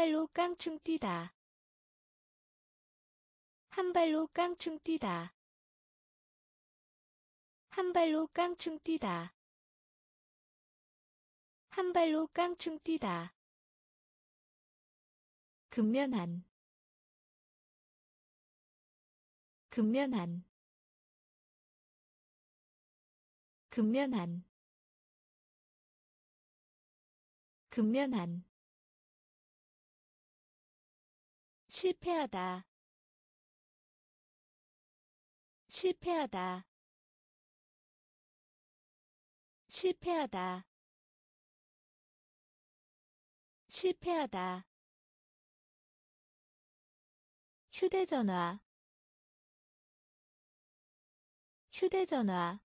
발로 깡충 뛰다. 한 발로 깡충 뛰다. 한 발로 깡충 뛰다. 한 발로 깡충 뛰다. 근면한 근면한 근면한 근면한 실패하다 실패하다 실패하다 실패하다 휴대전화 휴대전화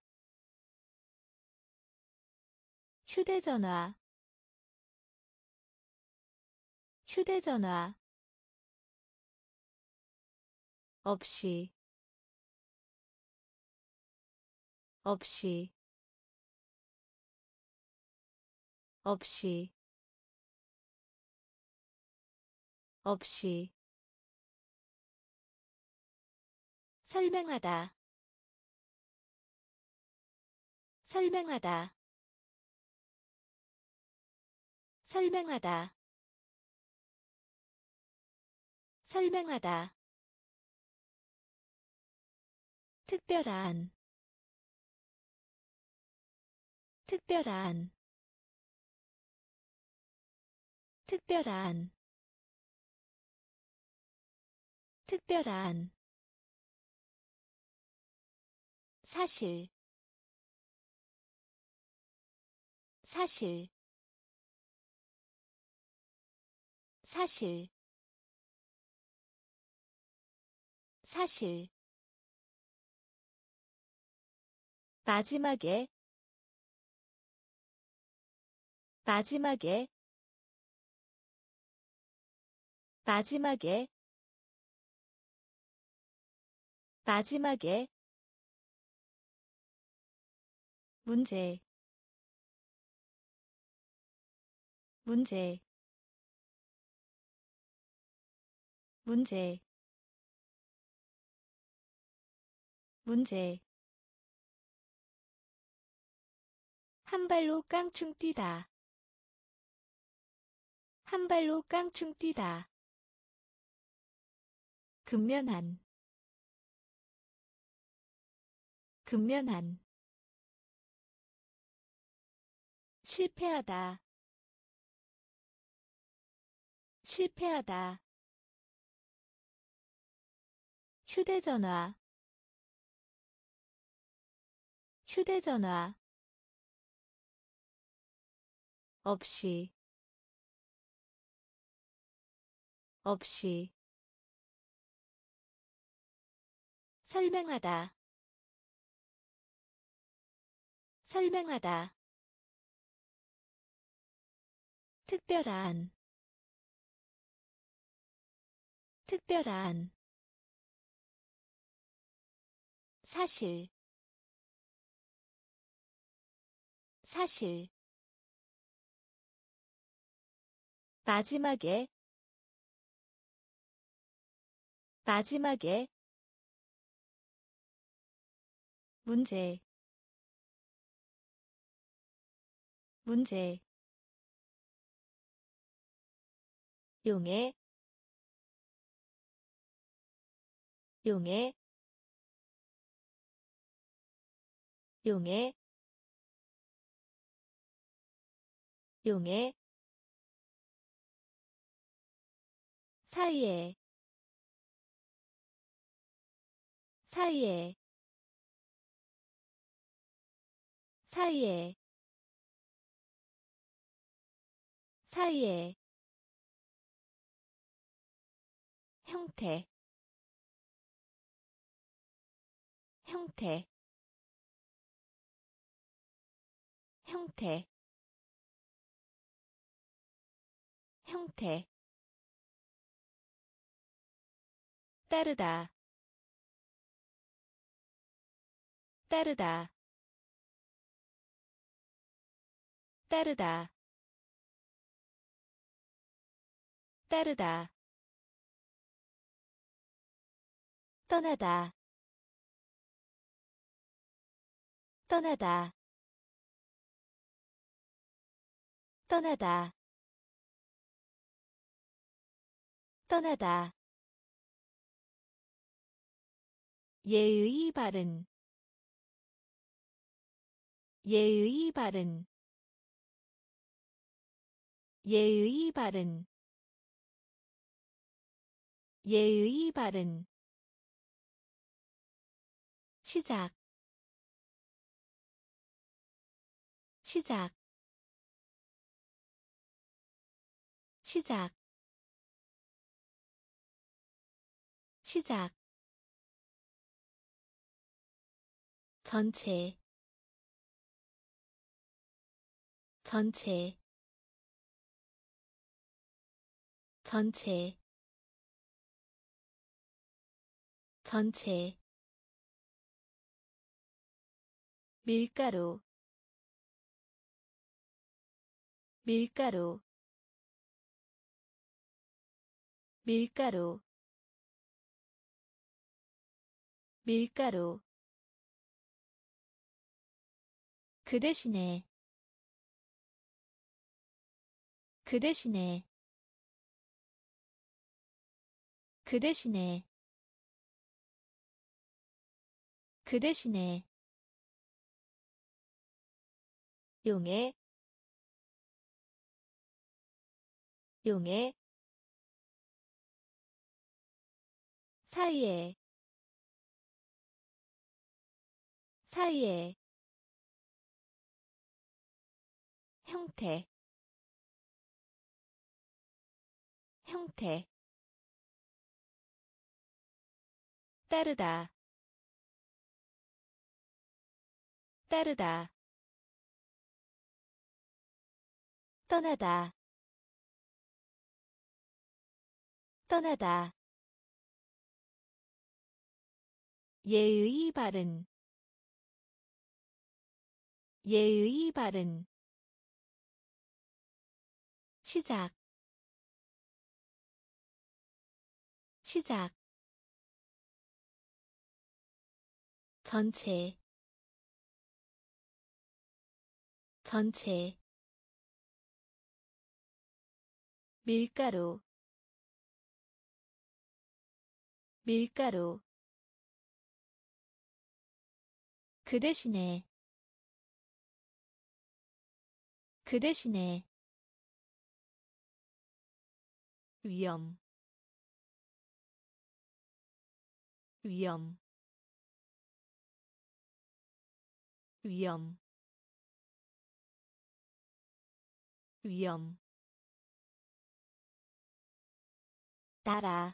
휴대전화 휴대전화 없이 없이 없이 없이 설명하다 설명하다 설명하다 설명하다 특별한 특별한 특별한 특별한 사실 사실 사실 사실 마지막에 마지막에 마지막에 마지막에 문제 문제 문제 문제 한 발로 깡충 뛰다. 한 발로 깡충 뛰다. 근면한 근면한 실패하다 실패하다 휴대전화 휴대전화 없이 없이 설명하다 설명하다 특별한 특별한 사실 사실 마지막에 마지막에 문제 문제 용해 용해 용해 용해 사이에 사이에 사이에 사이에 형태 형태 형태 형태 따르다 따르다 따르다 따르다 떠나다 떠나다 떠나다 떠나다 예의 바른 예의 바른 예의 바른 예의 바른 시작 시작 시작 시작 전체 전체 전체 전체 밀가루 밀가루 밀가루 밀가루 그 대신에 그 대신에 그 대신에 그 대신에 용해 용해 사이에 사이에 형태 형태 따르다 따르다 떠나다 떠나다 예의 바른 예의 바른 시작 시작 전체 전체 밀가루 밀가루 그 대신에 그 대신에 위험 위험 위험 위험 따라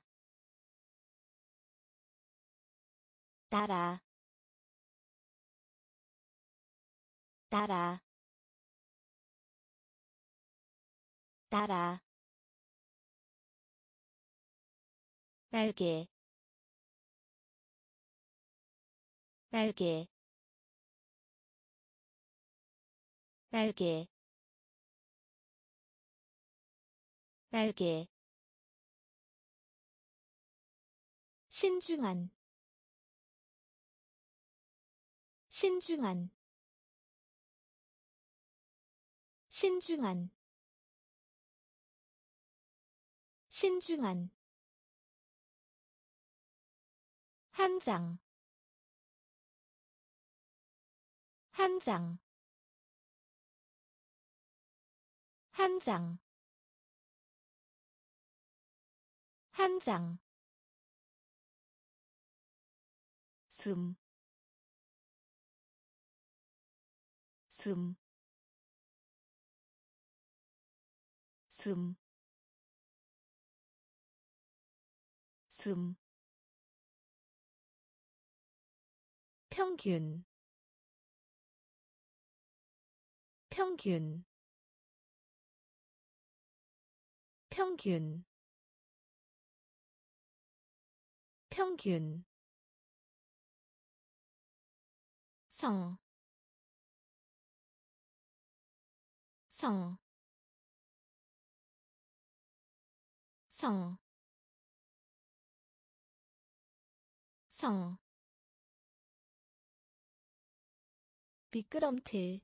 따라 따라 따라 날개 날개 날개 날개 신중한 신중한 신중한 신중한 한 장, 한 장, 한 장, 한 장, 숨, 숨, 숨, 숨, 평균, 평균, 평균, 평균, 성, 성, 성, 성, 미끄럼틀,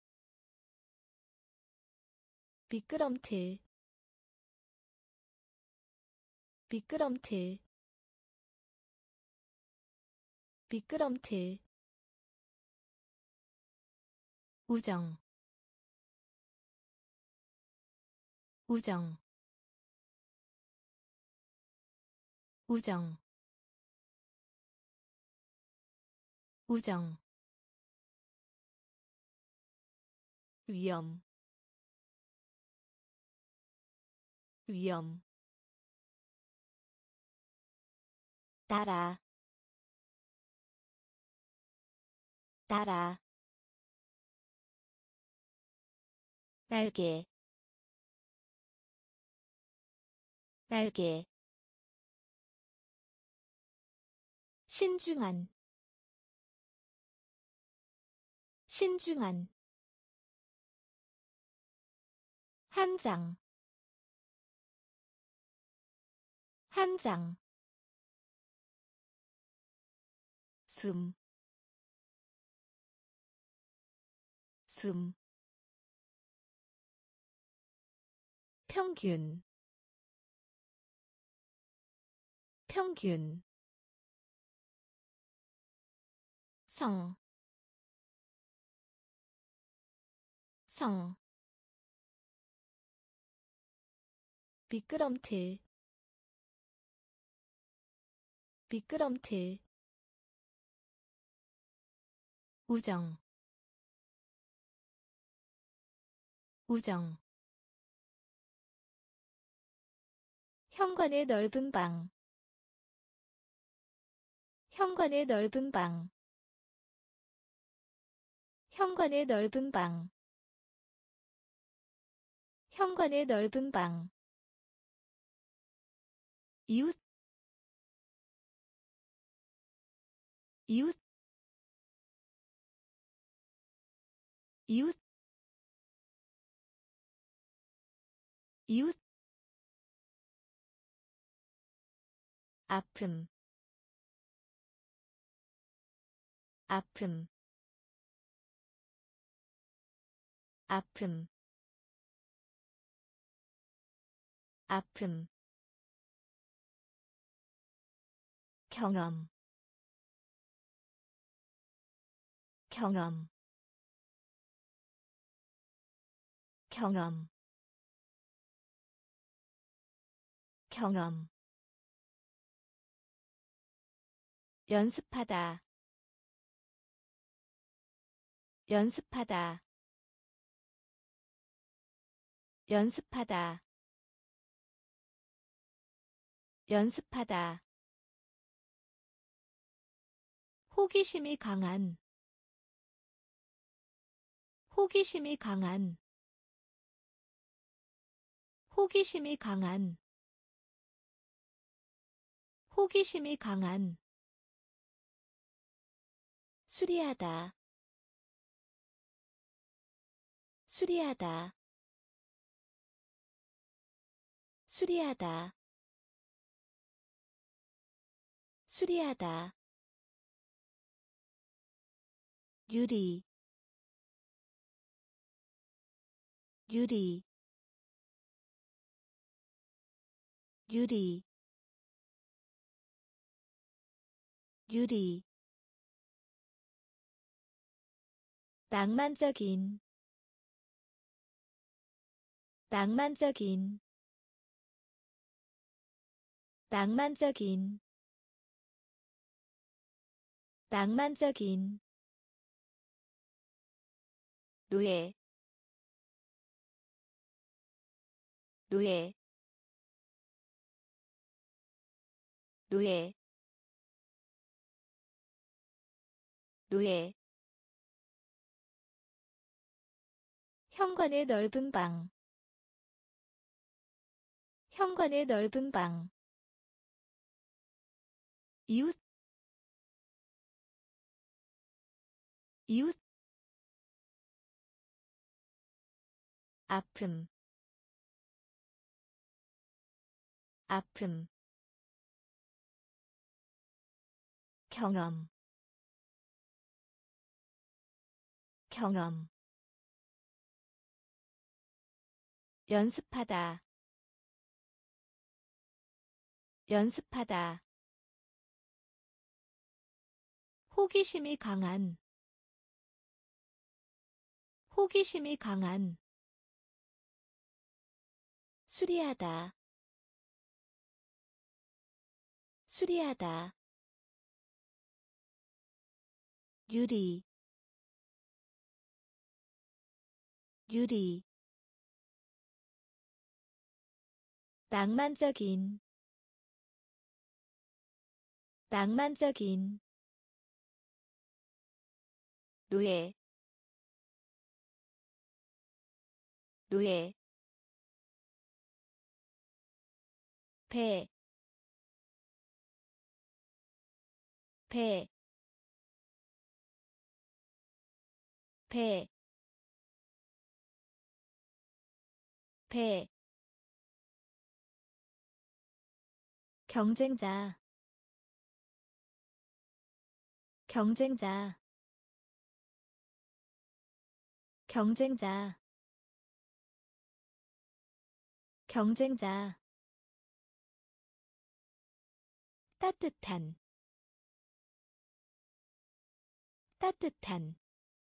미끄럼틀, 미끄럼틀, 미끄럼틀, 우정, 우정, 우정, 우정, 위험, 위험, 따라, 따라, 날개, 날개, 신중한, 신중한, 한 장, 한 장, 숨, 숨, 평균, 평균, 성, 성, 미끄럼틀, 미끄럼틀, 우정, 우정, 현관의 넓은 방, 현관의 넓은 방, 현관의 넓은 방, 현관의 넓은 방, 이웃, 이웃, 이웃, 이웃, 아픔, 아픔, 아픔, 아픔, 경험, 경험, 경험, 경험, 연습하다, 연습하다, 연습하다, 연습하다, 호기심이 강한, 호기심이 강한, 호기심이 강한, 호기심이 강한, 수리하다, 수리하다, 수리하다, 수리하다, 유리, 유리, 유리, 유리, 낭만적인, 낭만적인, 낭만적인, 낭만적인, 노예, 노예, 노예, 노예, 현관의 넓은 방, 현관의 넓은 방, 이웃, 이웃, 아픔, 아픔 경험 경험 연습하다 연습하다 호기심이 강한 호기심이 강한 수리하다 수리하다 유리 유리 낭만적인 낭만적인 노예 노예 배 배, 배, 배, 경쟁자, 경쟁자, 경쟁자, 경쟁자, 따뜻한, 따뜻한,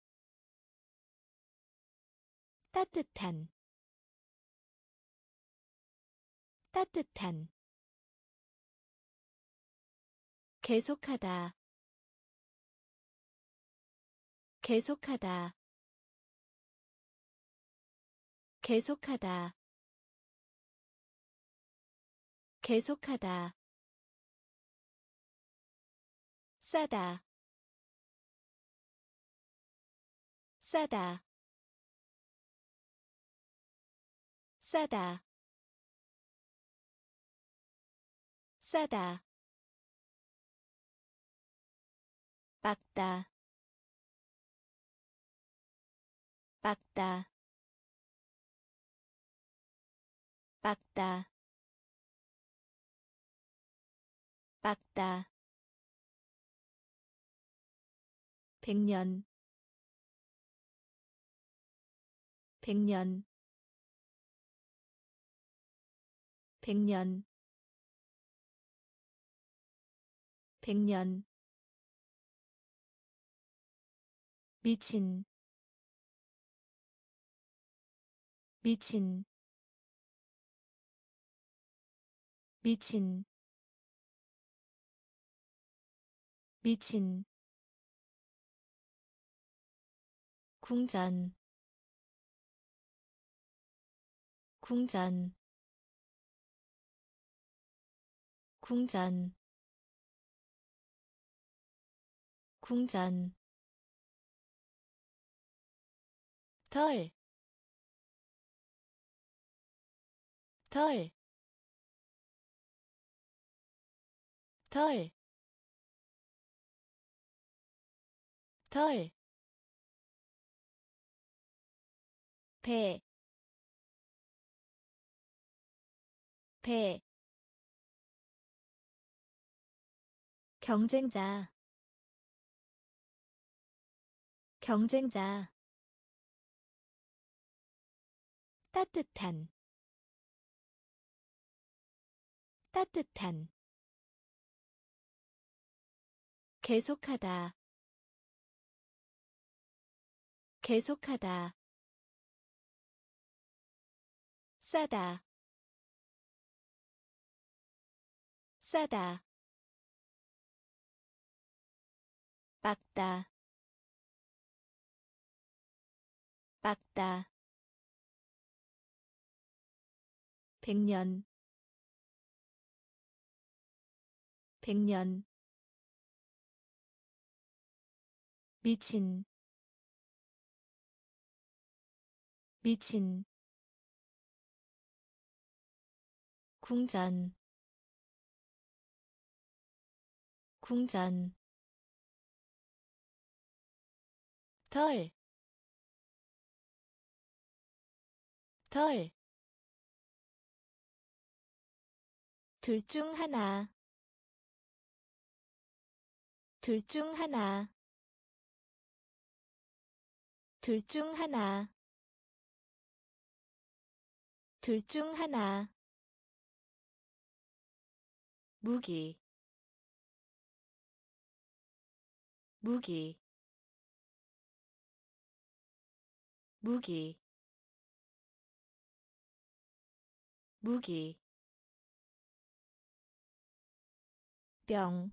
따뜻한, 따뜻한, 계속하다, 계속하다, 계속하다, 계속하다, 싸다, 싸다, 싸다, 싸다, 막다, 막다, 막다, 막다, 백년, 백년, 백년, 백년, 미친, 미친, 미친, 미친, 궁전, 궁전, 궁전, 궁전, 덜, 덜, 덜, 덜, 배, 배, 경쟁자, 경쟁자, 따뜻한, 따뜻한, 계속하다, 계속하다, 싸다, 싸다, 막다, 막다, 백년, 백년, 미친, 미친, 궁전, 궁전, 덜, 덜, 둘 중 하나, 둘 중 하나, 둘 중 하나, 둘 중 하나. 무기, 무기, 무기, 무기. 병,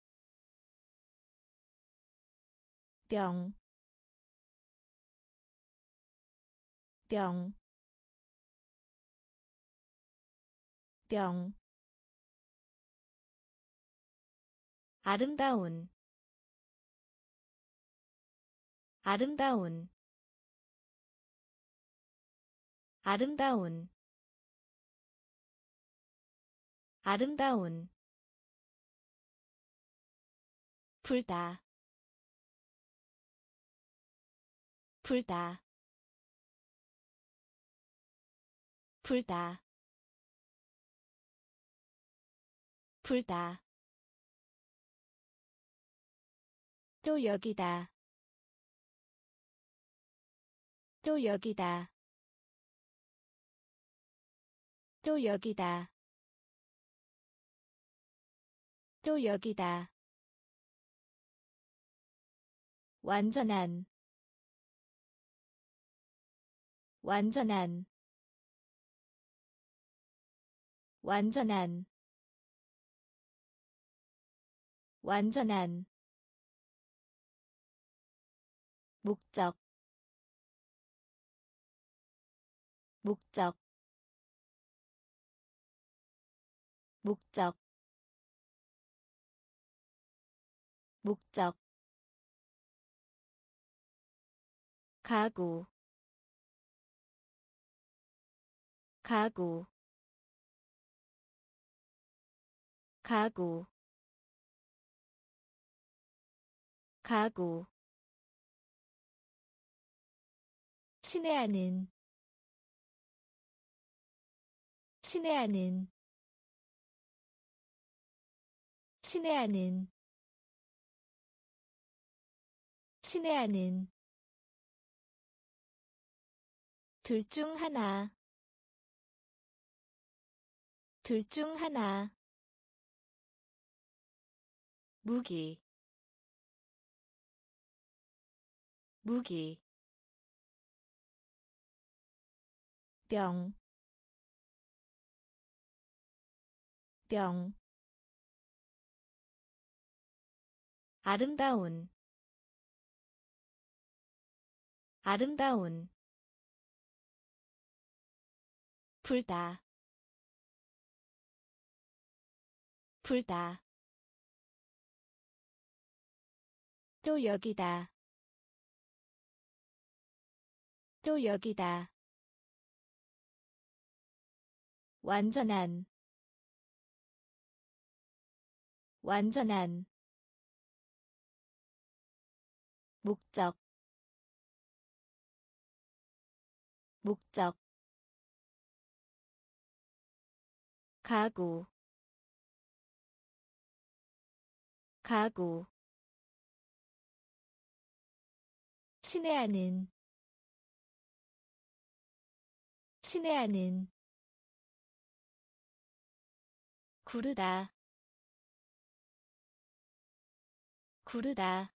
병, 병, 병. 아름다운, 아름다운, 아름다운, 아름다운. 불다, 불다, 불다, 불다. 또 여기다, 또 여기다, 또 여기다, 또 여기다. 완전한, 완전한, 완전한, 완전한. 목적, 목적, 목적, 목적. 가구, 가구, 가구, 가구. 친애하는, 친애하는, 친애하는, 친애하는. 둘 중 하나, 둘 중 하나. 무기, 무기. 병, 병. 아름다운, 아름다운. 불다, 불다. 또 여기다, 또 여기다. 완전한, 완전한. 목적, 목적. 가구, 가구. 친애하는, 친애하는. 구르다, 구르다,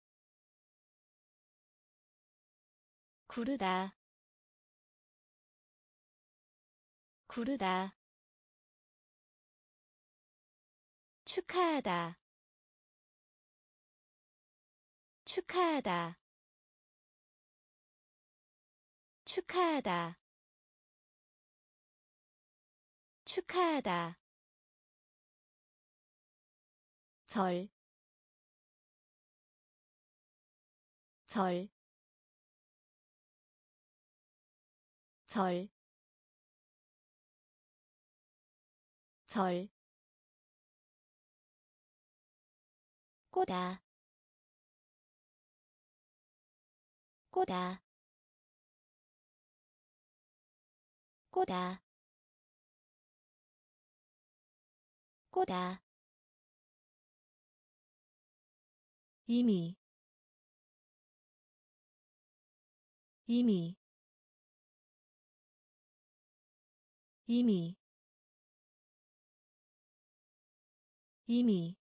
구르다, 구르다. 축하하다, 축하하다, 축하하다, 축하하다. 절, 절, 절, 절. 꼬다, 꼬다, 꼬다, 꼬다 이미 이미 이미 이미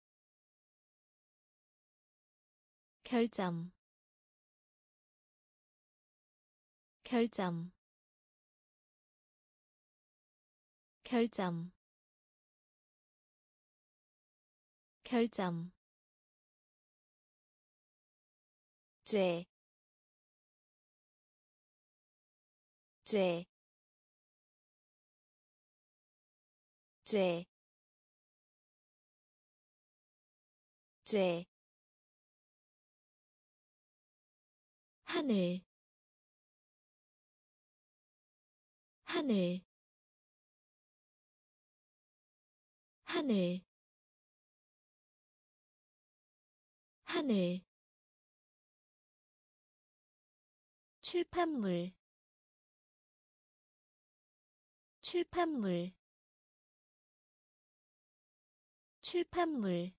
결점 결점 결점 결점 죄, 죄, 죄, 죄, 하늘, 하늘, 하늘, 하늘, 출판물, 출판물, 출판물,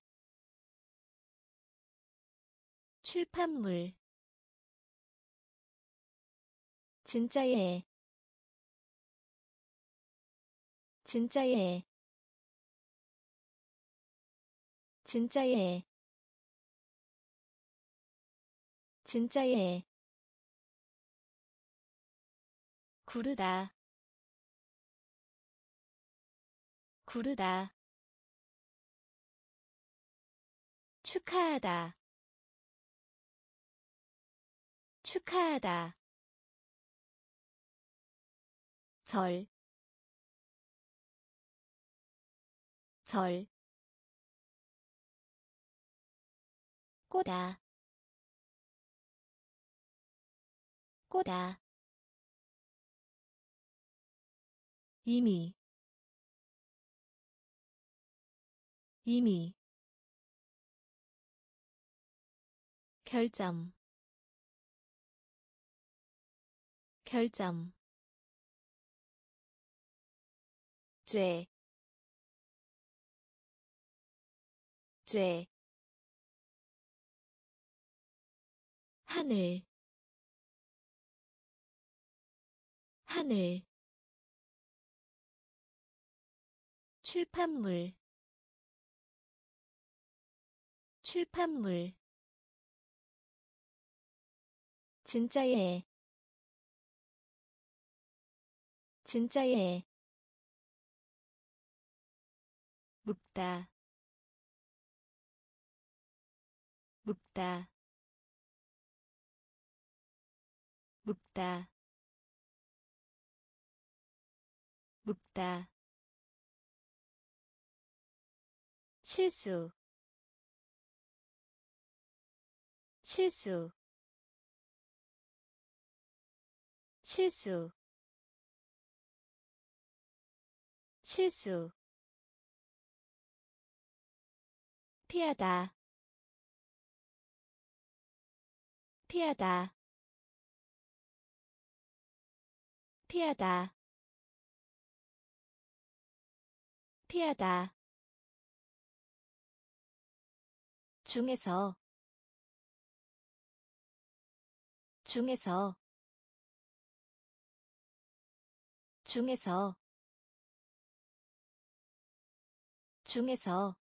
출판물, 진짜예, 진짜예, 진짜예, 진짜예, 구르다, 구르다, 축하하다, 축하하다, 절, 절, 꼬다, 꼬다, 이미 이미 결점 결점 죄, 죄, 하늘, 하늘, 출판물, 출판물, 진짜예, 진짜예, 묵다, 묵다, 묵다, 묵다, 실수, 실수, 실수, 실수, 피하다, 피하다, 피하다, 피하다, 중에서, 중에서, 중에서, 중에서,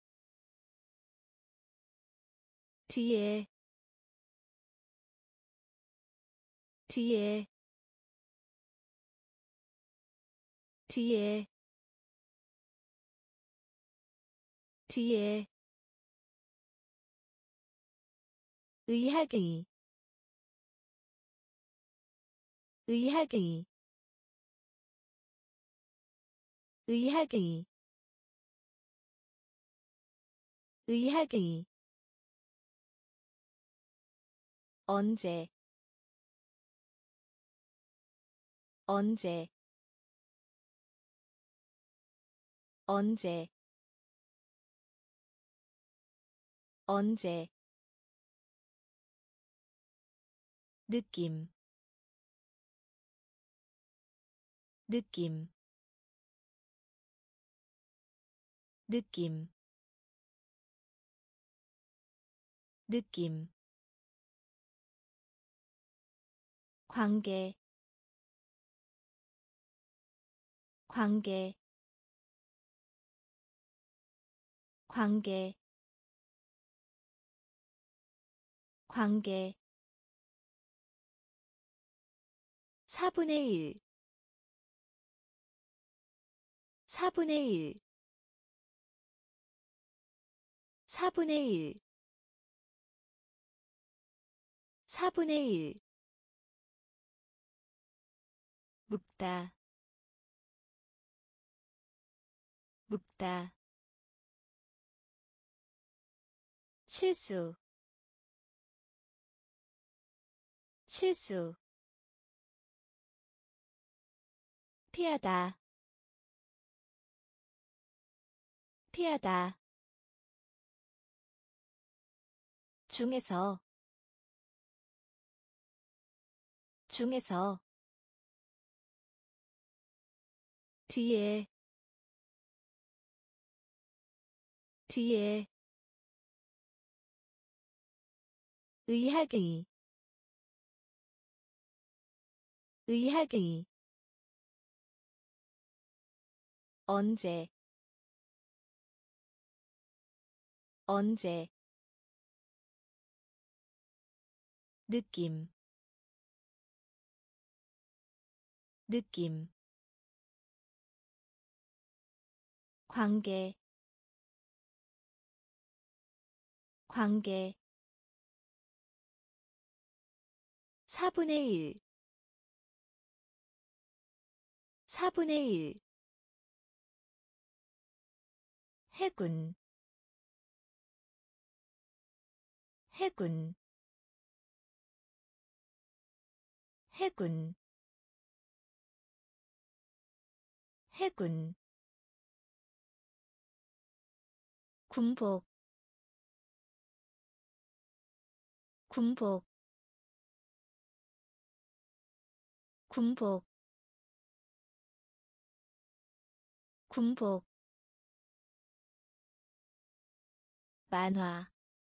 뒤에, 뒤에, 뒤에, 뒤에, 의학의, 의학의, 의학의, 의학의, 언제, 언제, 언제, 언제, 느낌, 느낌, 느낌 느낌 관계 관계 관계 관계 4분의 1 4분의 1 4분의 1 4분의 1 묵다 묵다 실수 실수 피하다 피하다 중에서 중에서 뒤에 뒤에 의학의 의학의 언제 언제 느낌 느낌 관계 관계 4분의 1 4분의 1 해군 해군 해군 해군 군복 군복 군복 군복 만화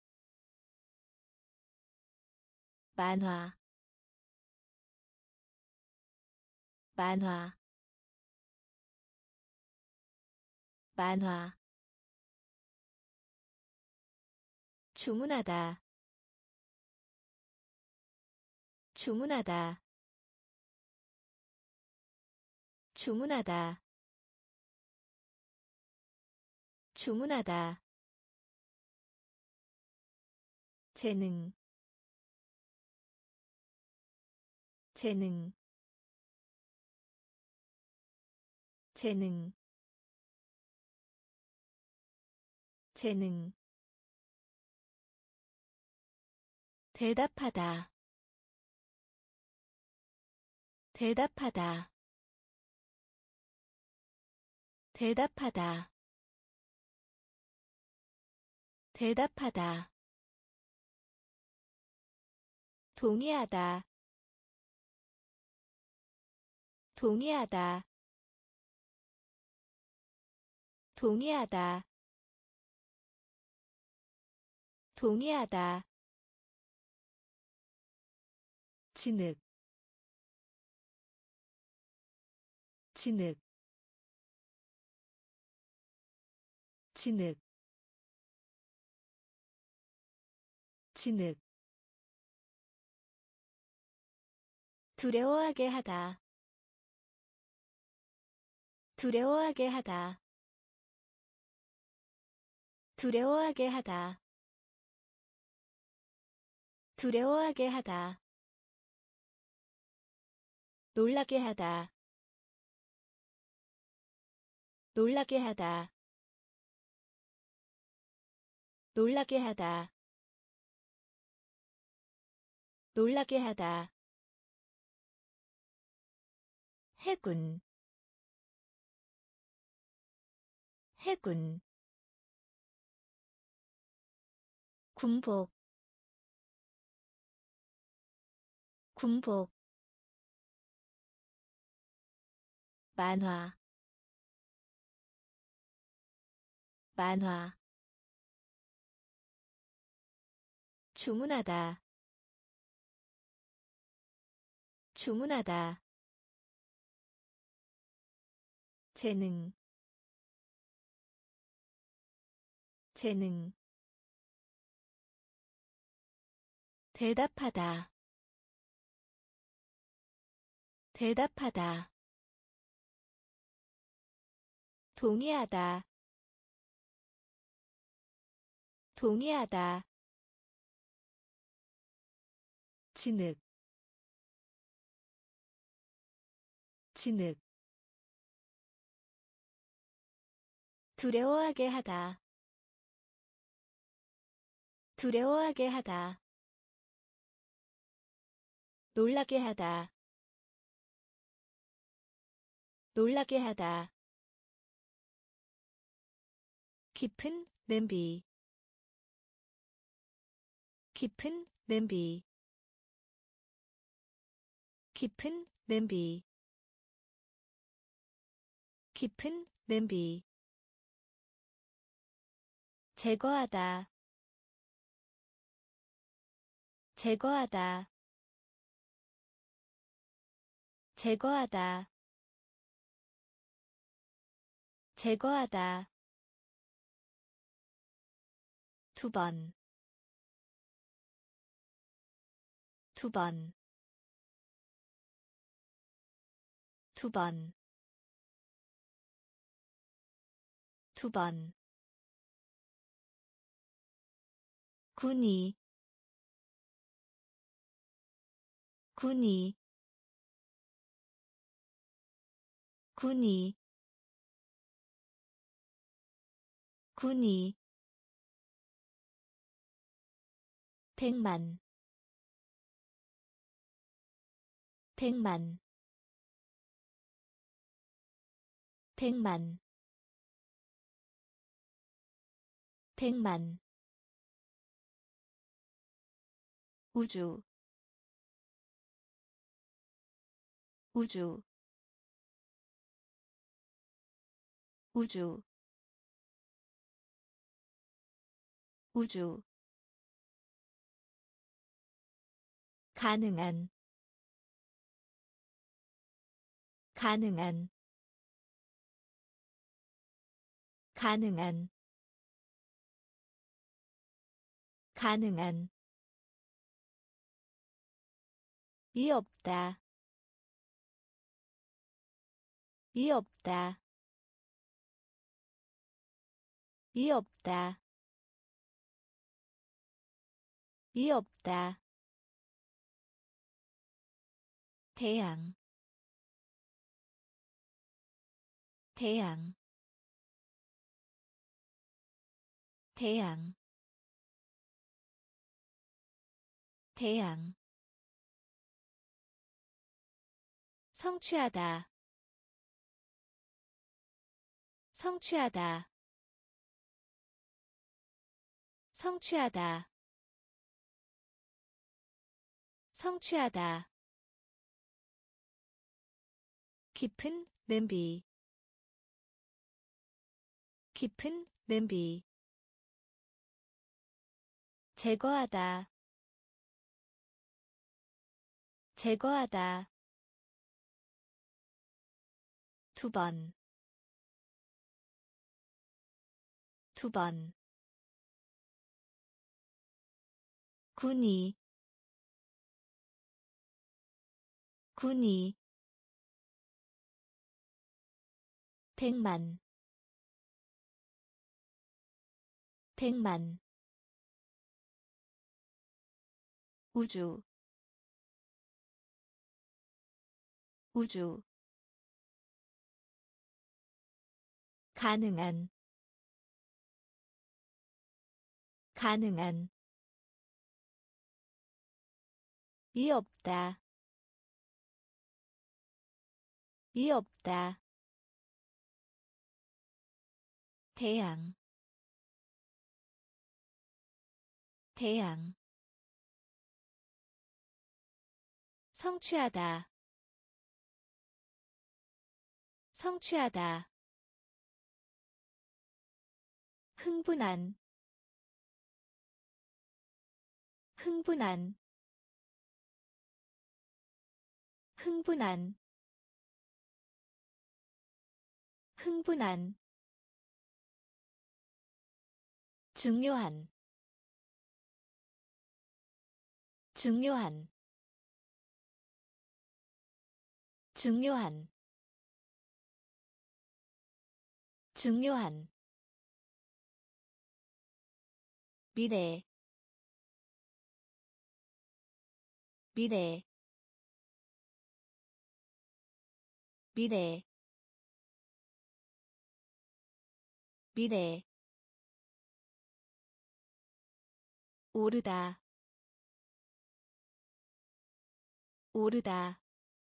만화 만화 만화 주문하다 주문하다 주문하다 주문하다 재능 재능 재능 재능 대답하다 대답하다 대답하다 대답하다 동의하다 동의하다 동의하다 동의하다 진흙 진흙 진흙 진흙 두려워하게 하다 두려워하게 하다 두려워하게 하다 두려워하게 하다 놀라게 하다 놀라게 하다 놀라게 하다 놀라게 하다 해군 해군 군복 군복 만화 만화 주문하다 주문하다 재능 재능 대답하다 대답하다 동의하다 동의하다 진흙 진흙 두려워하게 하다 두려워하게 하다 놀라게 하다 놀라게 하다 깊은 냄비 깊은 냄비 깊은 냄비 깊은 냄비 제거하다 제거하다 제거하다 제거하다 두 번, 두 번, 두 번, 두 번. 군이, 군이, 군이, 군이. 백만, 백만, 백만, 백만. 우주, 우주, 우주, 우주. 가능한, 가능한, 가능한, 가능한. 이 없다, 이 없다, 이 없다, 이 없다. 태양, 태양, 태양, 태양. 성취하다, 성취하다, 성취하다, 성취하다. 깊은 냄비, 깊은 냄비. 제거하다, 제거하다. 두 번, 두 번. 군이, 군이. 백만, 백만. 우주, 우주. 가능한, 가능한. 이 없다, 이 없다. 태양, 태양. 성취하다, 성취하다. 흥분한 흥분한 흥분한 흥분한 중요한 중요한 중요한 중요한 미래 미래 미래 미래 오르다 오르다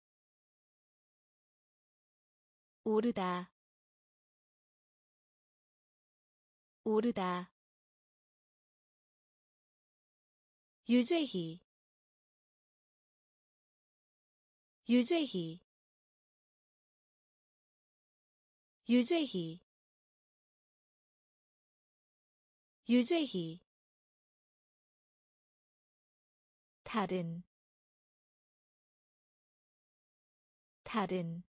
오르다 오르다 유죄히 유죄히 유죄히 유죄히 다른 다른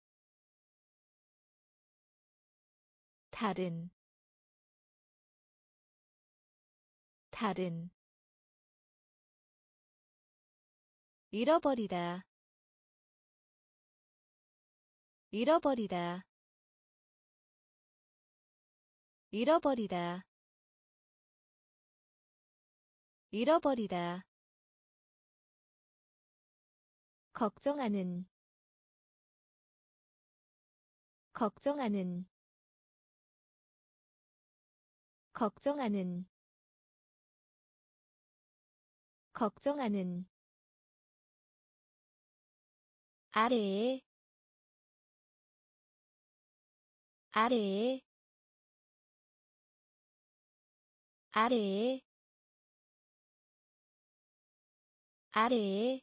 다른 다른 잃어버리다 잃어버리다 잃어버리다 잃어버리다 걱정하는 걱정하는 걱정하는 걱정하는 아래에 아래에 아래에 아래에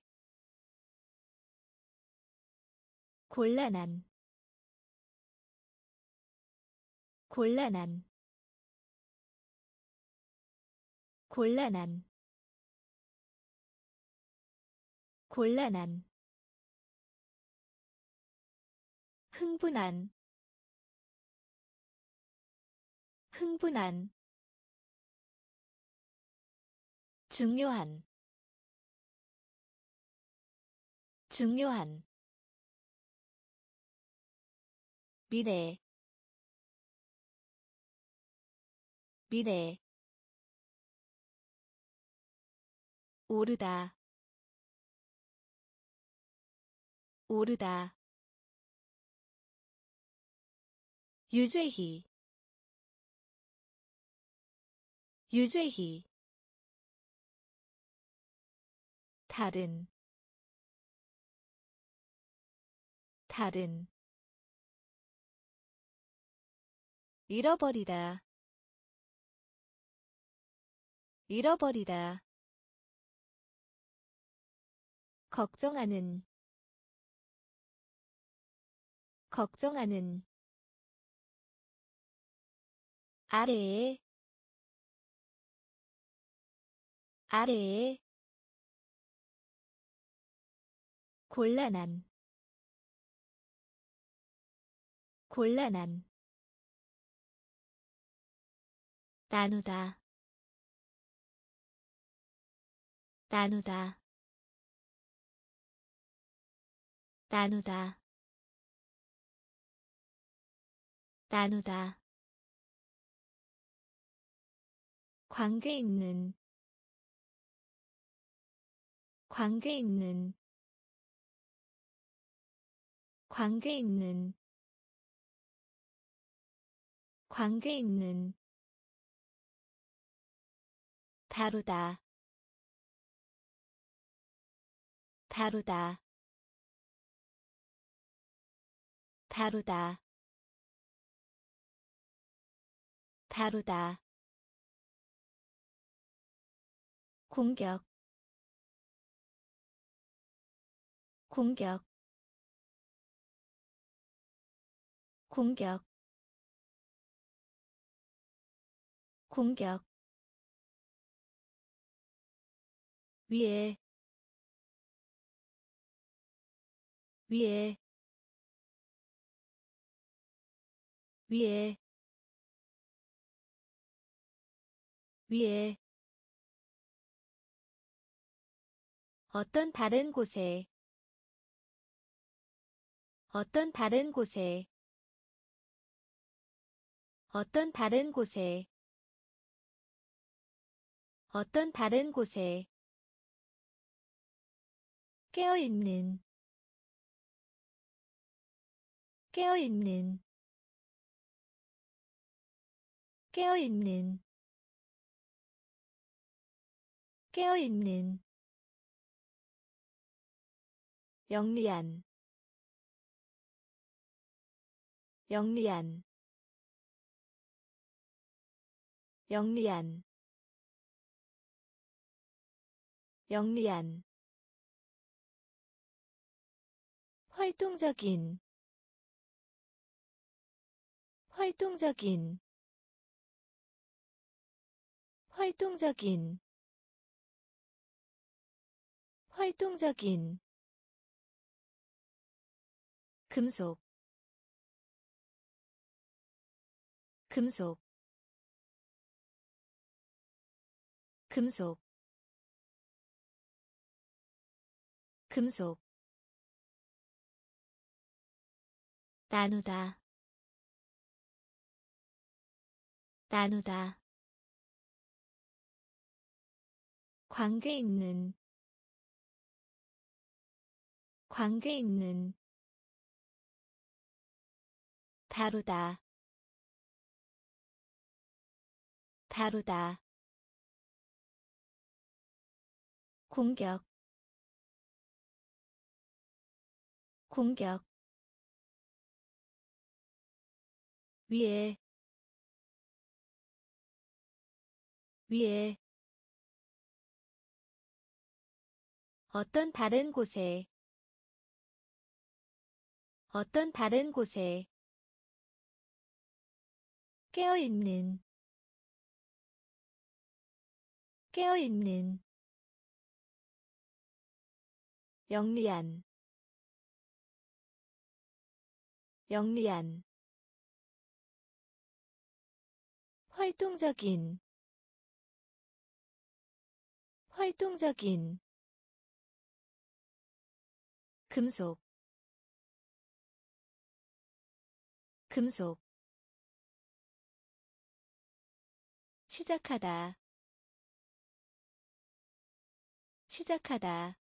곤란한 곤란한 곤란한 곤란한 흥분한 흥분한 중요한 중요한 미래 미래 오르다 오르다 유죄히 유죄히 다른 다른 잃어버리다 잃어버리다 걱정하는 걱정하는 아래에 아래에 곤란한 곤란한 나누다 나누다 나누다 나누다 관계 있는 관계 있는 관계 있는 관계 있는 다루다 다루다 다루다 다루다 공격 공격 공격 공격 위에 위에 위에 위에 어떤 다른 곳에 어떤 다른 곳에 어떤 다른 곳에 어떤 다른 곳에 깨어있는 깨어있는 깨어있는 깨어있는 영리한 영리한 영리한 영리한 활동적인 활동적인 활동적인 활동적인 금속 금속 금속 금속 나누다 나누다 관계 있는 관계 있는 다루다 다루다 공격 공격 위에 위에 어떤 다른 곳에 어떤 다른 곳에 깨어있는 깨어있는 영리한 영리한 활동적인 활동적인 금속 금속 시작하다 시작하다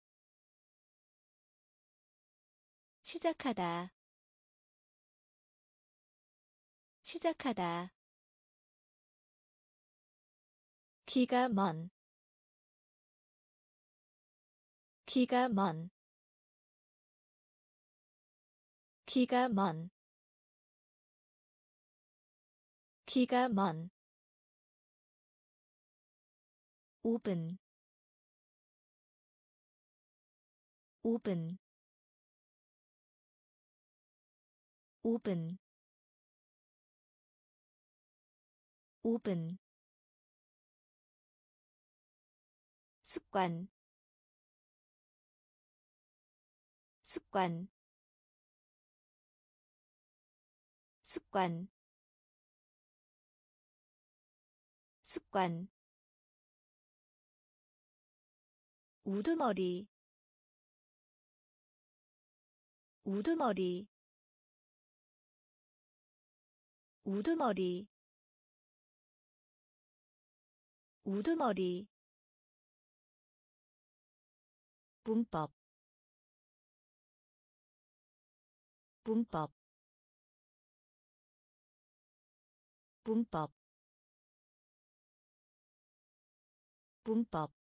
시작하다 시작하다 기가 먼 기가 먼 기가 먼 기가 먼 5분 5분 5분 5분 습관 습관 습관 습관 우두머리 우두머리 우두머리 우두머리 문법 문법 문법 문법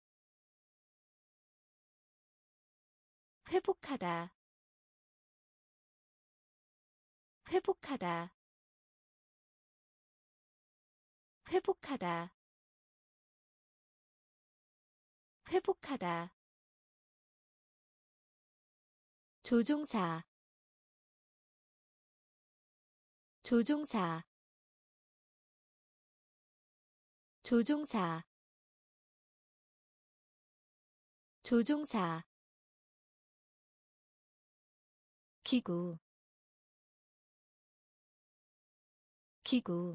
회복하다 회복하다 회복하다 회복하다 조종사 조종사 조종사 조종사 기구 기구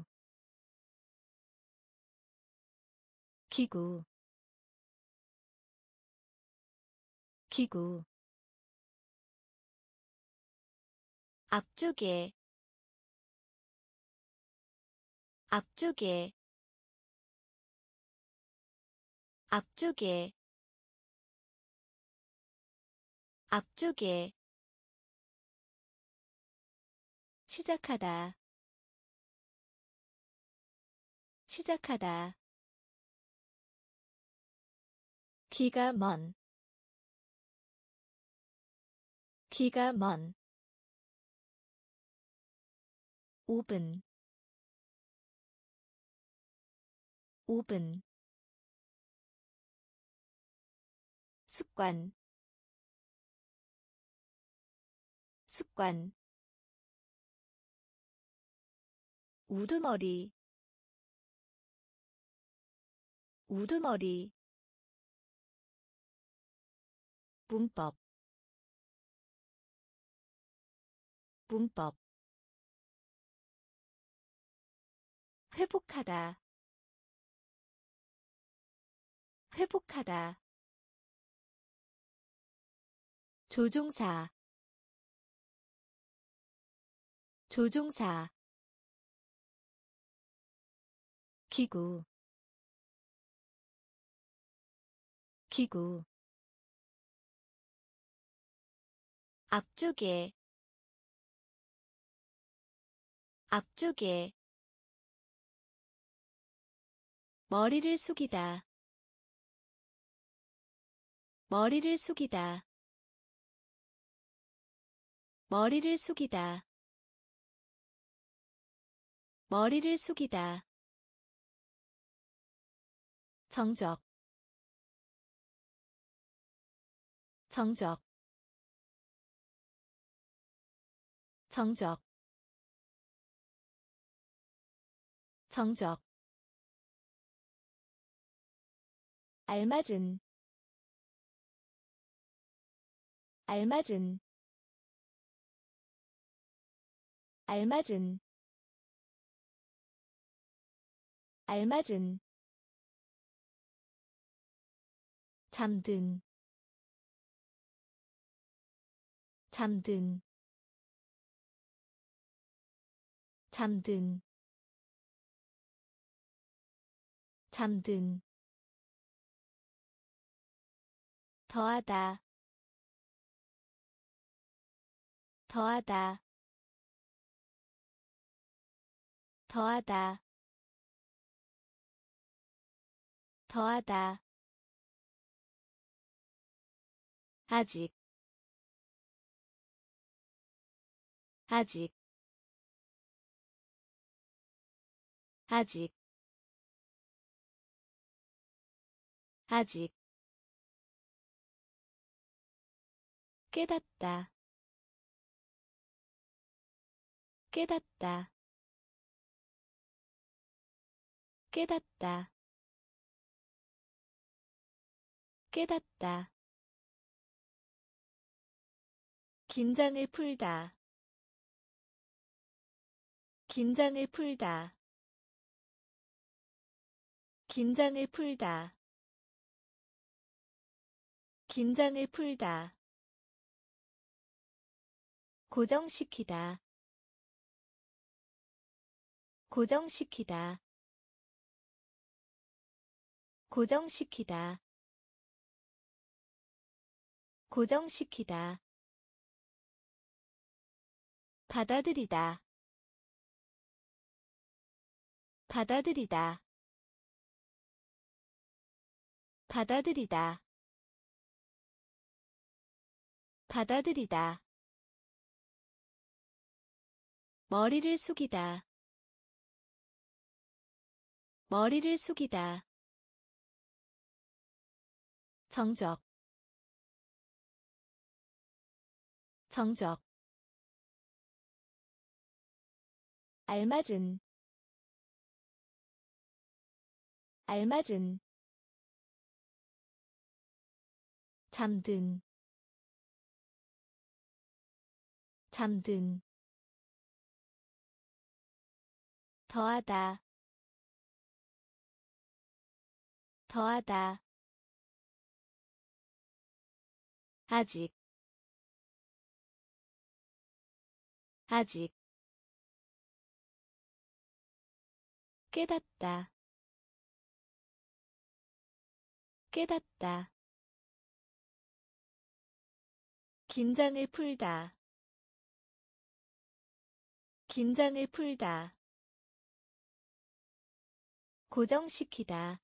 기구 기구 앞쪽에 앞쪽에 앞쪽에 앞쪽에 시작하다 시작하다 기가 먼 기가 먼 5분 5분 습관 습관 우두머리 우두머리 문법 문법 회복하다 회복하다 조종사 조종사 기구 기구 앞쪽에 앞쪽에 머리를 숙이다 머리를 숙이다 머리를 숙이다 머리를 숙이다 정적 정적 정적 정적 알맞은 알맞은 알맞은 알맞은 잠든 잠든 잠든 잠든 더하다 더하다 더하다 더하다 아직 아직 아직 아직 깨닫다 깨닫다 깨닫다 깨닫다 긴장을 풀다 긴장을 풀다 긴장을 풀다 긴장을 풀다 고정시키다 고정시키다 고정시키다 고정시키다 받아들이다 받아들이다 받아들이다 받아들이다 머리를 숙이다 머리를 숙이다 정적 정적 알맞은 알맞은 잠든 잠든 더하다 더하다 아직 아직 깨닫다 깨닫다 긴장을 풀다 긴장을 풀다 고정시키다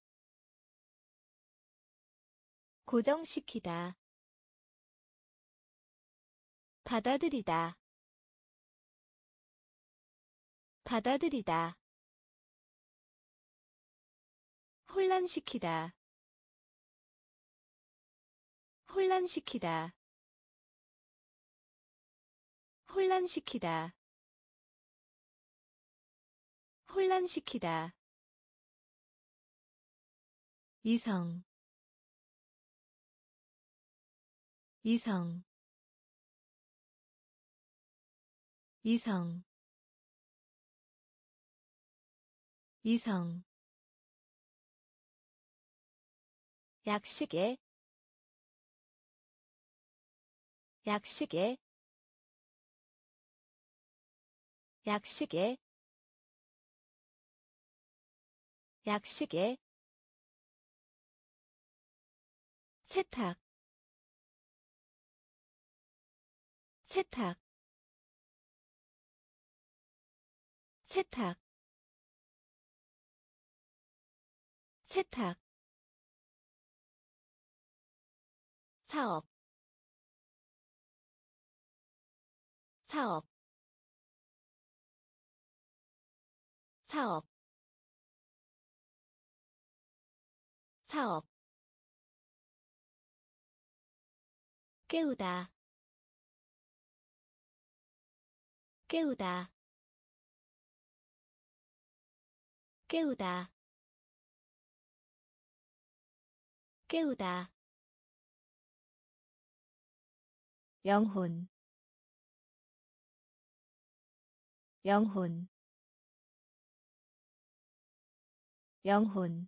고정시키다 받아들이다 받아들이다 혼란시키다 혼란시키다 혼란시키다 혼란시키다 이성 이성 이성 이성 약식에 약식에 약식에 약식에 세탁 세탁 세탁 세탁 사업 사업 사업 사업 깨우다 깨우다 깨우다 깨우다 영혼 영혼 영혼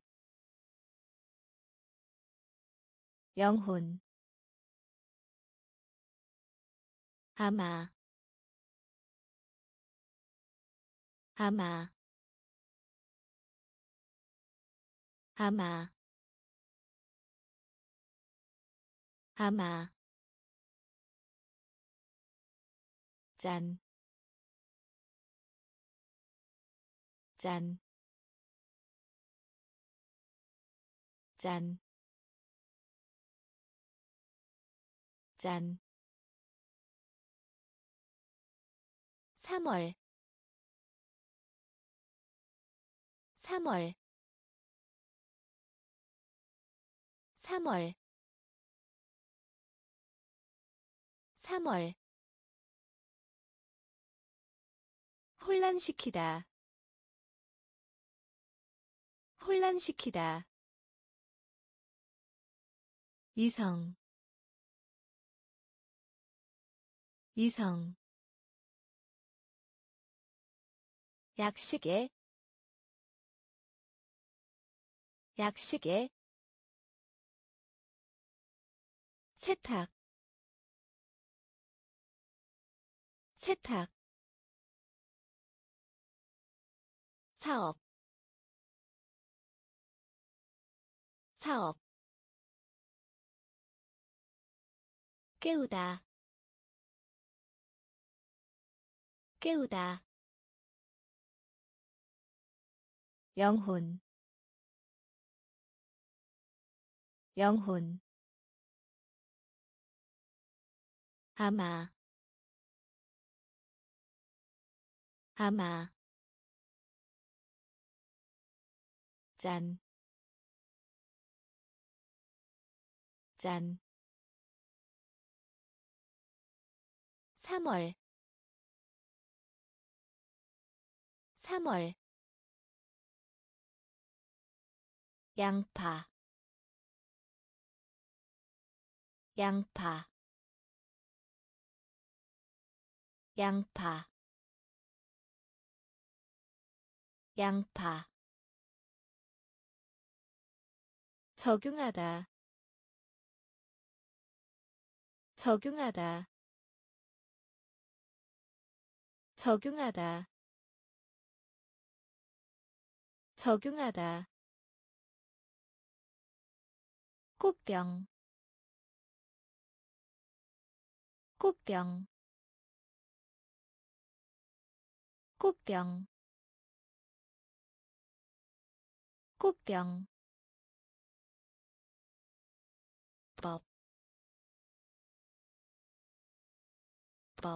영혼 아마 아마 아마 아마 짠, 짠, 짠, 짠. 3월 3월 3월 3월 혼란시키다 혼란시키다 이성 이성 약식에 약식에 세탁 세탁 사업 사업 깨우다 깨우다 영혼 영혼 아마 아마 짠, 짠. 3월 3월 양파 양파 양파 양파 적용하다 적용하다 적용하다 적용하다 꽃병 꽃병 꽃병 꽃병 법, 법,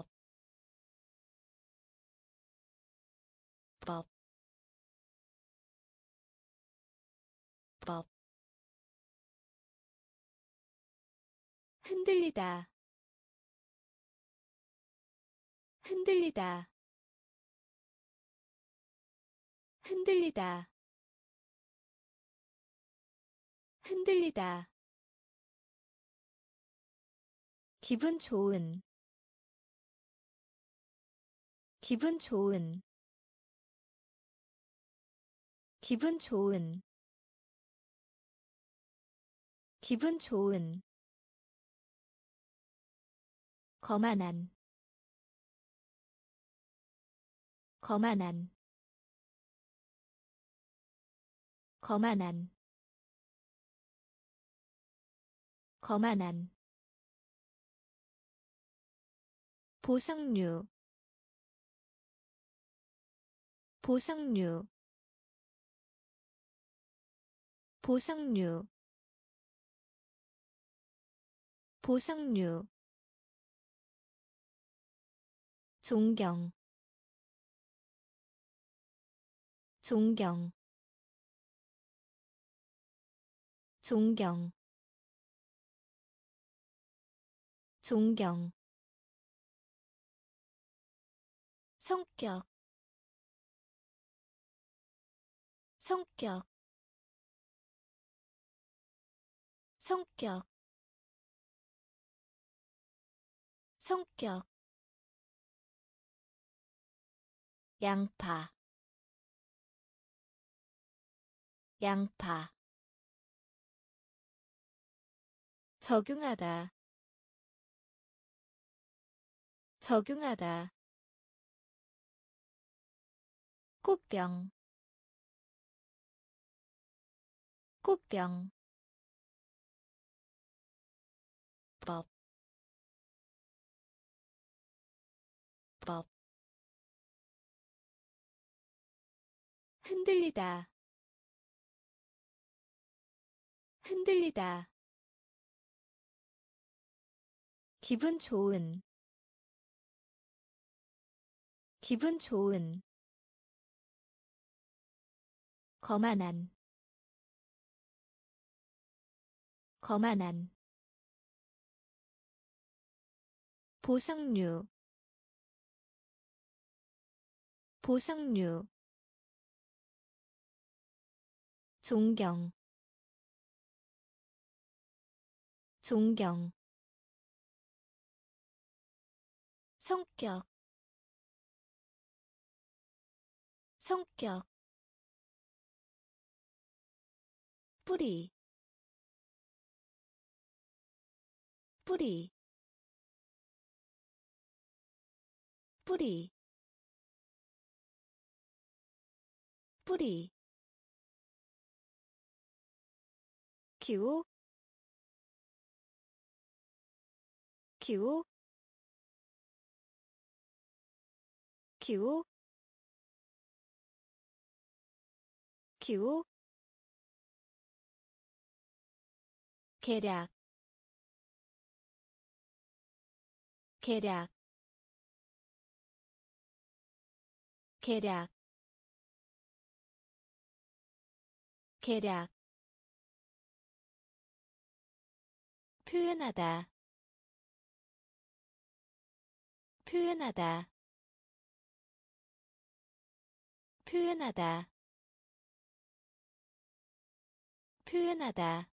법, 법. 흔들리다, 흔들리다, 흔들리다, 흔들리다. 기분 좋은, 기분 좋은, 기분 좋은, 기분 좋은. 거만한, 거만한, 거만한, 거만한. 보상류, 보상류, 보상류, 보상류. 존경, 존경, 존경, 존경. 성격, 성격, 성격, 성격. 양파, 양파. 적용하다, 적용하다. 꽃병, 꽃병. 법, 법. 흔들리다, 흔들리다. 기분 좋은, 기분 좋은. 거만한, 거만한. 보상류, 보상류. 존경, 존경. 성격, 성격. 뿌리, 뿌리, 뿌리, 뿌리. 기호, 기호, 기호, 기호. 계략, 계략, 계략, 계략. 표현하다, 표현하다, 표현하다. 표현하다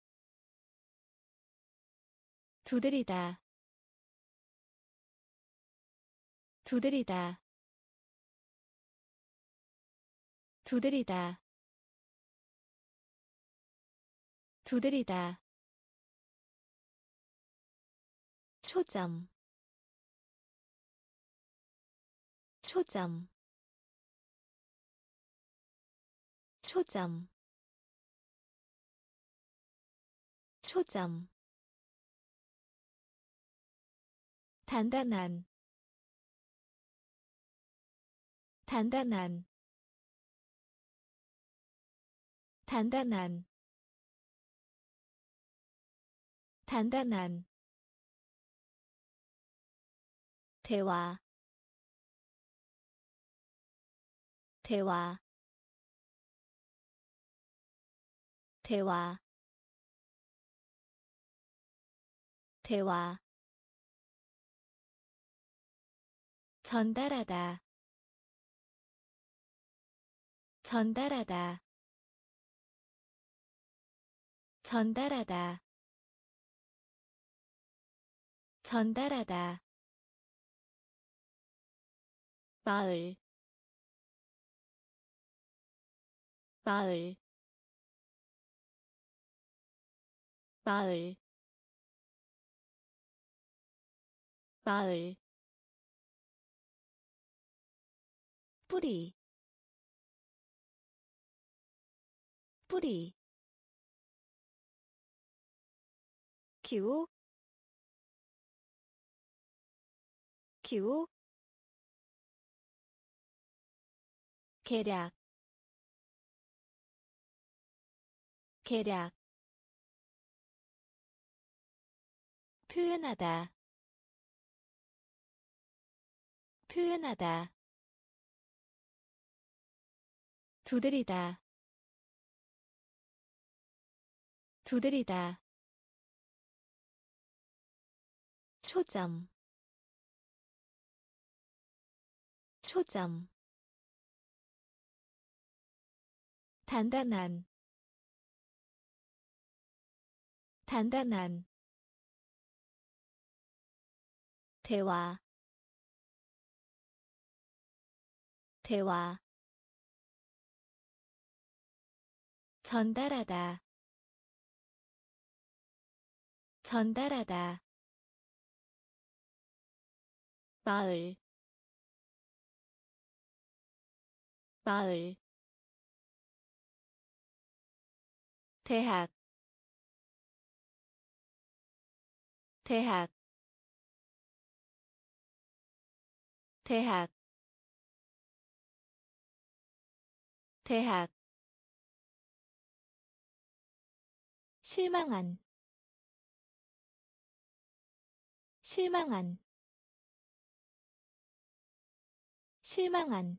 두드리다 두드리다 두드리다 두드리다 초점 초점 초점 초점 단단한 단단한 단단한 단단한 대화 대화 대화 대화 전달하다 전달하다 전달하다 전달하다 마을 마을 마을 마을 뿌리 뿌리 기후 기후 계략 계략 표현하다 표현하다 두드리다 두드리다 초점 초점 단단한 단단한 대화 대화 전달하다 전달하다 마을 마을 대학 대학 대학 대학 실망한 실망한 실망한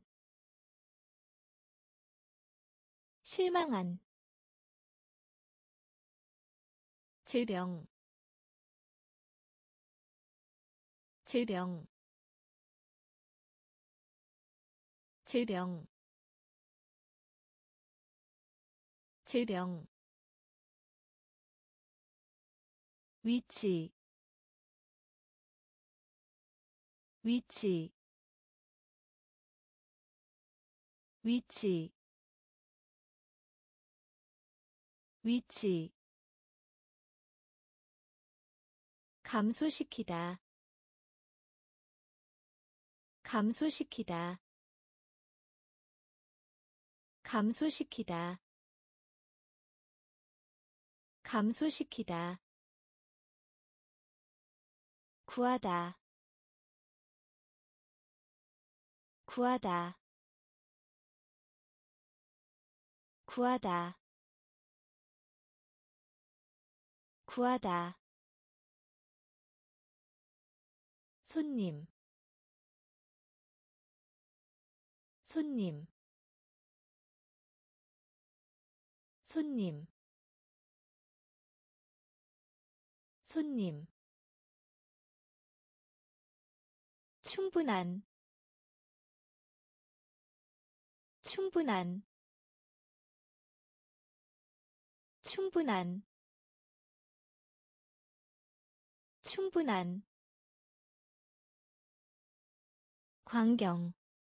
실망한 질병 질병 질병 질병 위치 위치 위치 위치 감소시키다 감소시키다 감소시키다 감소시키다 구하다 구하다 구하다 구하다 손님 손님 손님 손님 충분한 충분한 충분한 충분한 광경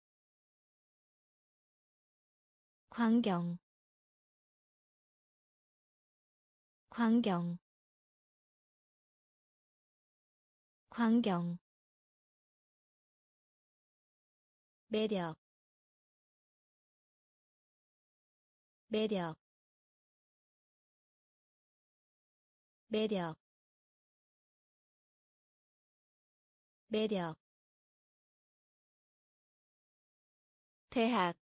광경 광경 광경 매력 매력 매력 매력 대학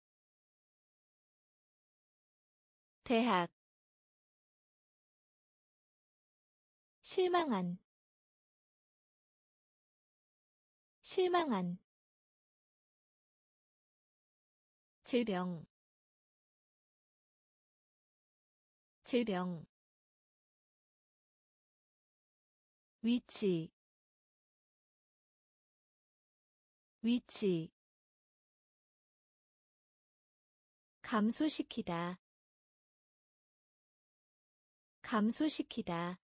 대학 실망한 실망한 질병 질병 위치 위치 감소시키다 감소시키다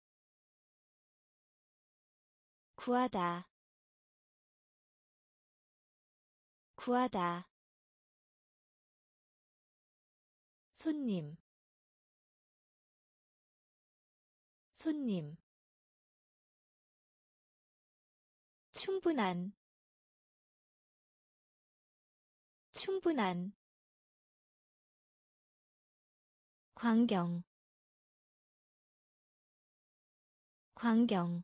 구하다 구하다 손님 손님 충분한 충분한 광경 광경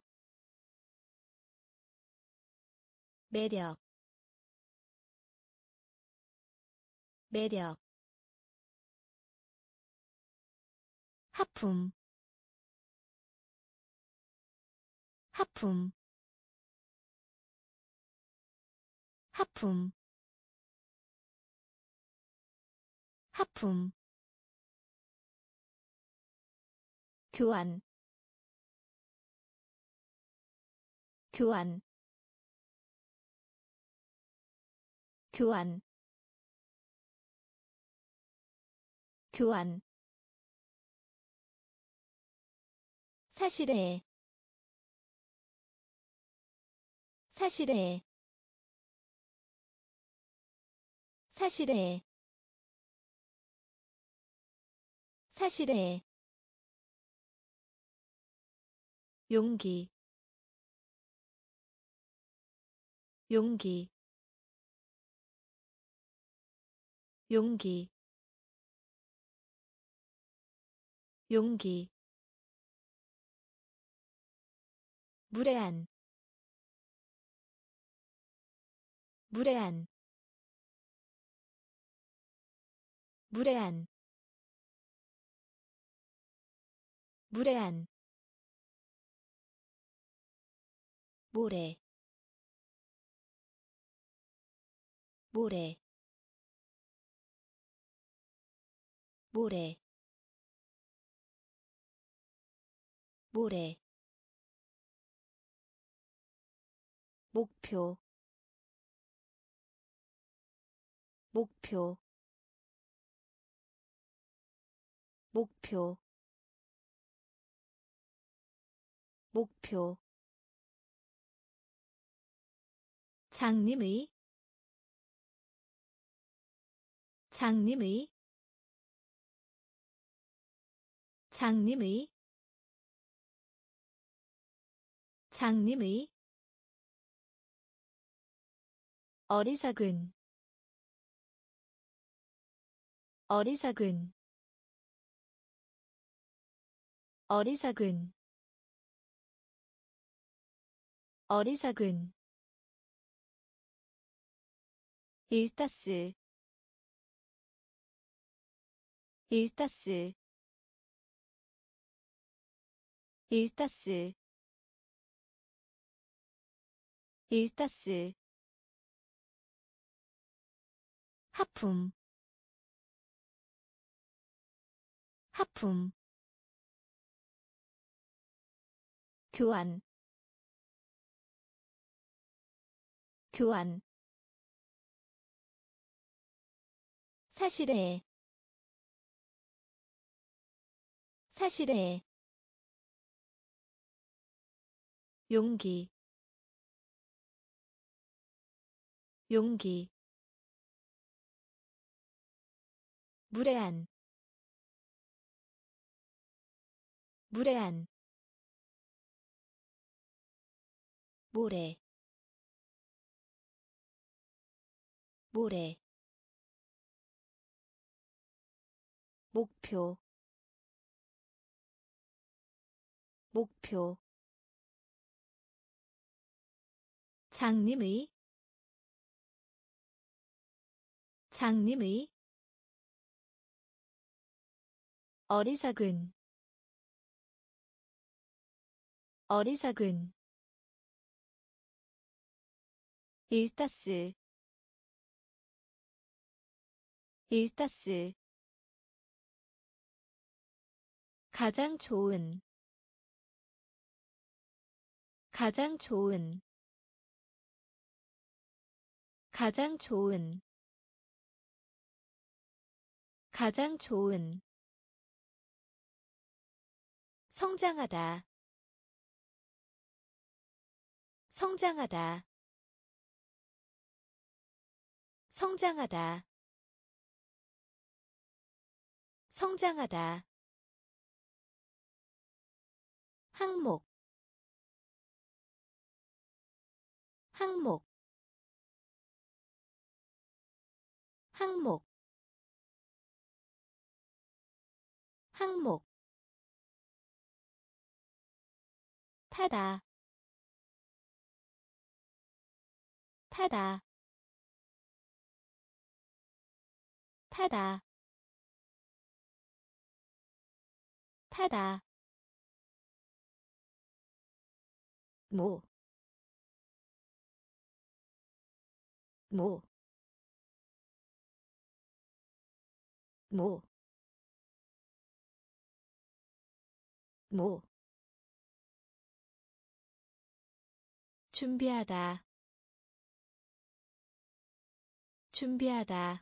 매력 매력 하품 하품 하품 하품 교환 교환 교환 교환 사실에 사실에 사실에 사실에 용기 용기 용기 용기 무례한 무례한 무례한 무례한 모래 모래 모래 모래 목표 목표 목표 목표 장님의 장님의 장님의 장님의 어리석은 어리석은 어리석은 어리석은 일타스 일타스 일타스 일타스 하품 하품 교환 교환 사실에 사실에 용기 용기 무례한 무례한 모래 모래 목표 목표 장님의 장님의 어리석은 어리석은 일타스 일타스 가장 좋은 가장 좋은 가장 좋은 가장 좋은 성장하다 성장하다 성장하다 성장하다 항목 항목 항목 항목 타다 타다 타다 타다 모 모 모 모 준비하다 준비하다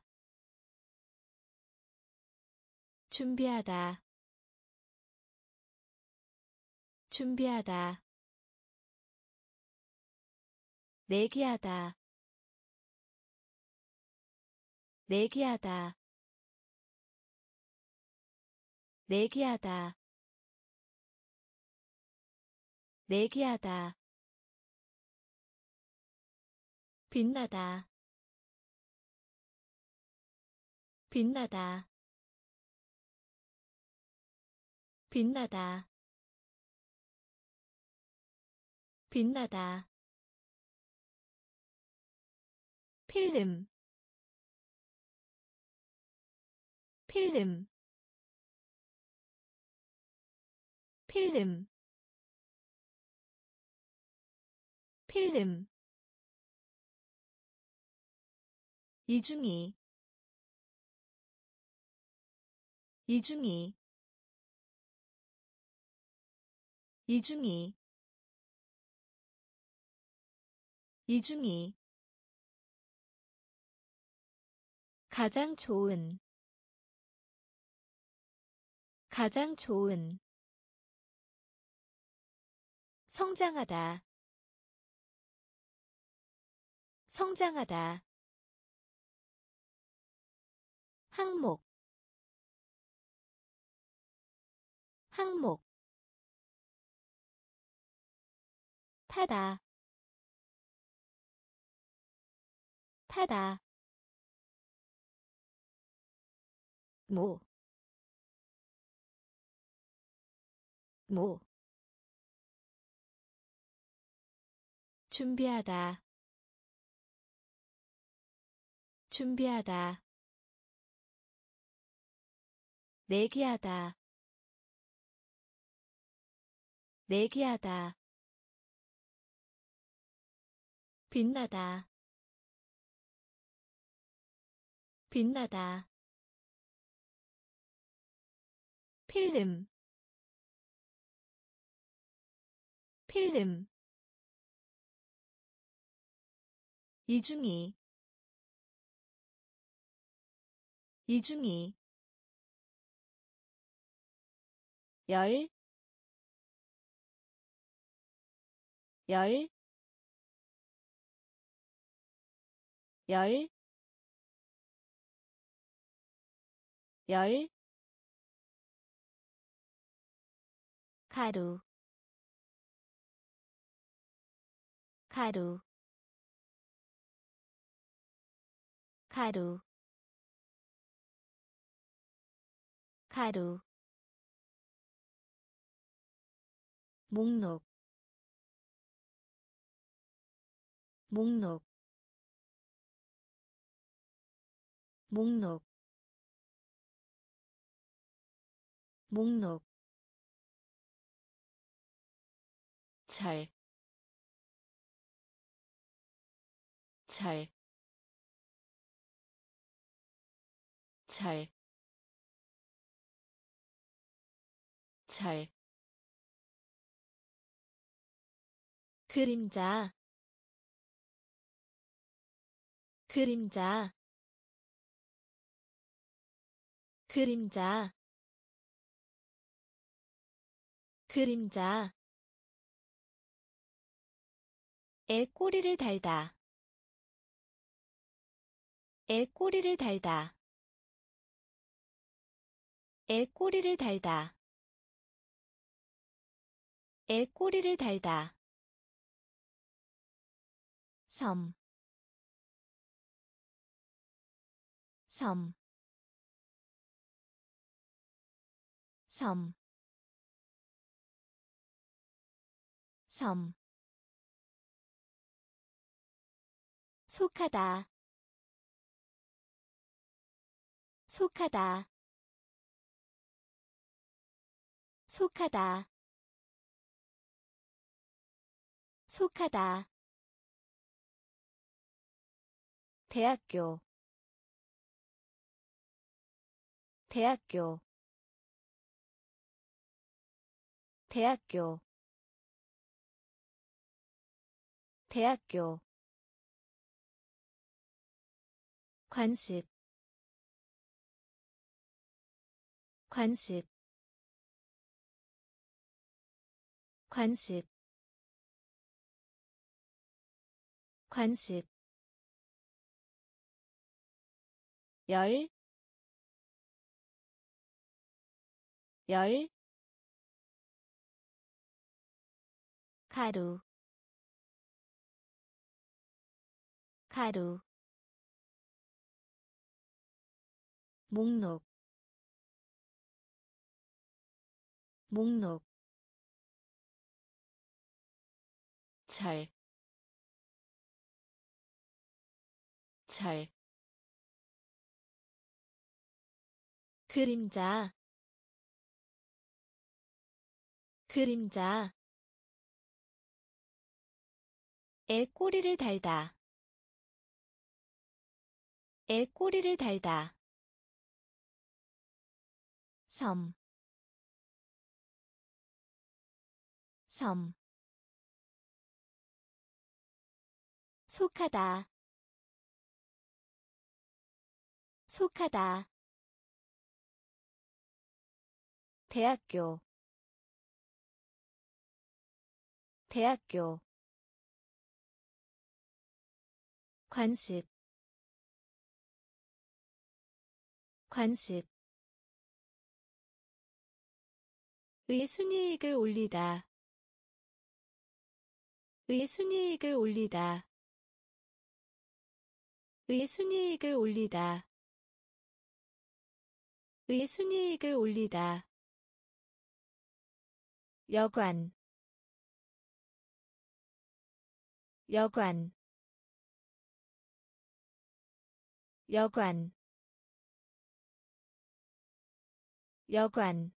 준비하다 준비하다 내기하다 내기하다 내기하다 내기하다 빛나다 빛나다 빛나다 빛나다 필름 필름 필름 필름 이중이 이중이 이중이 이중이 가장 좋은 가장 좋은 성장하다 성장하다 항목 항목 타다 타다 모 모 준비하다 준비하다 내기하다 내기하다 빛나다 빛나다 필름 필름 이중이 이중이 열, 열, 열, 열, 가루, 가루, 가루, 가루, 목록, 목록, 목록, 목록, 잘, 잘, 잘, 잘, 그림자, 그림자, 그림자, 그림자, 애 꼬리를 달다, 애 꼬리를 달다, 애 꼬리를 달다, 애 꼬리를 달다, 섬, 섬, 섬, 섬, 속하다, 속하다, 속하다, 속하다, 대학교, 대학교, 대학교, 대학교, 관습, 관습, 관습, 관습, 열, 열, 가루, 가루, 목록, 목록, 잘, 잘, 그림자, 그림자, 애 꼬리를 달다, 애 꼬리를 달다, 섬, 섬, 속하다, 속하다, 대학교, 대학교, 관습, 관습, 의 순이익을 올리다, 의 순이익을 올리다, 의 순이익을 올리다, 의 순이익을 올리다, 여관, 여관, 여관, 여관,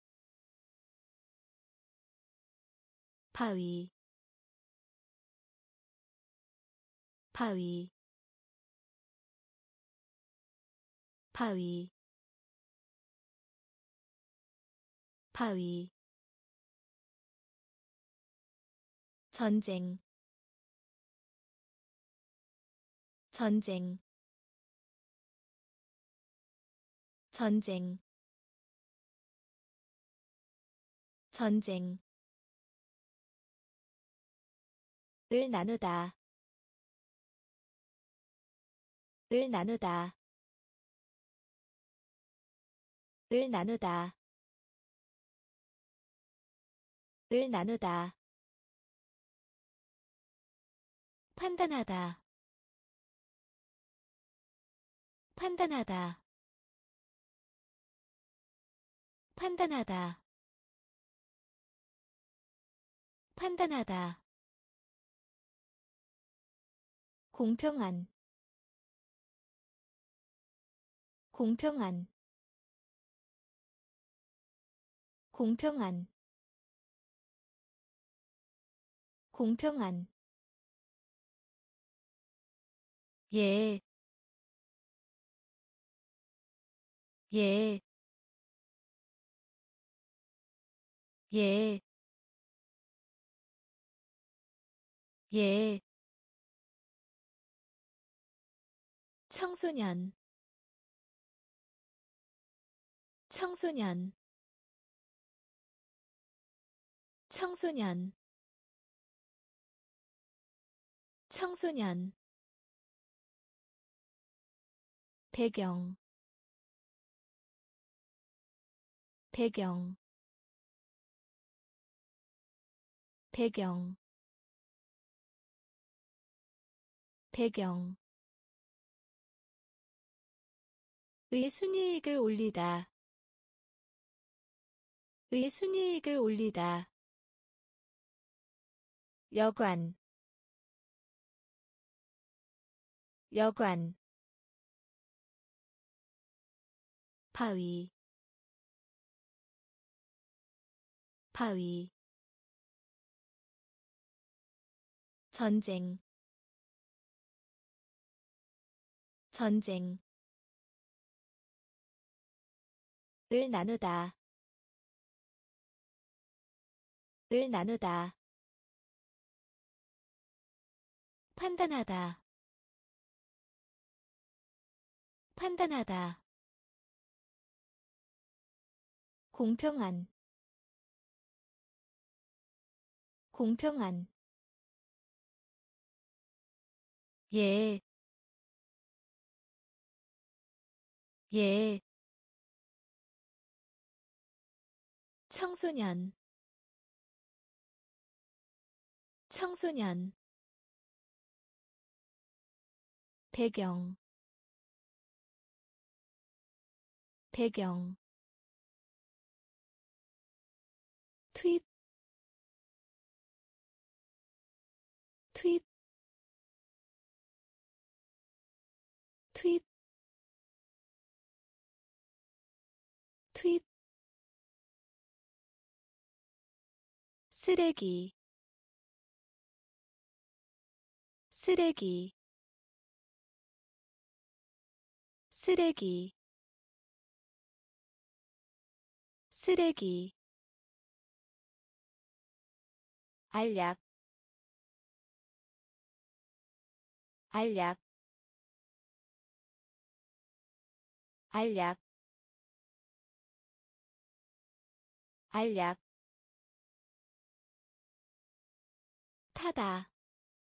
바위, 바위, 바위, 바위, 전쟁, 전쟁, 전쟁, 전쟁 을 나누다 을 나누다 을 나누다 을 나누다 판단하다 판단하다 판단하다 판단하다 공평한 공평한 공평한 공평한 예, 예, 예, 예. 청소년, 청소년, 청소년, 청소년. 배경, 배경, 배경, 배경. 의 순이익을 올리다, 의 순이익을 올리다. 여관, 여관. 바위, 바위. 전쟁, 전쟁. 을 나누다, 을 나누다. 판단하다, 판단하다. 공평한, 공평한. 예, 예. 청소년, 청소년. 배경, 배경. 투입, 투입, 투입, 투입. 쓰레기, 쓰레기, 쓰레기, 쓰레기. 알약, 알약, 알약, 알약. 타다,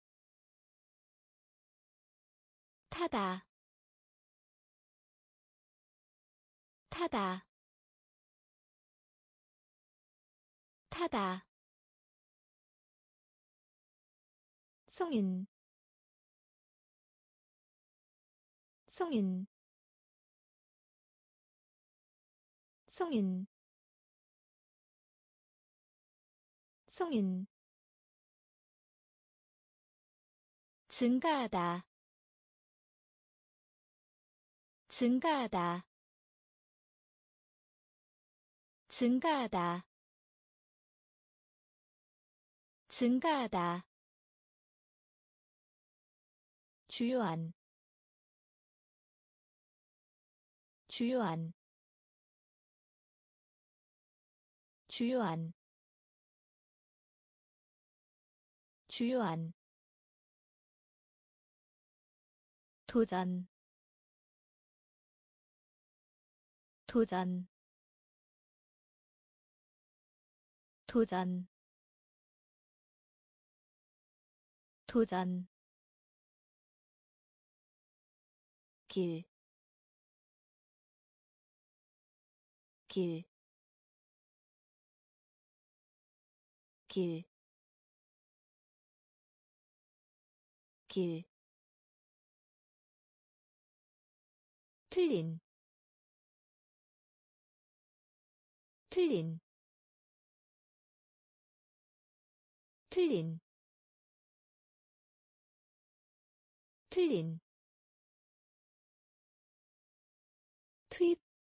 타다, 타다, 타다. 송인, 송인, 송인, 송인. 증가하다, 증가하다, 증가하다, 증가하다. 주요한, 주요한, 주요한, 주요한. 도전, 도전, 도전 도전 길, 길, 길, 길, 틀린 틀린 틀린 틀린 투입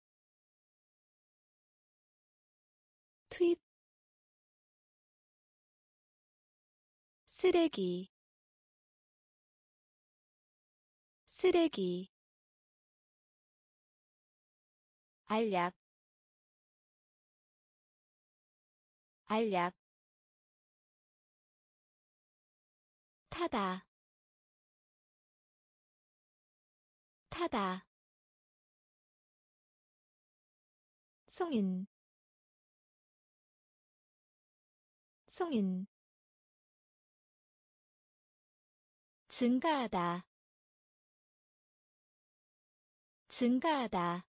투입 쓰레기 쓰레기 알약 알약 타다 타다 송인 송인 증가하다 증가하다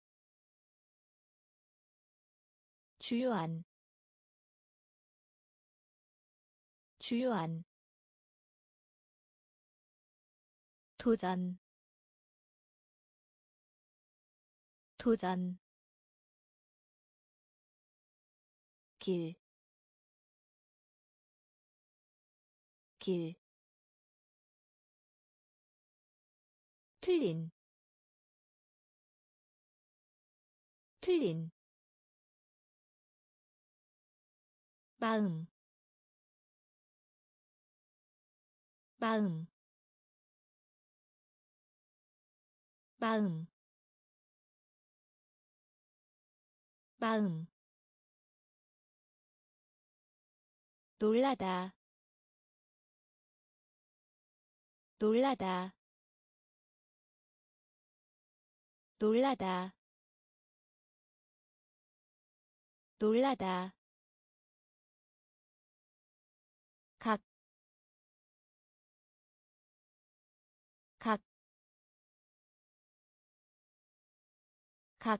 주요한 주요한 도전 도전 길, 길, 틀린 틀린 마음 마음 마음 마음 놀라다 놀라다 놀라다 놀라다 각, 각, 각,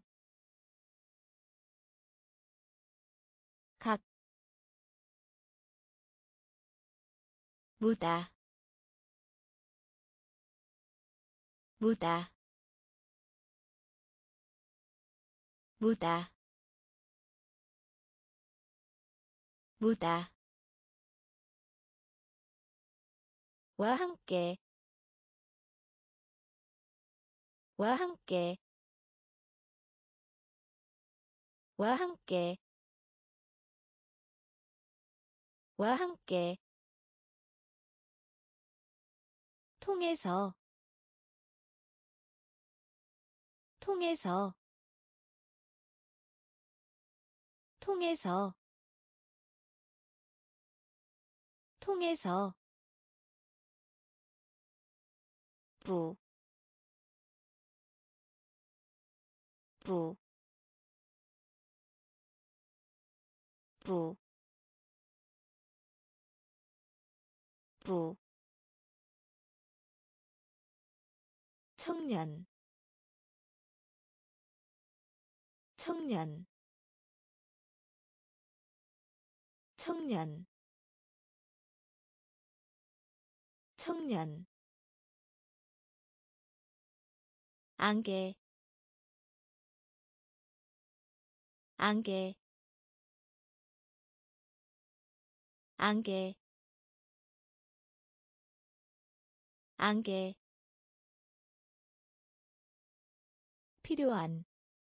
각, 무다, 무다, 무다, 무다. 와 함께 와 함께 와 함께 와 함께 통해서 통해서 통해서 통해서 부, 부, 부, 부, 청년 청년 청년 청년 안개 안개 안개 안개 필요한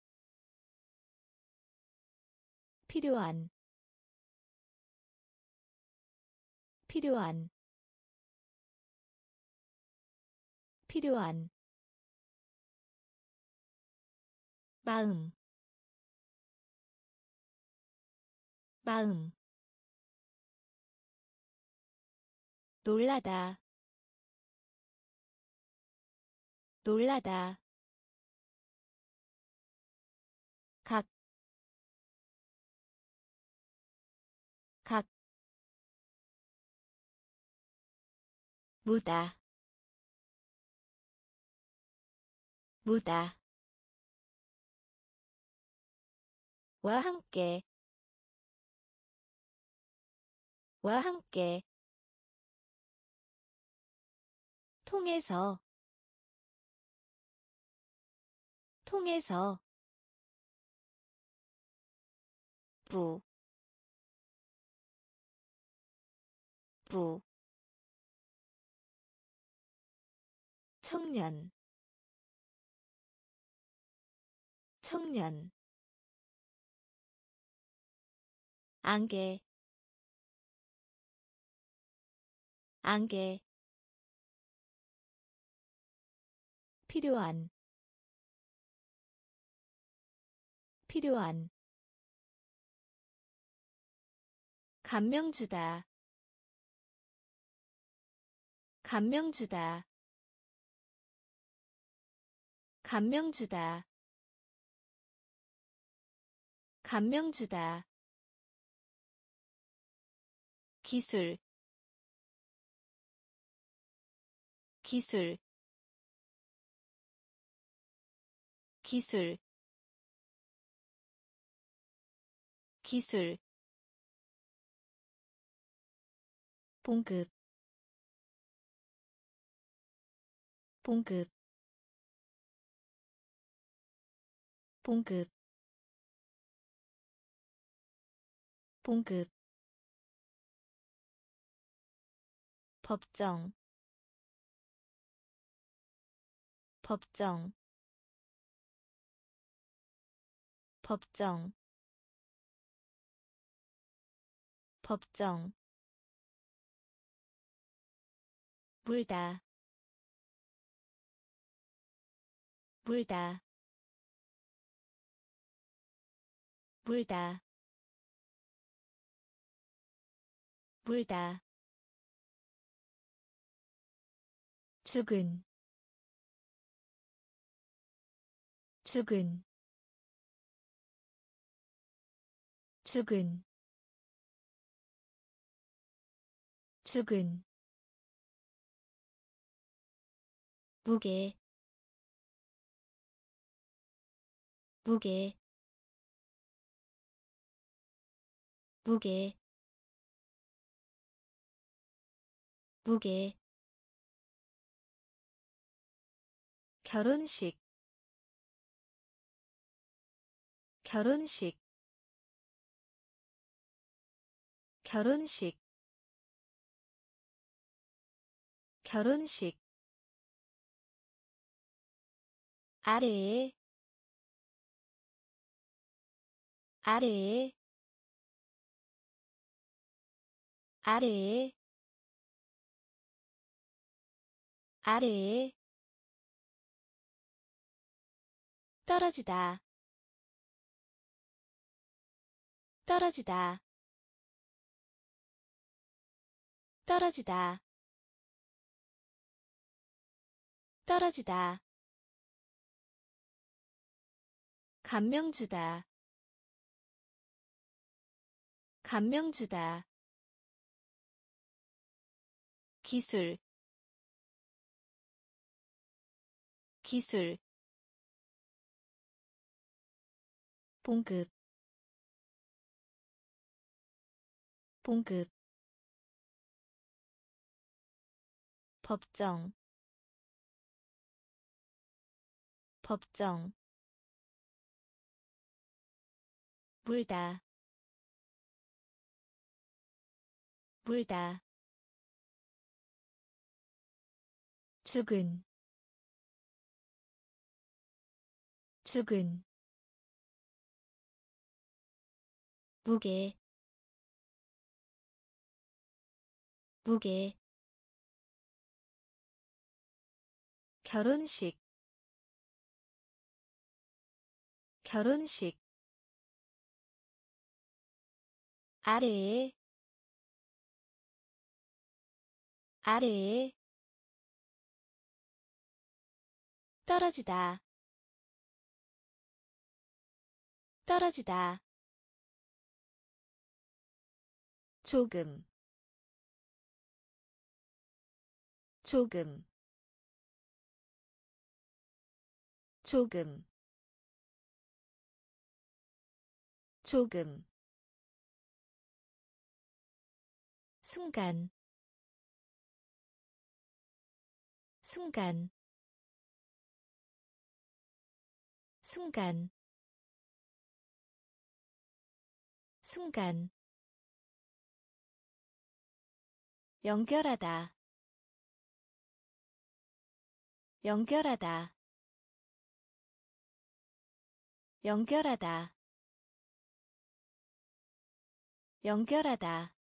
필요한 필요한 필요한 마음 마음 놀라다 놀라다 각, 무다 무다 와 함께 와 함께 통해서 통해서 부, 부, 청년 청년 안개 안개 필요한 필요한 감명 주다 감명 주다 감명 주다 감명 주다 기술 기술 기술 기술 봉급 봉급 봉급 봉급 법정 법정 법정 법정 물다 물다 물다 물다 죽은 죽은 죽은 죽은 무게 무게 무게 무게 결혼식 결혼식 결혼식 결혼식 아래에 아래에 아래에 아래에 떨어지다 떨어지다 떨어지다 떨어지다 감명 주다 감명 주다 기술 기술 봉급 봉급 법정 법정 물다 물다 죽은 죽은 무게 무게 결혼식 결혼식 아래에 아래에 떨어지다 떨어지다 조금 조금 조금 조금 순간 순간 순간 순간 연결하다 연결하다 연결하다 연결하다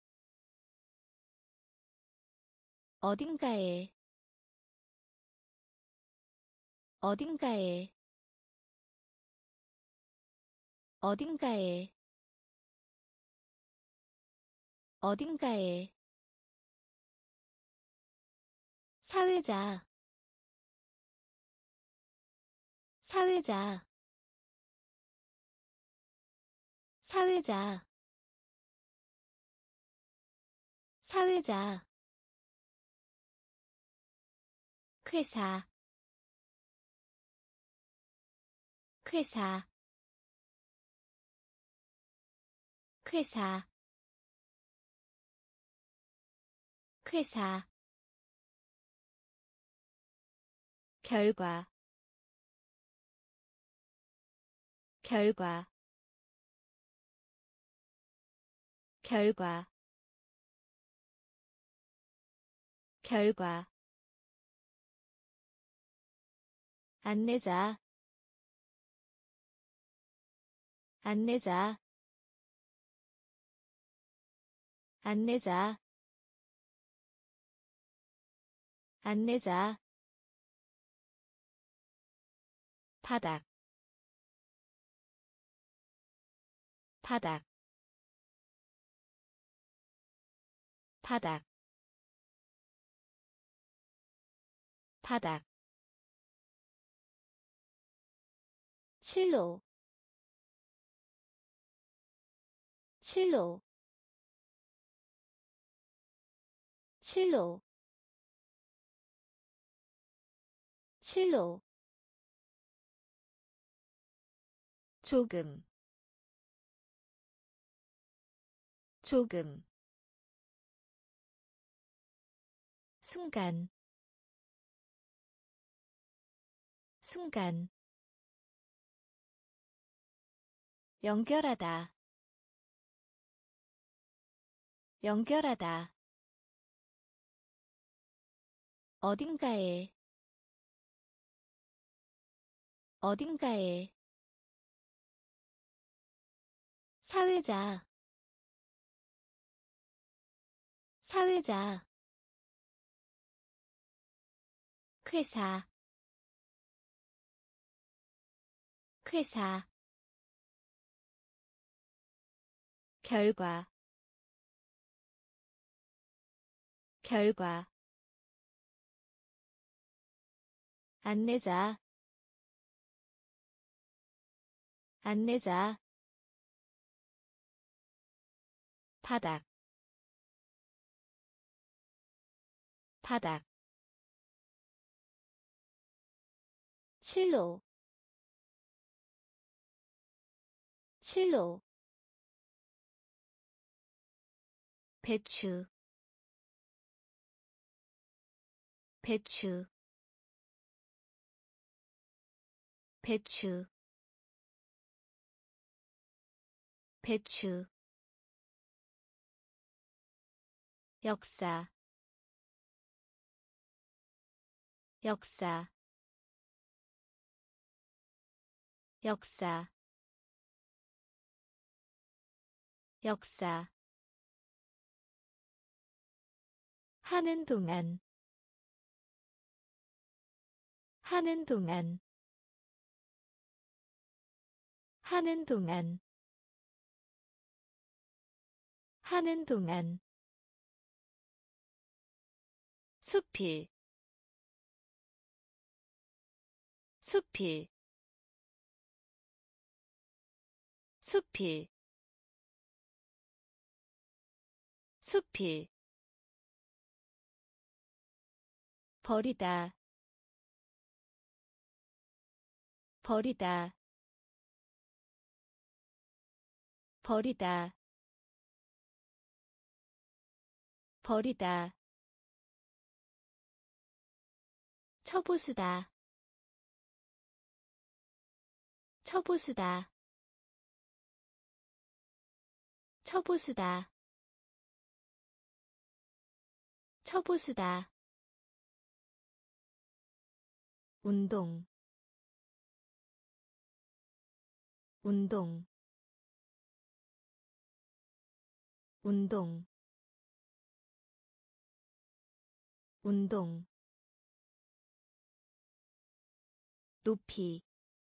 어딘가에 어딘가에 어딘가에 어딘가에 사회자 사회자 사회자 사회자 회사 회사 회사 회사 결과 결과 결과 결과 안내자 안내자 안내자 안내자 바닥 바닥 바닥 바닥 실로 실로 실로 실로 조금 조금 순간 순간 연결하다 연결하다 어딘가에 어딘가에 사회자 사회자 회사 회사 결과 결과 안내자 안내자 바닥 바닥 실로 실로 배추 배추 배추 배추 역사 역사 역사 역사 하는 동안 하는 동안 하는 동안 하는 동안 숲이 숲이 숲이 숲이 버리다 버리다 버리다 버리다 처보수다 처보수다 처보수다 처보수다 운동 운동 운동 운동 높이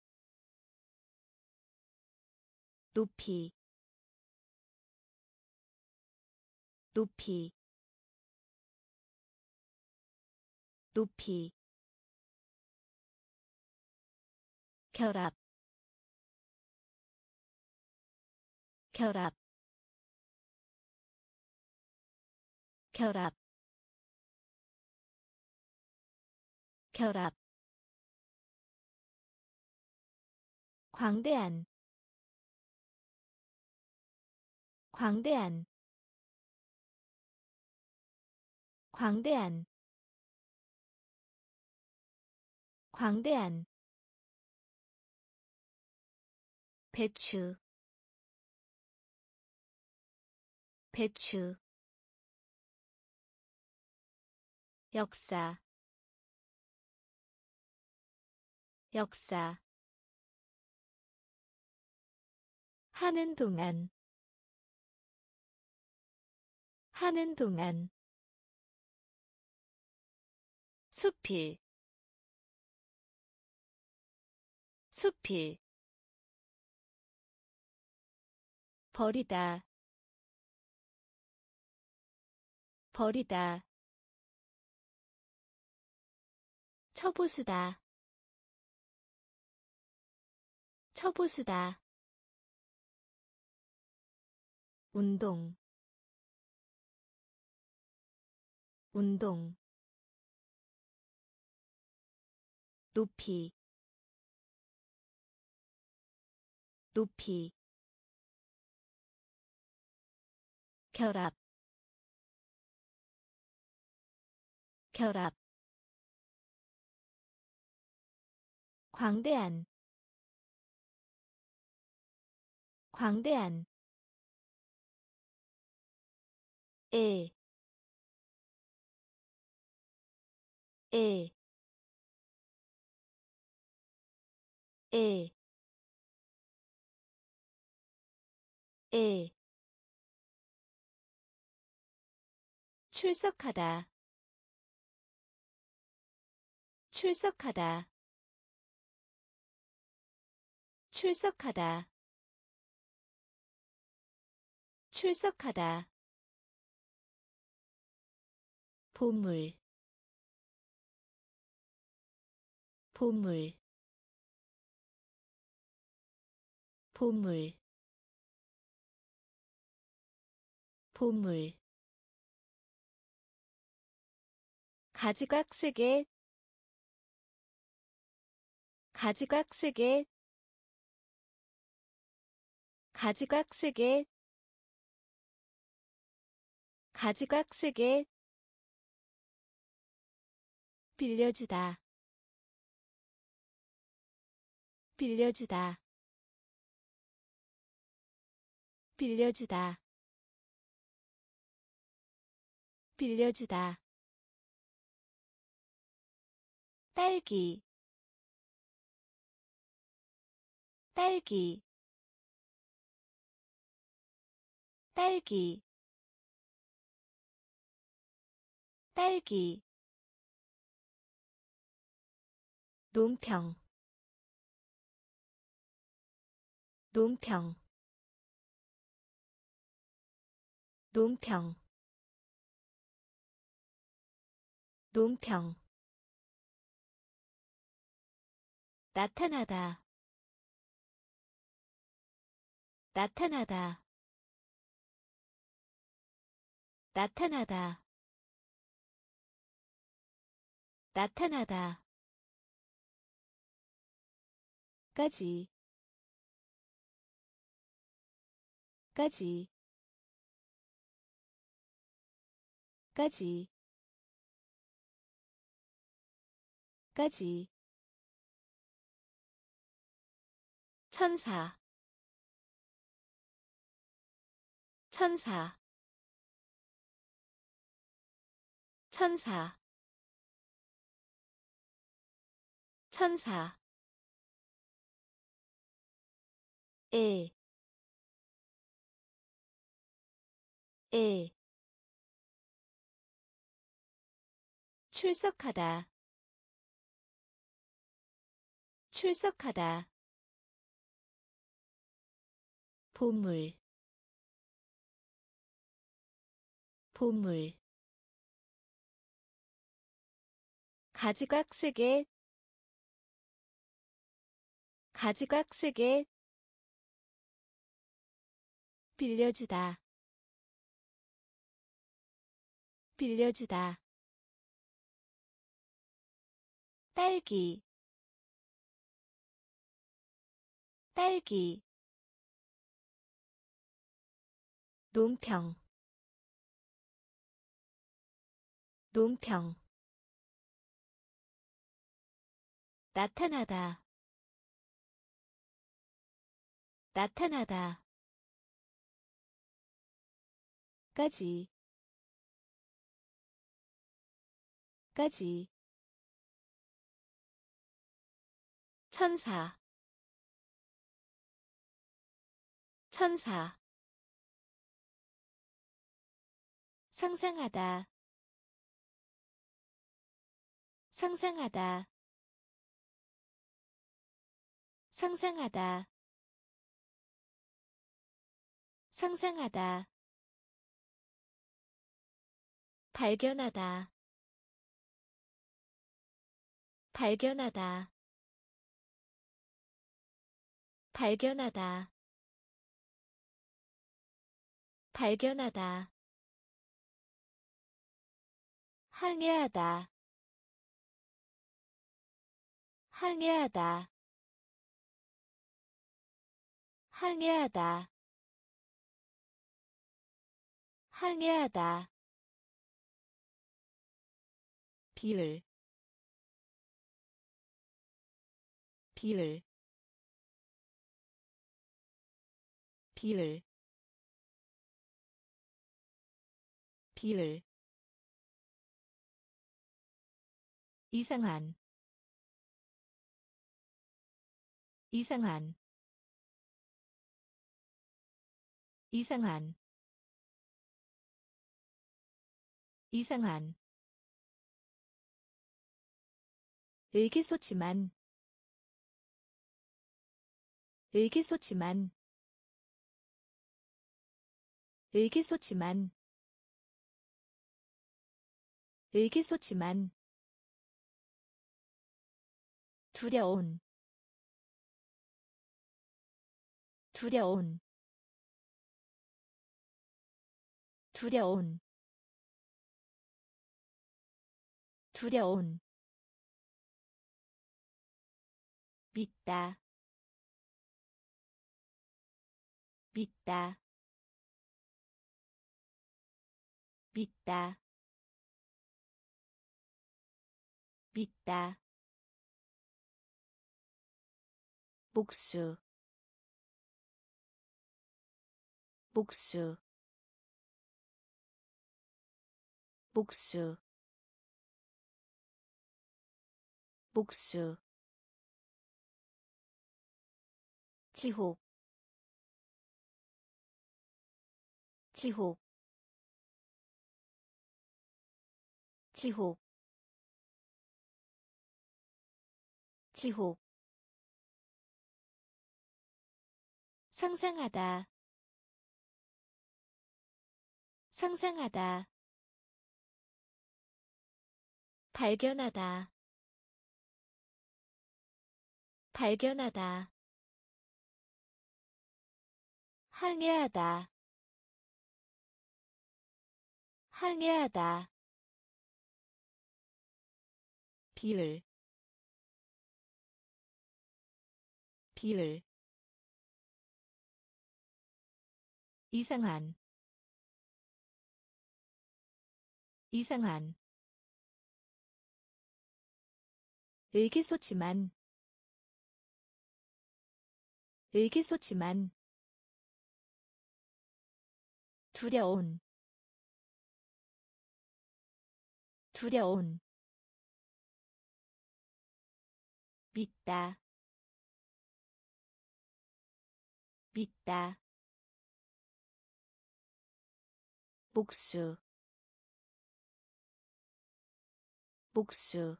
높이 높이 높이 결합 결합 결합 결합 광대한 광대한 광대한 광대한 배추 배추 역사 역사 하는 동안 하는 동안 숲이 숲이 버리다 버리다 처보수다 처보수다 운동 운동 높이 높이 결합 결합 광대한 광대한 에 에 에 에 출석하다 출석하다 출석하다 출석하다 보물 보물 보물 보물 가지각색의 가지각색의 가지각색의 가지각색의 빌려주다 빌려주다 빌려주다 빌려주다 딸기 딸기 딸기 딸기 논평 논평 논평 논평 나타나다 나타나다 나타나다 나타나다 까지 까지 까지 까지 천사 천사 천사 천사 에, 에, 출석하다, 출석하다, 보물, 보물, 가지각색의, 가지각색의, 빌려주다, 빌려주다, 딸기, 딸기, 논평, 논평, 나타나다, 나타나다, 까지, 까지, 천사, 천사, 상상하다, 상상하다, 상상하다, 상상하다, 발견하다, 발견하다, 발견하다, 발견하다, 항해하다, 항해하다, 항해하다, 항해하다, 비을, 비을, 비을, 비을, 이상한, 이상한, 이상한, 이상한, 의기소침한, 의기소침한, 의기소침한, 의기소침한, 두려운, 두려운, 두려운, 두려운, 믿다, 믿다, 믿다, 믿다, 목수, 목수, 목수, 목수, 지옥, 지옥, 지옥, 지옥, 상상하다, 상상하다, 발견하다, 발견하다, 항해하다, 항해하다, 비율 비율 이상한 이상한 의기소침한 의기소침한 두려운 두려운 믿다 믿다 목수 목수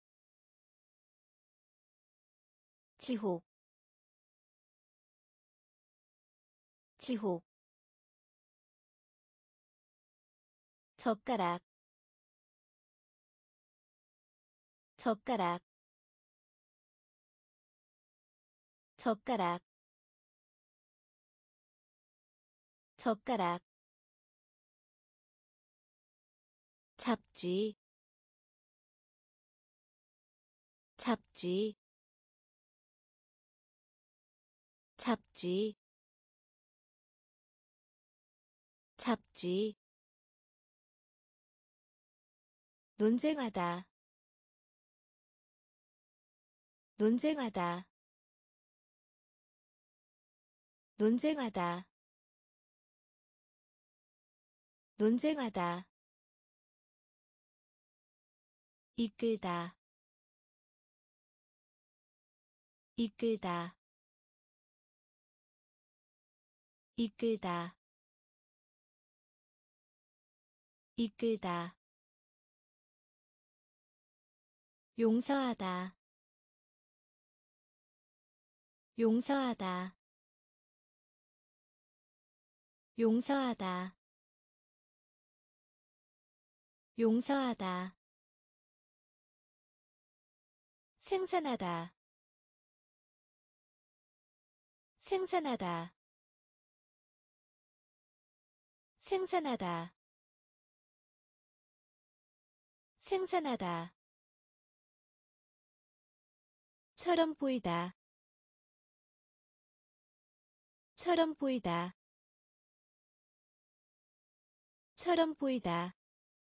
지옥 지옥 젓가락 젓가락 젓가락 젓가락 잡지 잡지 잡지 잡지 논쟁하다 논쟁하다 논쟁하다 논쟁하다 이끌다 이끌다 이끌다 이끌다 용서하다 용서하다 용서하다 용서하다 생산하다 생산하다 생산하다 생산하다 처럼 보이다 처럼 보이다 처럼 보이다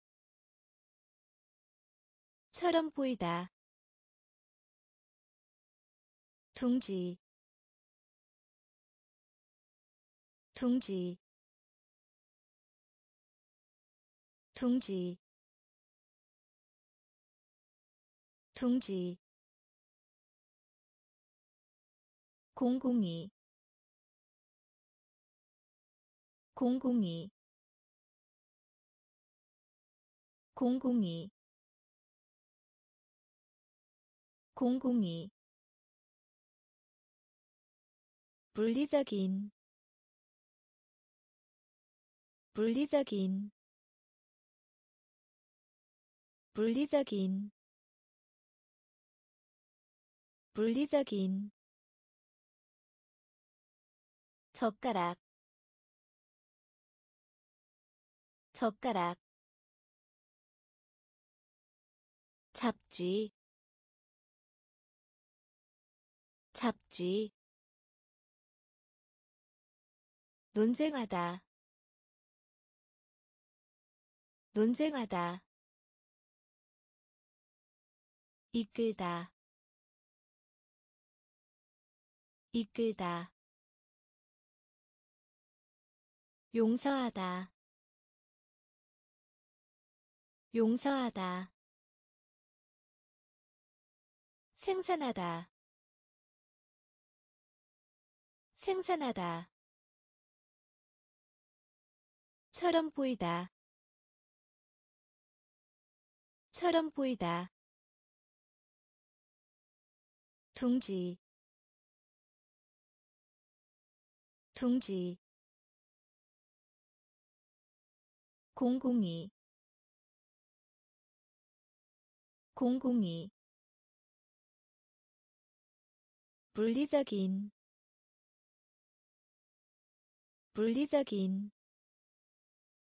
처럼 보이다 둥지 둥지 둥지 둥지 공공이 공공이 공공이 공공이 물리적인 물리적인 물리적인 물리적인 젓가락 젓가락 잡지 잡지 논쟁하다 논쟁하다 이끌다 이끌다 용서하다 용서하다 생산하다 생산하다 처럼 보이다 처럼 보이다 둥지 둥지 공공이 공공이 물리적인 물리적인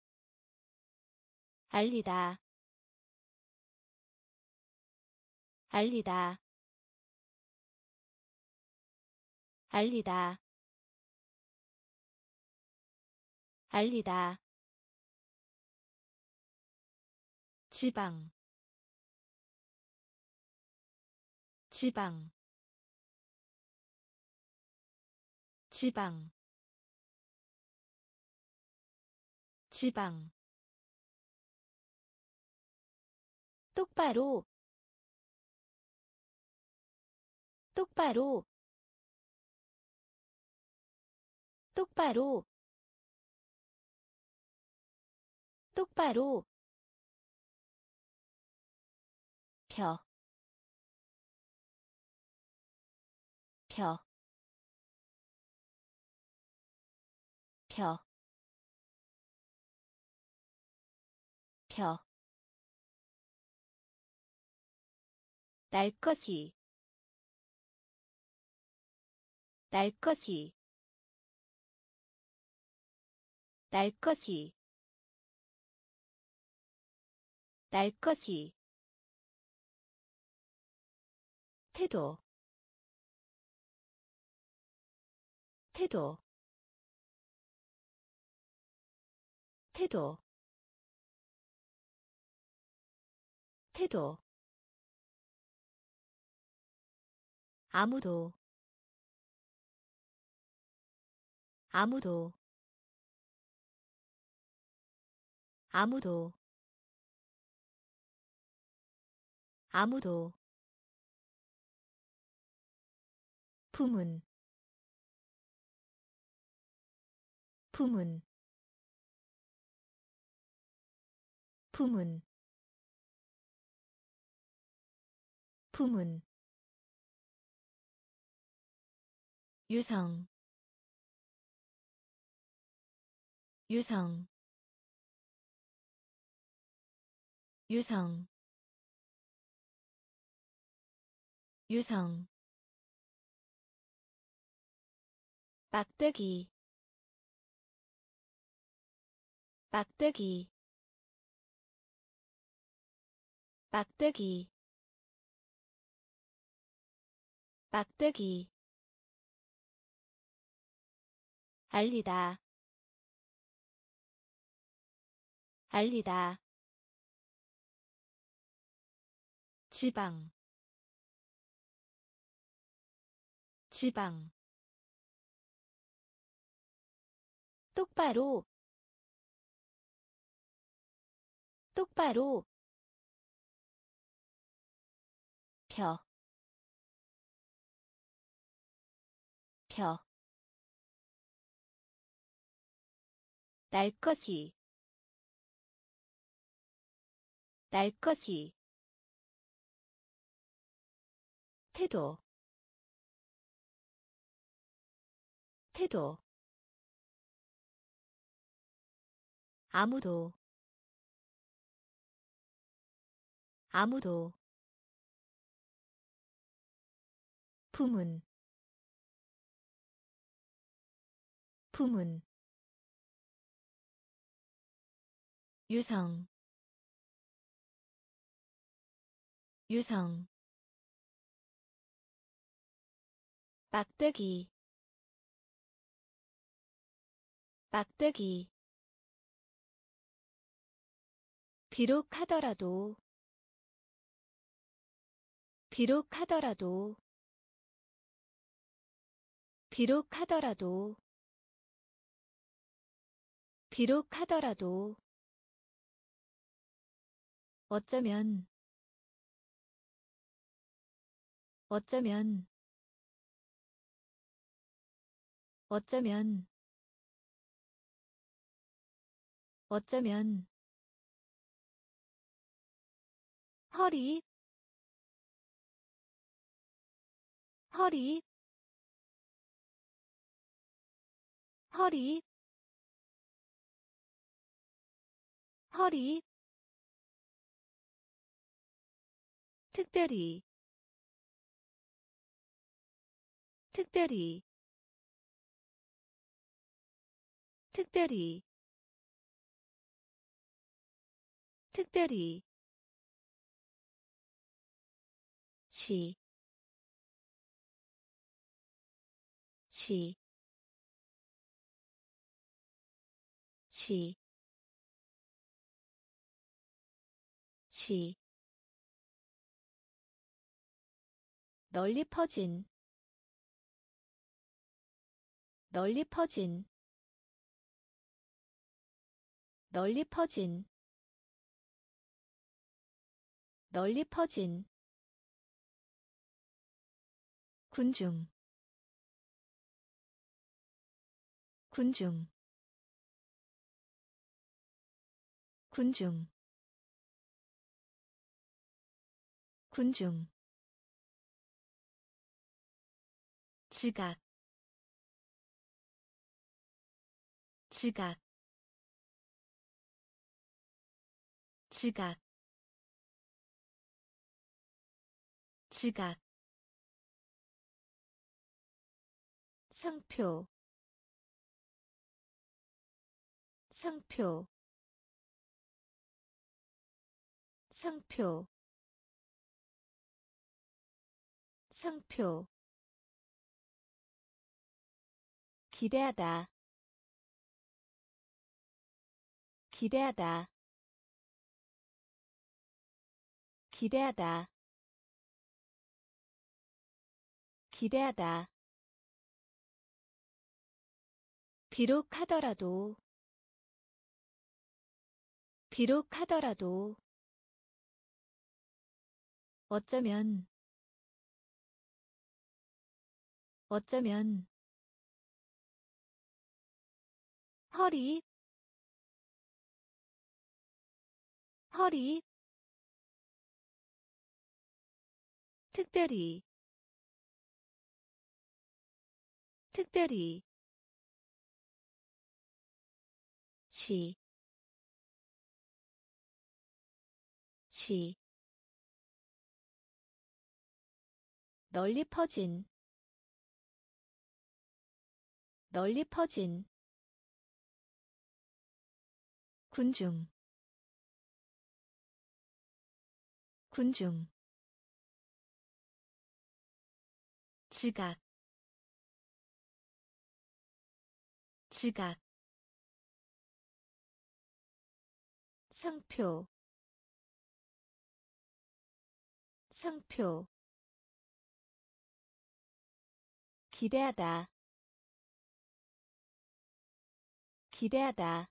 알리다 알리다 알리다 알리다 지방 지방 지방 지방 똑바로 똑바로 똑바로 똑바로 펴, 펴, 펴, 펴. 날 것이 날 것이 날 것이 날 것이 태도 태도 태도 태도 아무도 아무도 아무도 아무도 부문 부문 부문 부문 유성 유성 유성 유성 막대기 막대기 막대기 막대기 알리다 알리다 지방 지방 똑바로 똑바로 펴, 펴. 날 것이 날 것이 태도 태도 아무도 아무도 부문 부문 유성 유성 막대기 막대기 비록 하더라도 비록 하더라도 비록 하더라도 비록 하더라도 어쩌면 어쩌면 어쩌면 어쩌면 허리 허리 허리 허리 특별히 특별히 특별히 특별히 시, 시, 시, 시. 널리 퍼진, 널리 퍼진, 널리 퍼진, 널리 퍼진. 군중, 군중, 군중, 군중. 지각, 지각, 지각, 지각. 상표, 상표, 상표, 상표. 기대하다, 기대하다, 기대하다, 기대하다. 비록 하더라도, 비록 하더라도. 어쩌면, 어쩌면. 허리, 허리. 특별히, 특별히. 시, 시. 널리 퍼진, 널리 퍼진. 군중, 군중. 지각, 지각. 상표, 상표. 기대하다, 기대하다.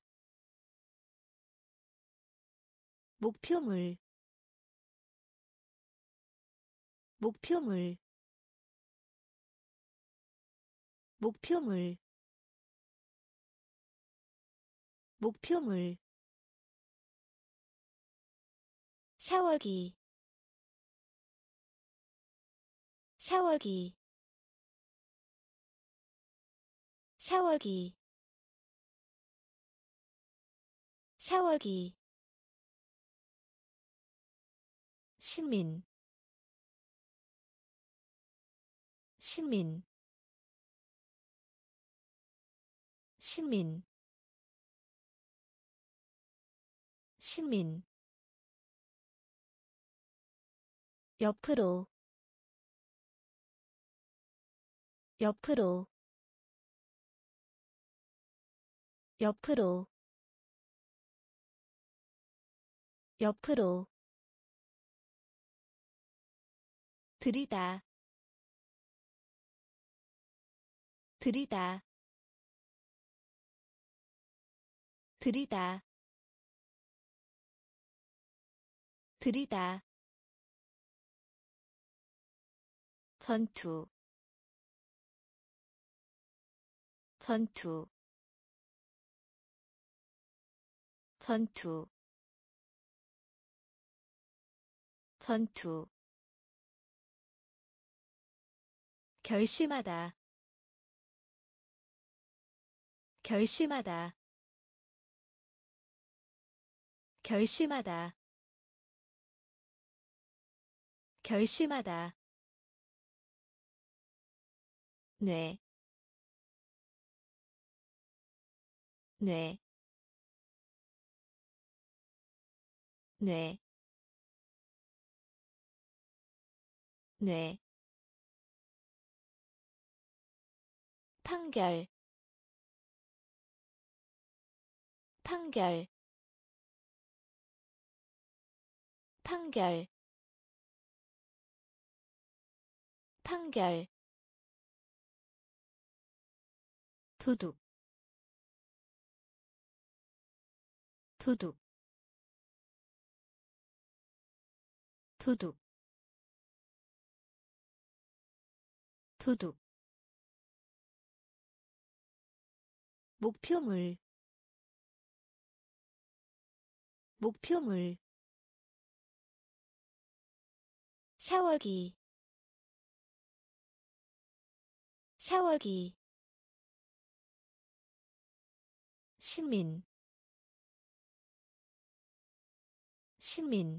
목표물, 목표물, 목표물, 목표물. 샤워기, 샤워기, 샤워기, 샤워기. 시민, 시민, 시민, 시민. 옆으로, 옆으로, 옆으로, 옆으로. 들이다, 들이다, 들이다, 들이다. 전투, 전투, 전투, 전투. 결심하다, 결심하다, 결심하다, 결심하다. 뇌, 뇌, 뇌, 뇌 판결 판결 판결 판결 도둑 도둑 도둑 도둑 목표물 목표물 샤워기 샤워기 시민 시민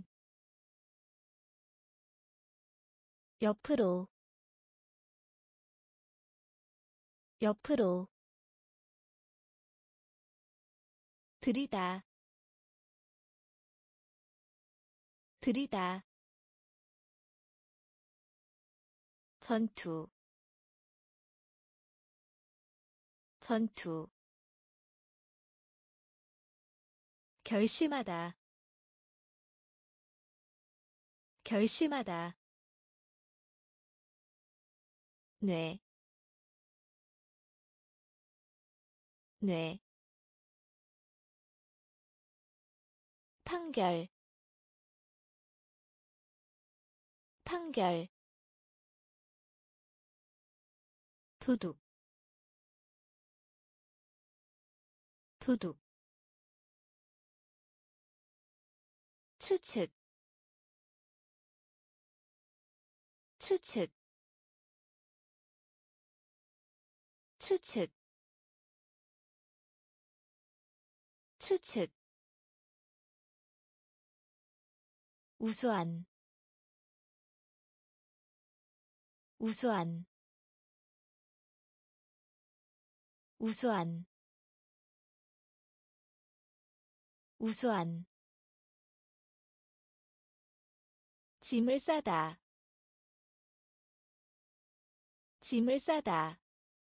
옆으로 옆으로 들이다 들이다 전투 전투 결심하다 결심하다 뇌 뇌 판결 판결 도둑 도둑 추측 추측 추측 추측 우수한 우수한 우수한 우수한 짐을 싸다 짐을 싸다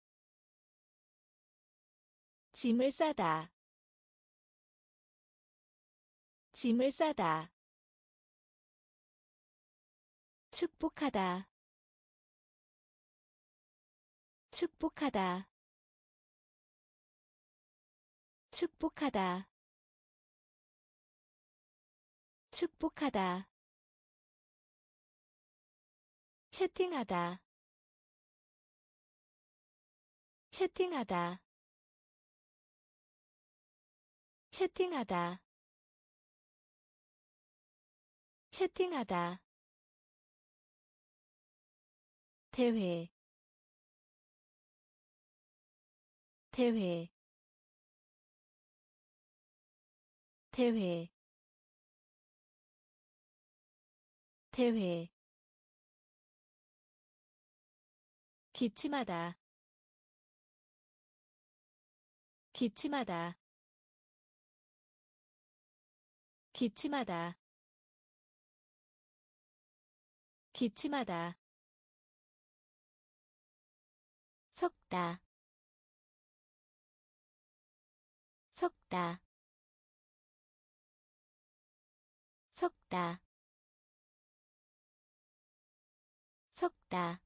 짐을 싸다 짐을 싸다 축복하다 축복하다 축복하다 축복하다 채팅하다 채팅하다 채팅하다 채팅하다 대회 대회 대회 대회 기침하다 기침하다 기침하다 기침하다 섞다 섞다 섞다 섞다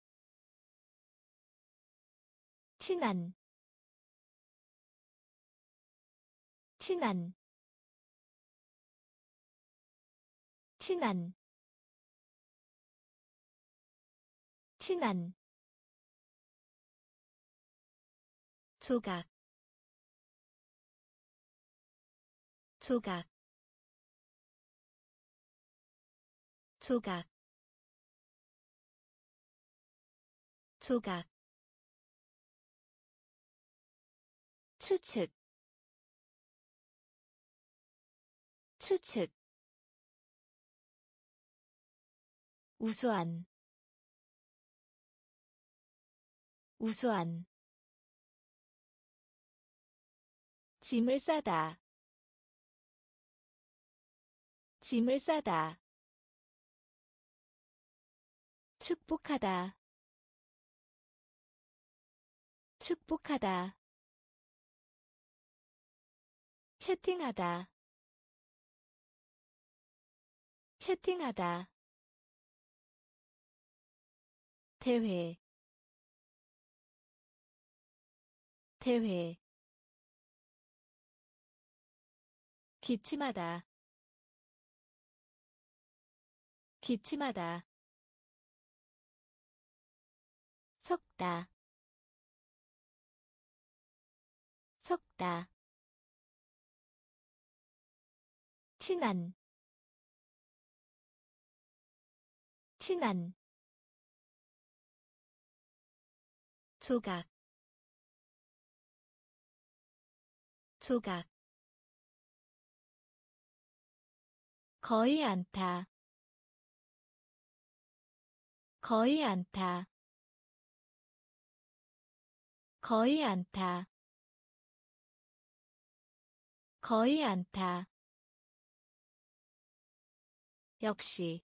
친한 친한 친한 친한 조각 조각 조각 조각 추측 추측 우수한 우수한 짐을 싸다 짐을 싸다 축복하다 축복하다 채팅하다 채팅하다 대회 대회 기침하다 기침하다 섞다 섞다 친한 친한 조각 조각 거의 않다 거의 않다 거의 않다 거의 않다 역시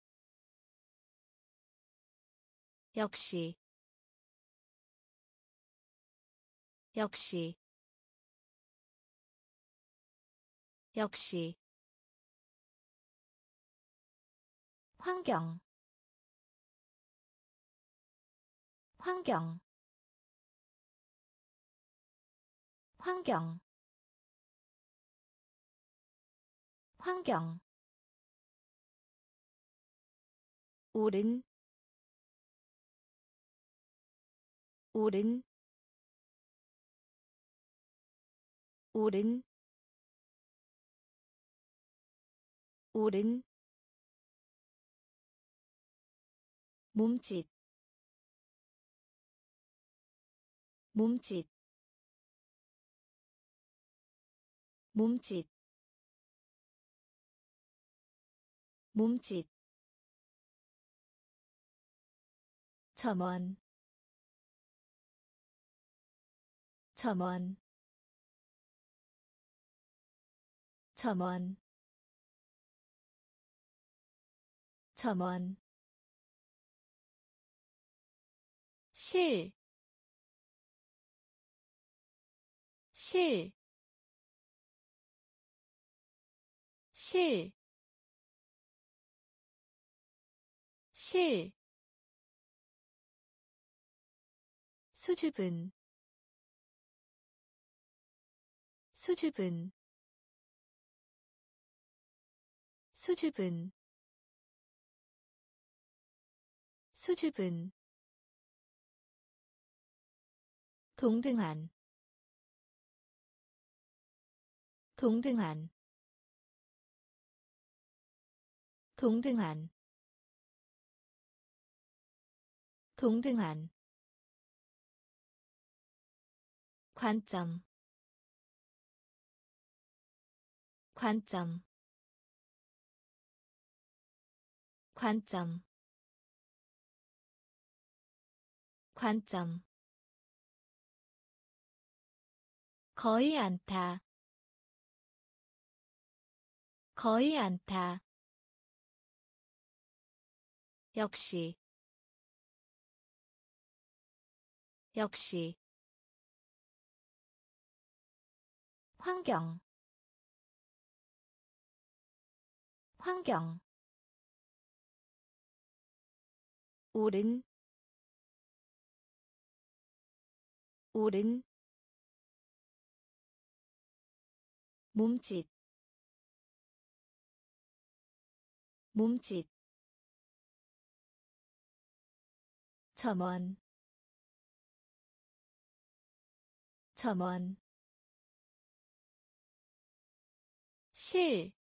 역시 역시 역시 환경 환경 환경 환경 오른 오른 오른 오른 몸짓 몸짓 몸짓 몸짓 점원 점원 점원 점원 실, 실, 실, 실, 수줍은, 수줍은, 수줍은, 수줍은, 동등한, 동등한, 동등한, 동등한, 관점, 관점, 관점, 관점, 거의 않다, 거의 않다, 역시, 역시, 환경, 환경, 오른, 오른, 몸짓, 몸짓, 점원, 점원, 실,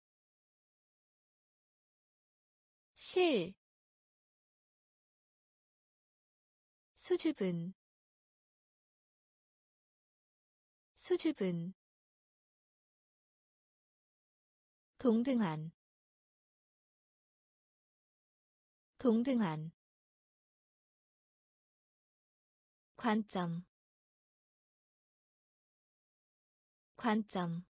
실, 수줍은, 수줍은, 동등한, 동등한, 관점, 관점,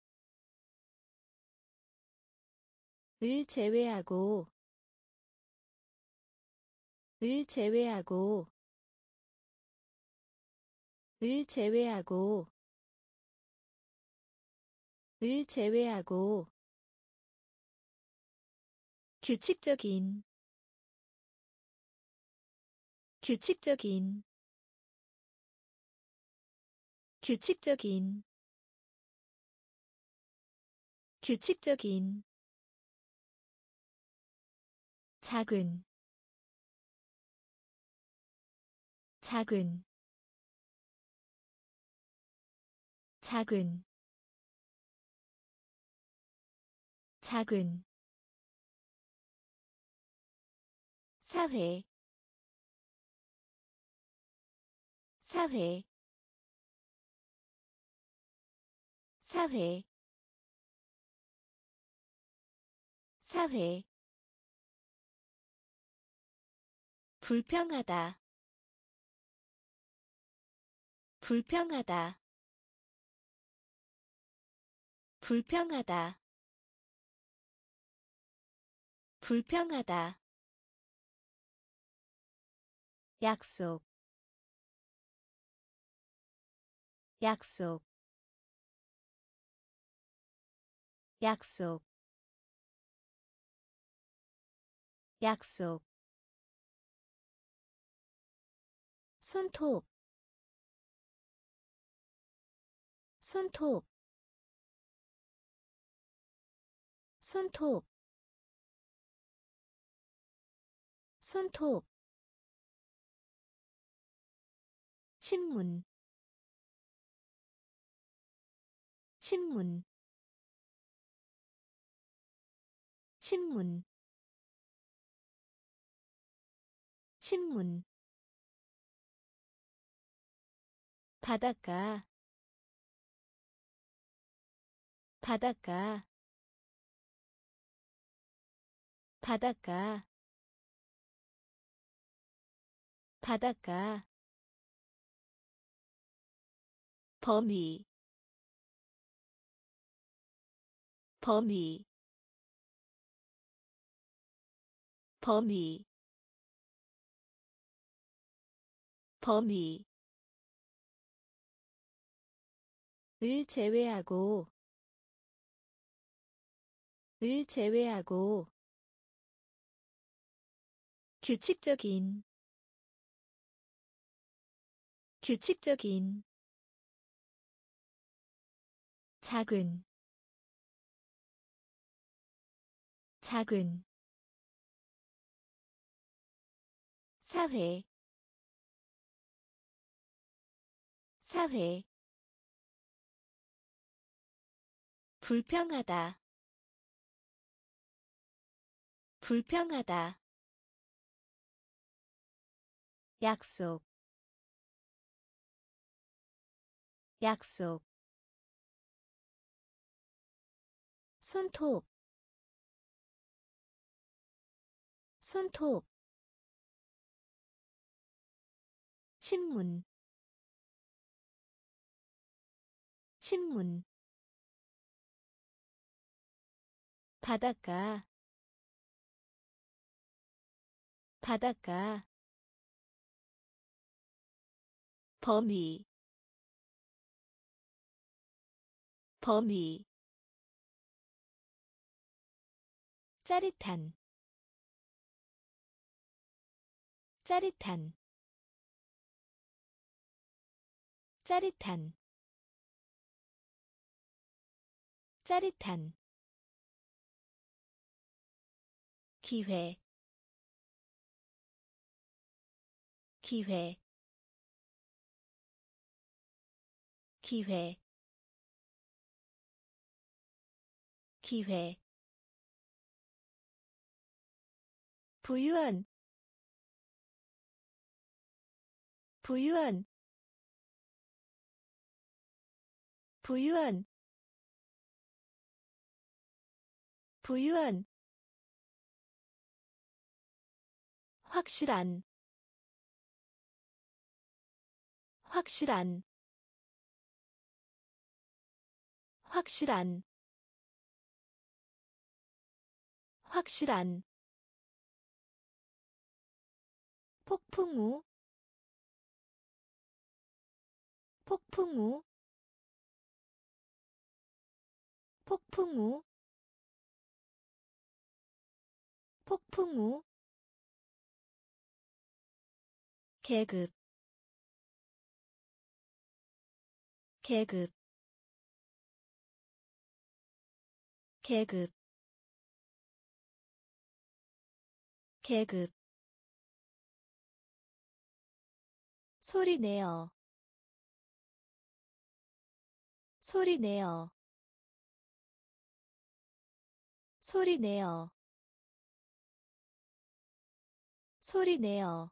을 제외하고, 을 제외하고 을 제외하고 을 제외하고 규칙적인 규칙적인 규칙적인 규칙적인 작은 작은 작은 작은 사회 사회 사회 사회 불평하다 불평하다 불평하다 불평하다 약속 약속 약속 약속 손톱 손톱 손톱 손톱 신문 신문 신문 신문 바닷가 바닷가 바닷가 바닷가 범위 범위 범위 범위 을 제외하고 을 제외하고 규칙적인 규칙적인 작은 작은 사회 사회 불평하다 불평하다 약속 약속 손톱 손톱 신문 신문 바닷가 바닷가 범위 범위 짜릿한 짜릿한 짜릿한 짜릿한 기회 기회 기회 기회 부유한 부유한 부유한 부유한 확실한 확실한 확실한 확실한 폭풍우 폭풍우 폭풍우 폭풍우 계급 계급 계급 계급 소리내어 소리내어 소리내어 소리내어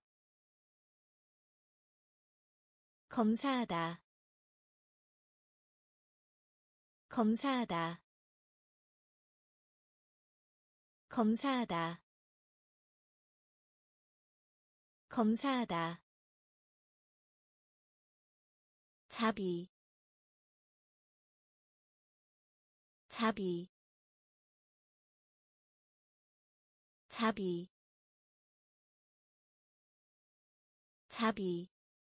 검사하다 검사하다 검사하다 검사하다 자비 자비 자비 자비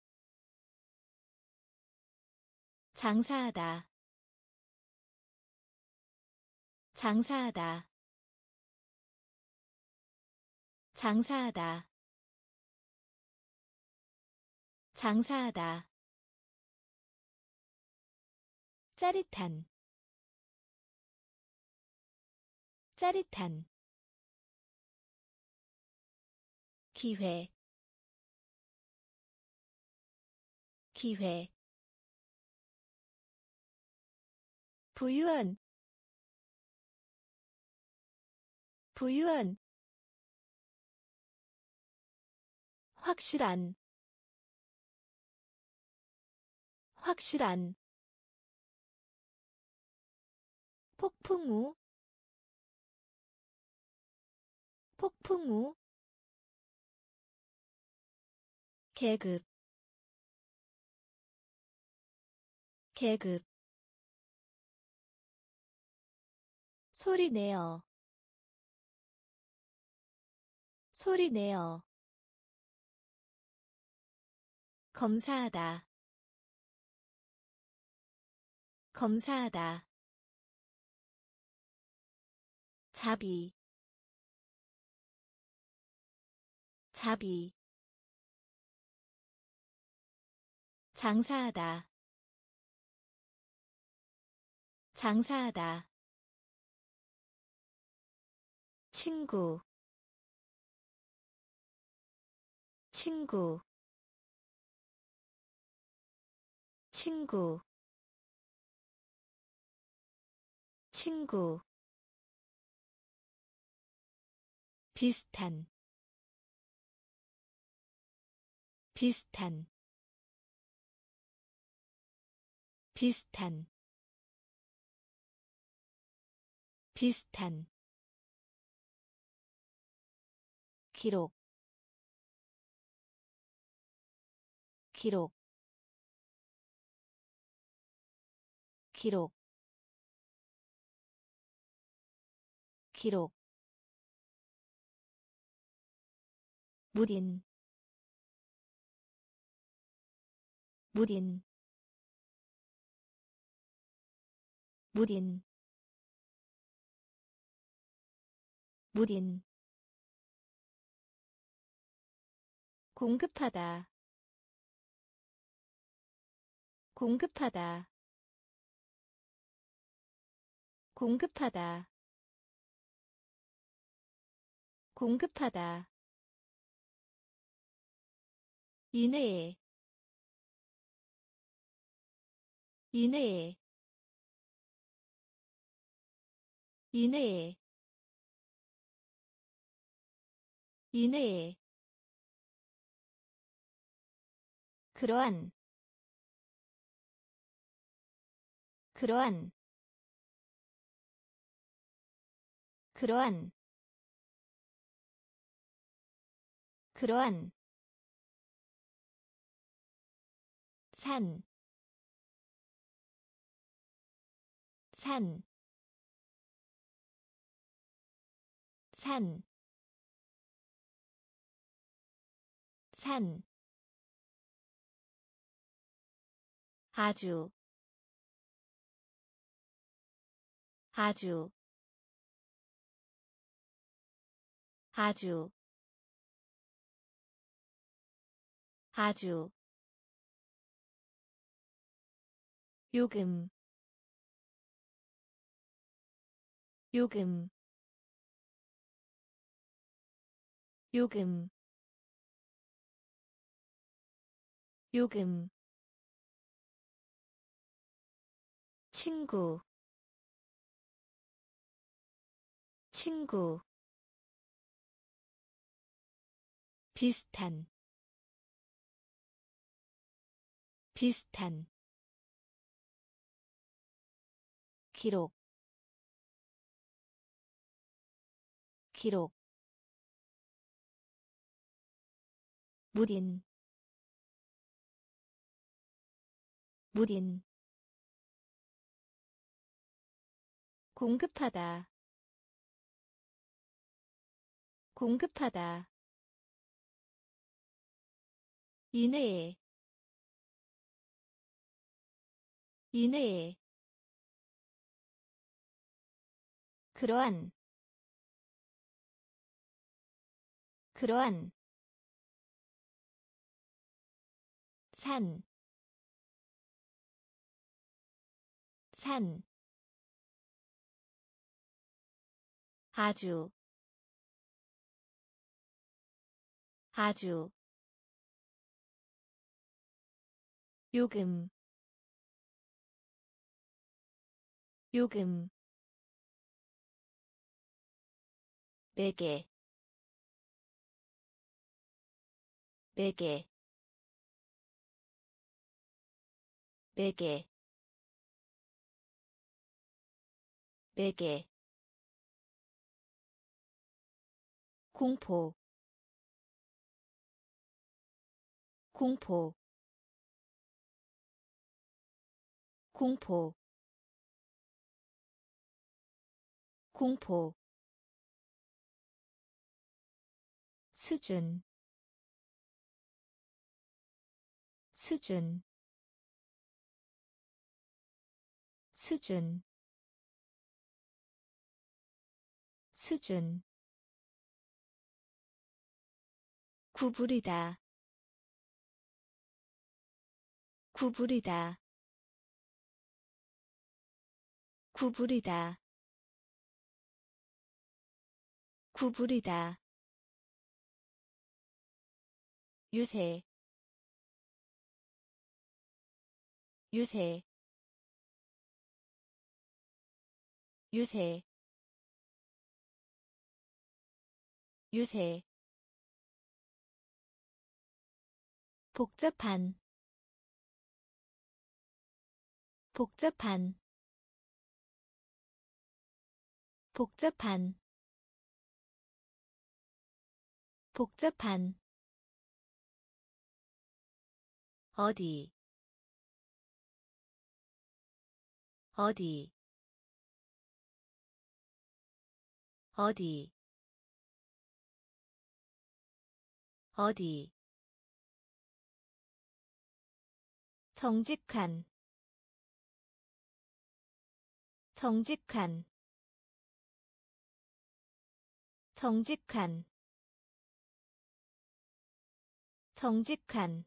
장사하다 장사하다 장사하다 장사하다 짜릿한 짜릿한 기회 기회 부유한 부유한 확실한 확실한 폭풍우 폭풍우 계급 계급 소리내어 소리내어 검사하다 검사하다 자비 자비 장사하다 장사하다 친구 친구 친구 친구 비슷한 비슷한 비슷한 비슷한 기록 기록 기록 기록 무딘 무딘 무딘 무딘 공급하다 공급하다 공급하다 공급하다 이내에 이내에 이내에 이내에 그러한 그러한 그러한 그러한 산, 산, 산, 산, 아주 아주 아주 아주 요금, 요금, 요금, 요금, 친구, 친구, 비슷한, 비슷한, 기록, 기록, 무딘, 무딘, 공급하다, 공급하다, 이내에, 이내에, 그러한, 그러한, 산, 산, 아주 아주 요금, 요금, 베개 베개 베개 베개 공포, 공포, 공포, 공포, 수준, 수준, 수준, 수준, 구부리다, 구부리다, 구부리다, 구부리다, 유세, 유세, 유세, 유세, 복잡한, 복잡한, 복잡한, 복잡한, 어디 어디 어디 어디 정직한, 정직한, 정직한, 정직한,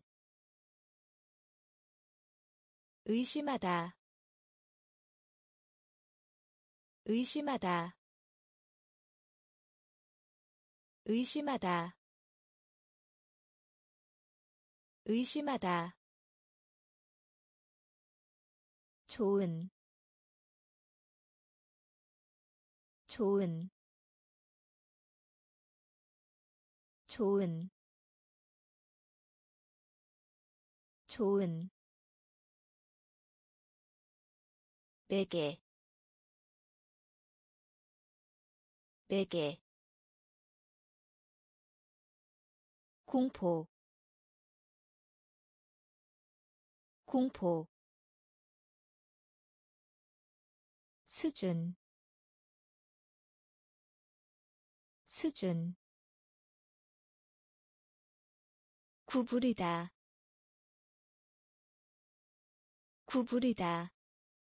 의심하다, 의심하다, 의심하다, 의심하다, 좋은, 좋은, 좋은, 좋은, 베개 베개 공포, 공포, 수준, 수준, 구부리다 구부리다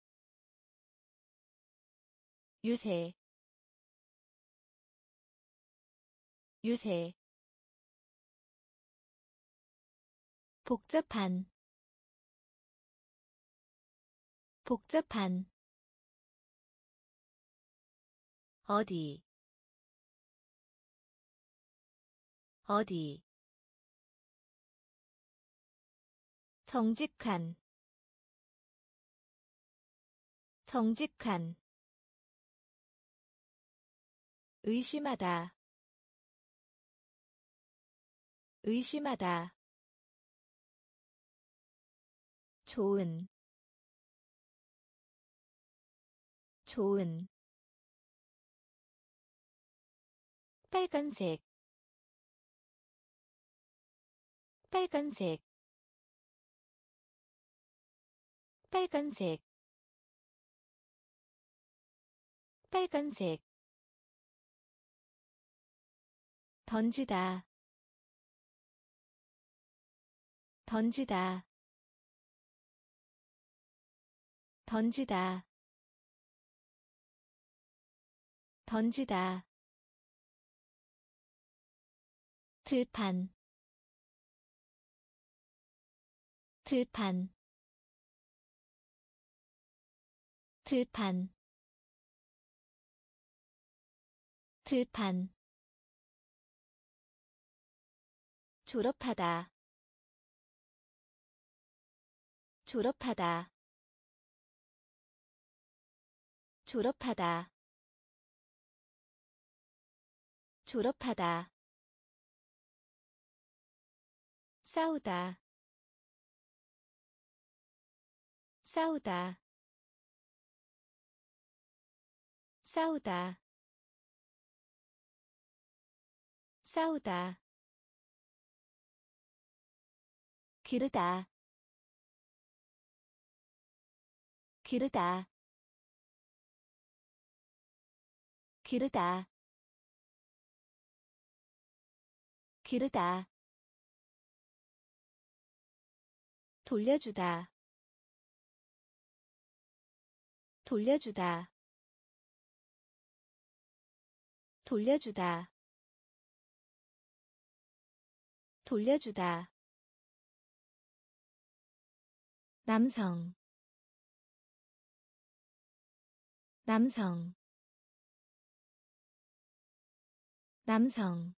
유세 유세 복잡한 복잡한 어디 어디 정직한 정직한 의심하다 의심하다 좋은 좋은 빨간색 빨간색 빨간색 빨간색 던지다 던지다 던지다 던지다 들판 들판 들판 들판 졸업하다 졸업하다 졸업하다 졸업하다 싸우다 싸우다 싸우다 싸우다 기르다 기르다 기르다 기르다 돌려주다 돌려주다 돌려주다 돌려주다 남성 남성 남성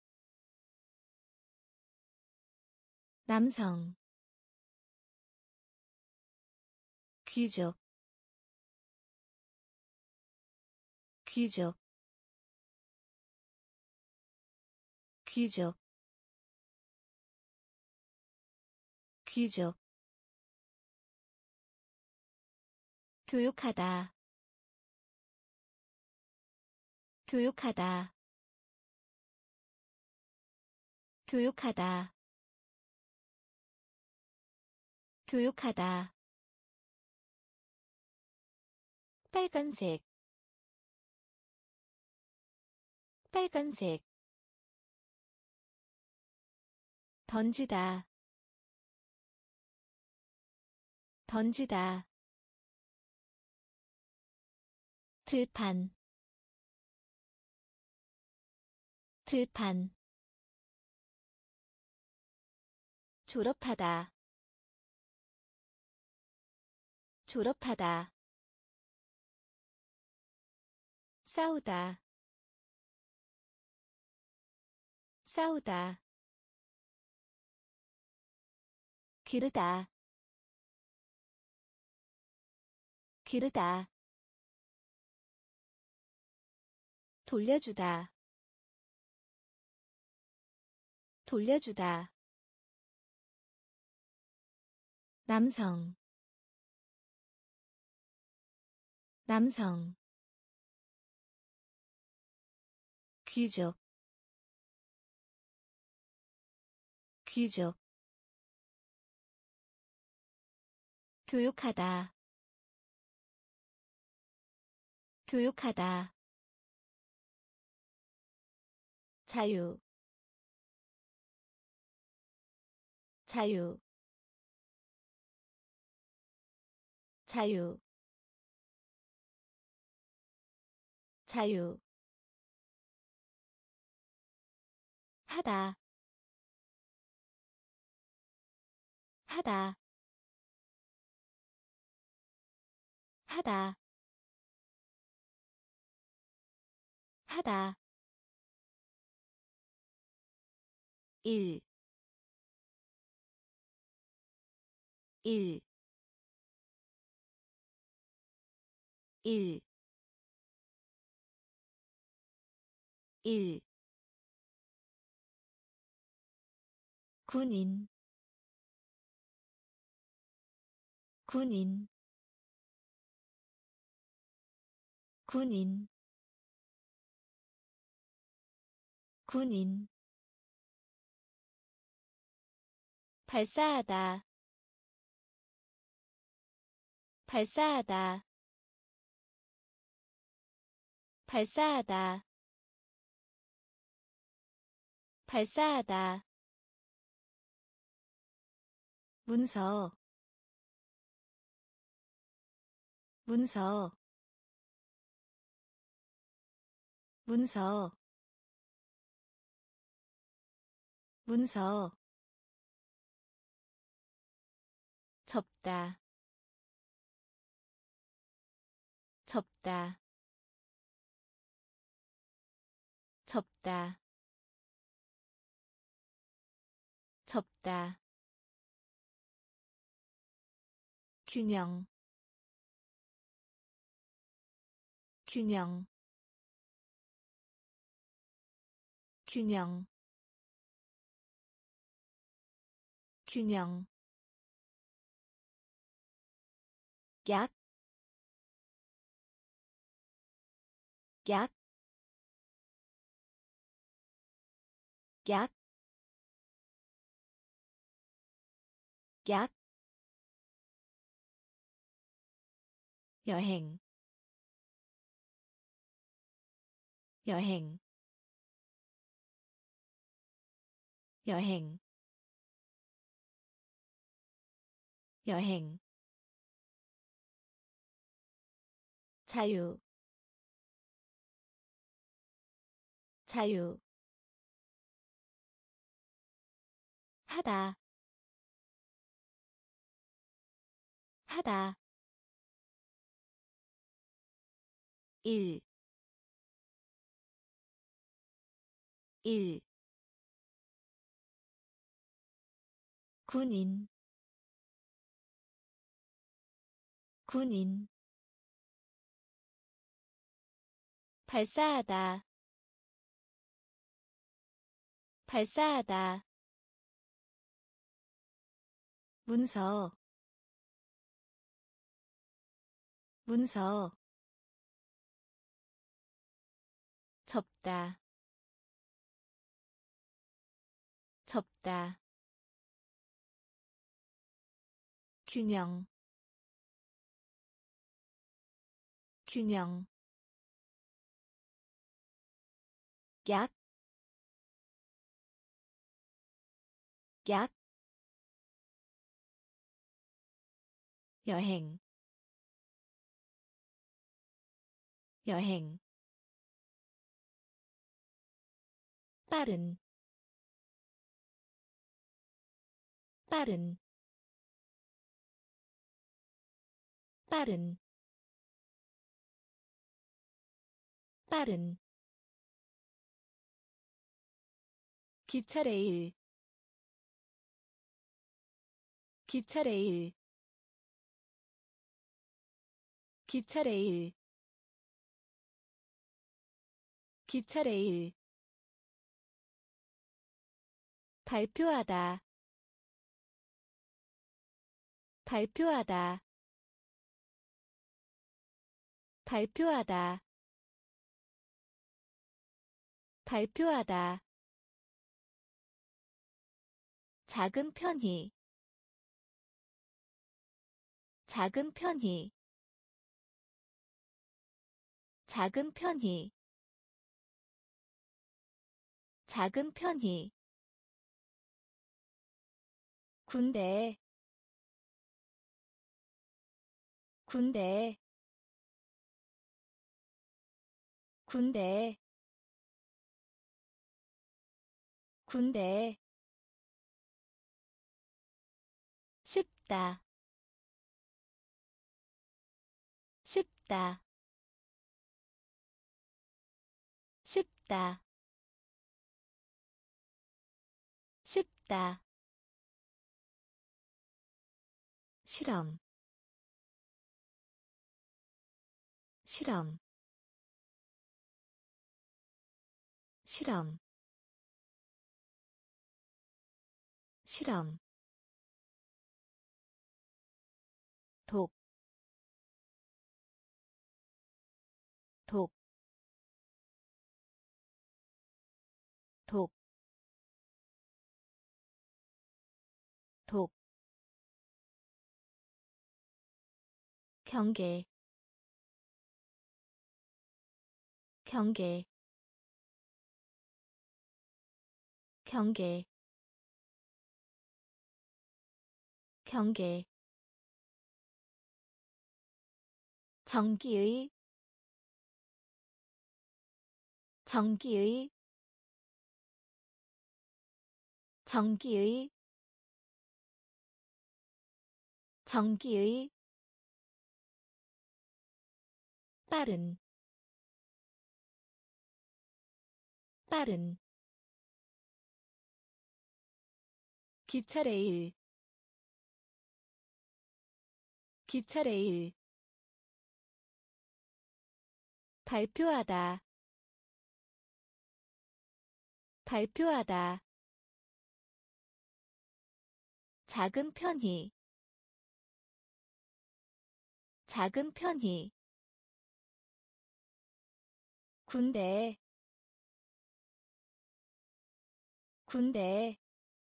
남성 귀족 귀족 귀족 귀족 교육하다 교육하다 교육하다 교육하다 빨간색 빨간색 던지다 던지다 들판 들판 졸업하다 졸업하다 싸우다 싸우다 기르다 기르다 돌려주다 돌려주다 남성 남성 귀족 귀족 교육하다 교육하다 자유 자유 자유 자유 하다 하다 하다 하다 일 일 일 일 군인 군인 군인 군인 발사하다 발사하다 발사하다 발사하다 문서 문서 문서 문서 접다 접다 접다 접다 균형 균형 균형 균형 약, 약, 약, 약, 여행, 여행, 여행, 여행, 자유, 자유, 하다, 하다, 일, 일, 군인, 군인, 발사하다, 발사하다, 문서, 문서, 접다, 접다, 균형, 균형, 약, 약, 여행, 여행, 빠른, 빠른, 빠른, 빠른, 기차 레일, 기차 레일, 기차 레일, 기차 레일, 발표하다, 발표하다, 발표하다, 발표하다, 작은 편히, 작은 편히, 작은 편히, 작은 편히, 군대 군대 군대 군대 쉽다 쉽다 쉽다 쉽다 실험 실험 실험 실험 독, 독, 독, 독, 경계, 경계, 경계, 경계, 전기의, 전기의, 전기의, 전기의, 빠른, 빠른, 기차레일, 기차레일, 발표하다, 발표하다, 작은 편히, 작은 편히, 군대, 군대,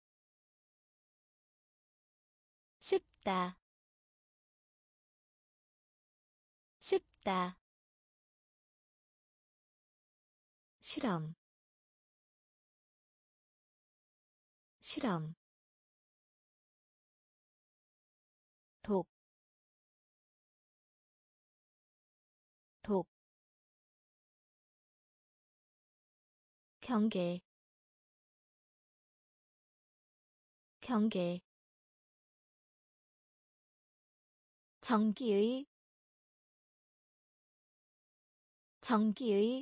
쉽다, 쉽다, 실험, 실험, 독, 독, 경계, 경계, 전기의, 전기의,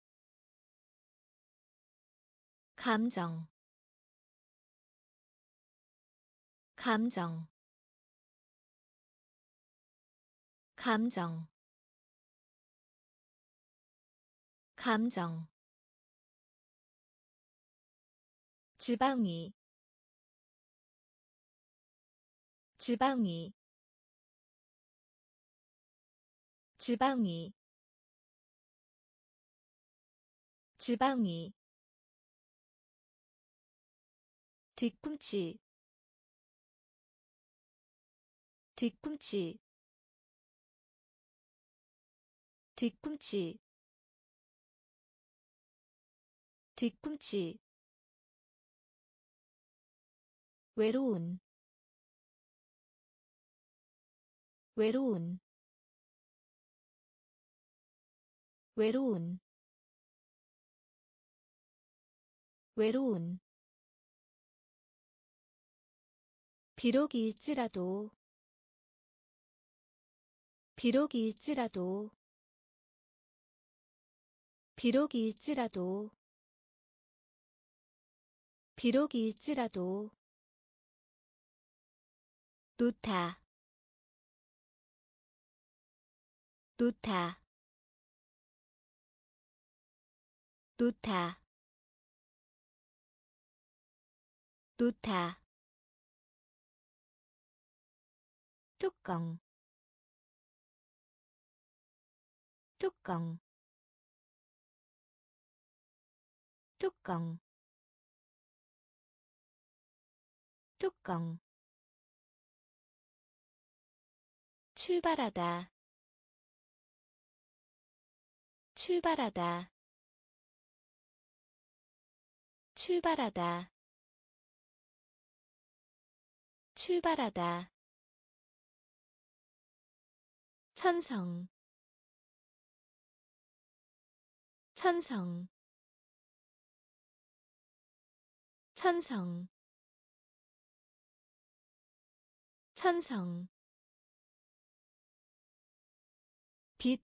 감정, 감정, 감정, 감정, 지방이, 지방이, 지방이, 지방이, 뒤꿈치, 뒤꿈치, 뒤꿈치, 뒤꿈치, 외로운, 외로운, 외로운, 외로운, 비록일지라도, 비록일지라도, 비록일지라도, 비록일지라도, 놓다, 놓다, 놓다, 놓다, 뚜껑, 뚜껑, 뚜껑, 뚜껑, 출발하다, 출발하다, 출발하다, 출발하다 천성 천성 천성 천성 빛,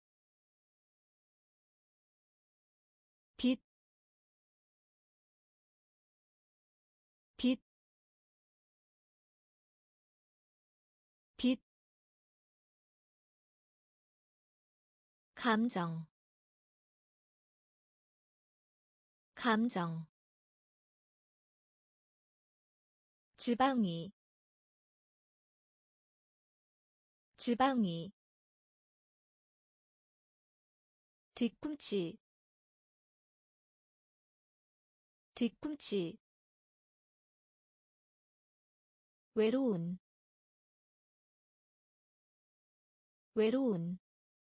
빛, 빛, 빛, 감정, 감정, 지방이, 지방이, 뒤꿈치, 뒤꿈치, 외로운, 외로운,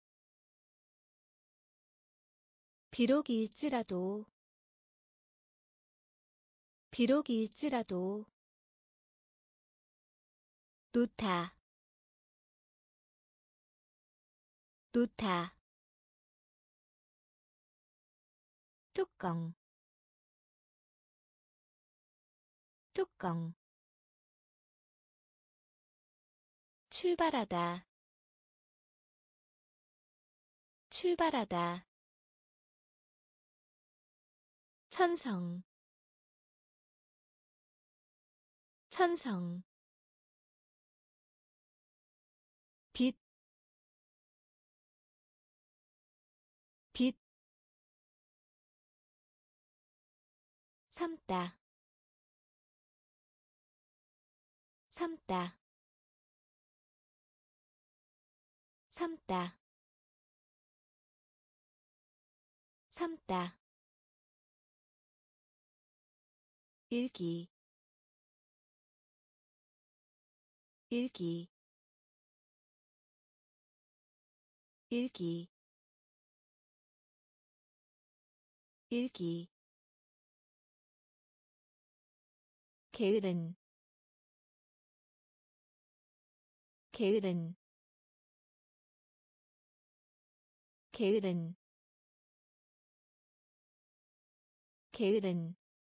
비록일지라도, 비록일지라도, 놓다, 놓다, 뚜껑, 뚜껑, 출발하다, 출발하다, 천성, 천성, 빛, 빛, 삼다, 삼다, 삼다, 삼다, 읽기, 읽기, 읽기, 읽기, 게으른, 게으른, 게으른, 게으른,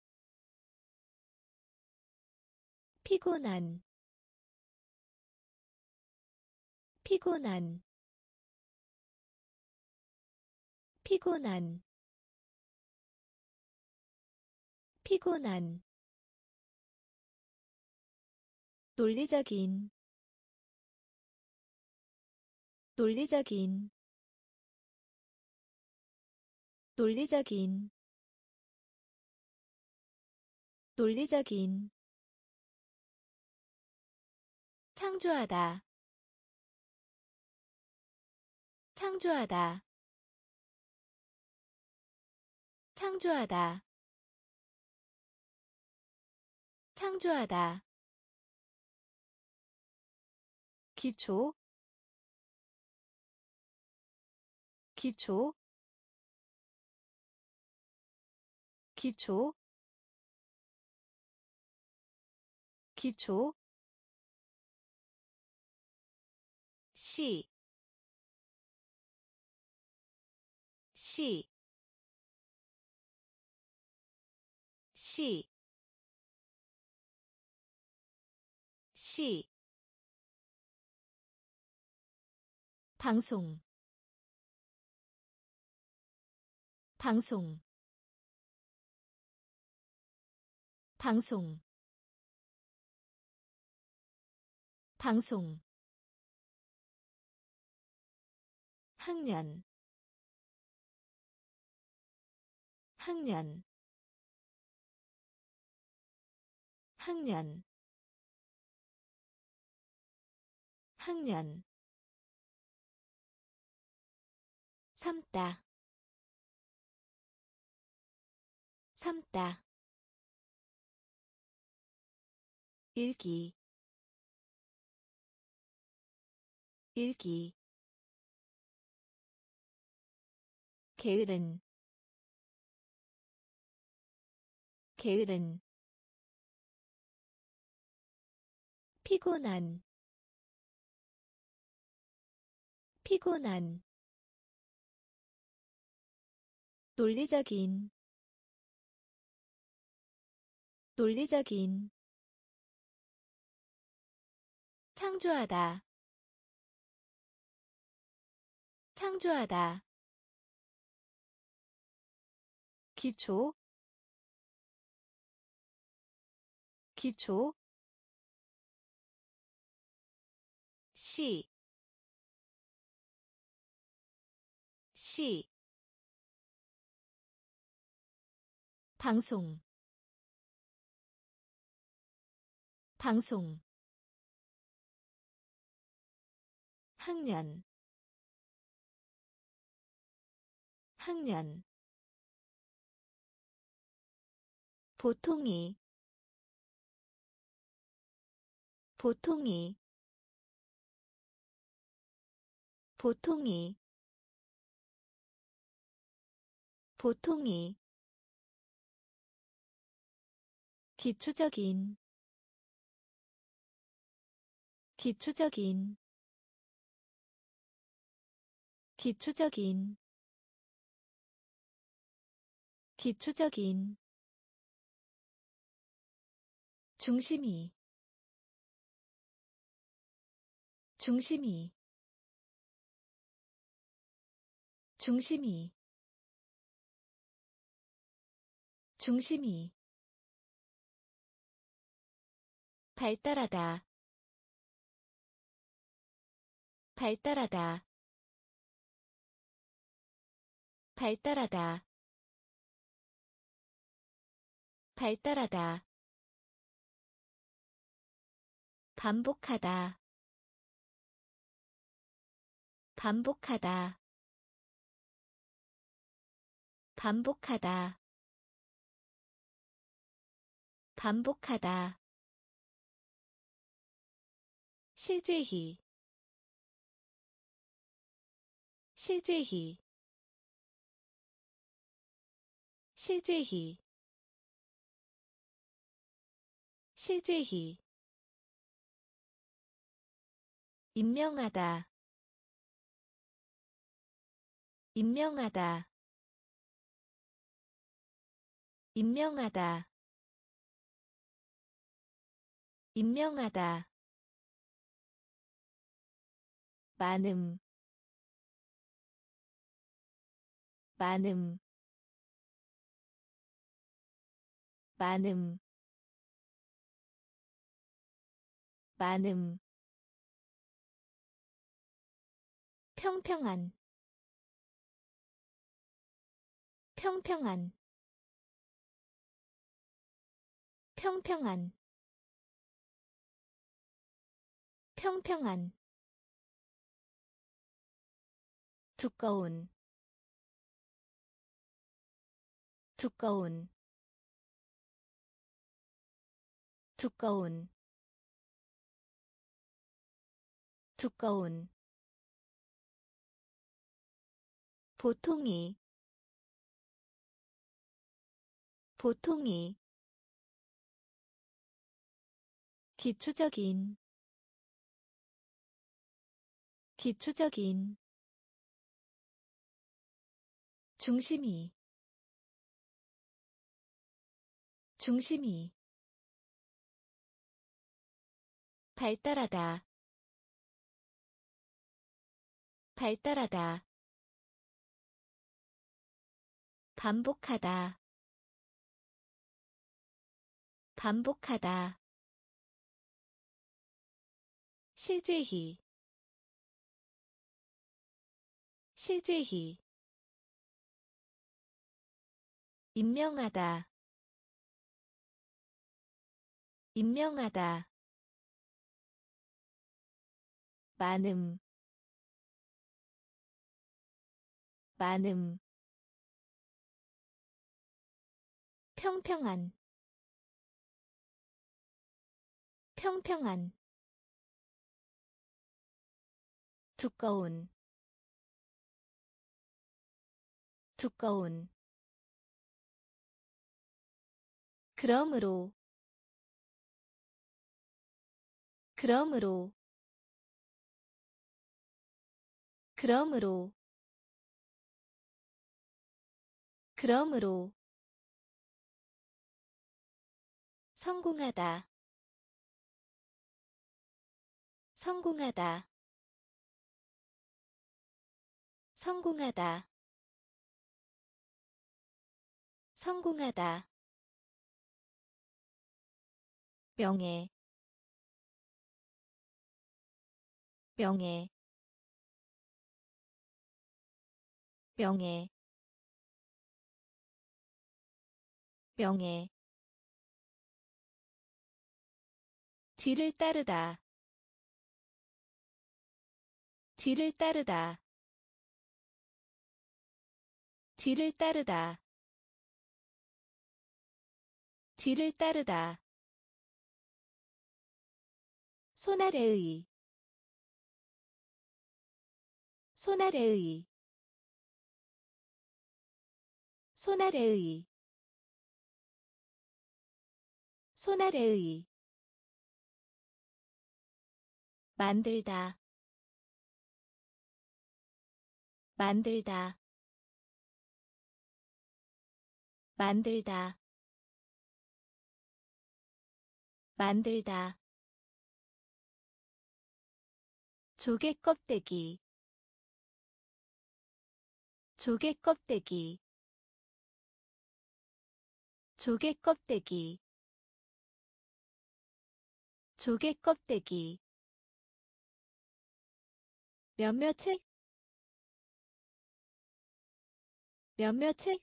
피곤한, 피곤한, 피곤한, 피곤한, 논리적인, 논리적인, 논리적인, 논리적인, 창조하다, 창조하다, 창조하다, 창조하다, 기초, 기초, 기초, 기초, 시, 시, 시, 시, 방송, 방송, 방송, 방송, 학년, 학년, 학년, 학년, 삼다, 삼다, 읽기, 읽기, 게으른, 게으른, 피곤한 피곤한 논리적인 논리적인 창조하다 창조하다 기초 기초 시 시 방송 방송 학년 학년 보통이 보통이 보통이 보통이 기초적인 기초적인 기초적인 기초적인 중심이 중심이 중심이 중심이 발달하다 발달하다 발달하다 발달하다 반복하다 반복하다 반복하다 반복하다 실제히 실제히 실제히 실제히 임명하다 임명하다 임명하다 임명하다 많음 많음 많음 많음 평평한 평평한 평평한 평평한 두꺼운 두꺼운 두꺼운 두꺼운 보통이 보통이 기초적인 기초적인 중심이 중심이 발달하다 발달하다 반복하다 반복하다 실제히 실제히 임명하다 임명하다 많음 많음 평평한 평평한 두꺼운 두꺼운 그러므로 그러므로 그러므로 그러므로 성공하다 성공하다 성공하다 성공하다 명예 명예 명예 명예 뒤를 따르다 뒤를 따르다 뒤를 따르다 뒤를 따르다 손아래의 손아래의 손아래의 손아래의 만들다 만들다 만들다 만들다 조개 껍데기 조개 껍데기 조개 껍데기 조개 껍데기 몇몇의 몇몇의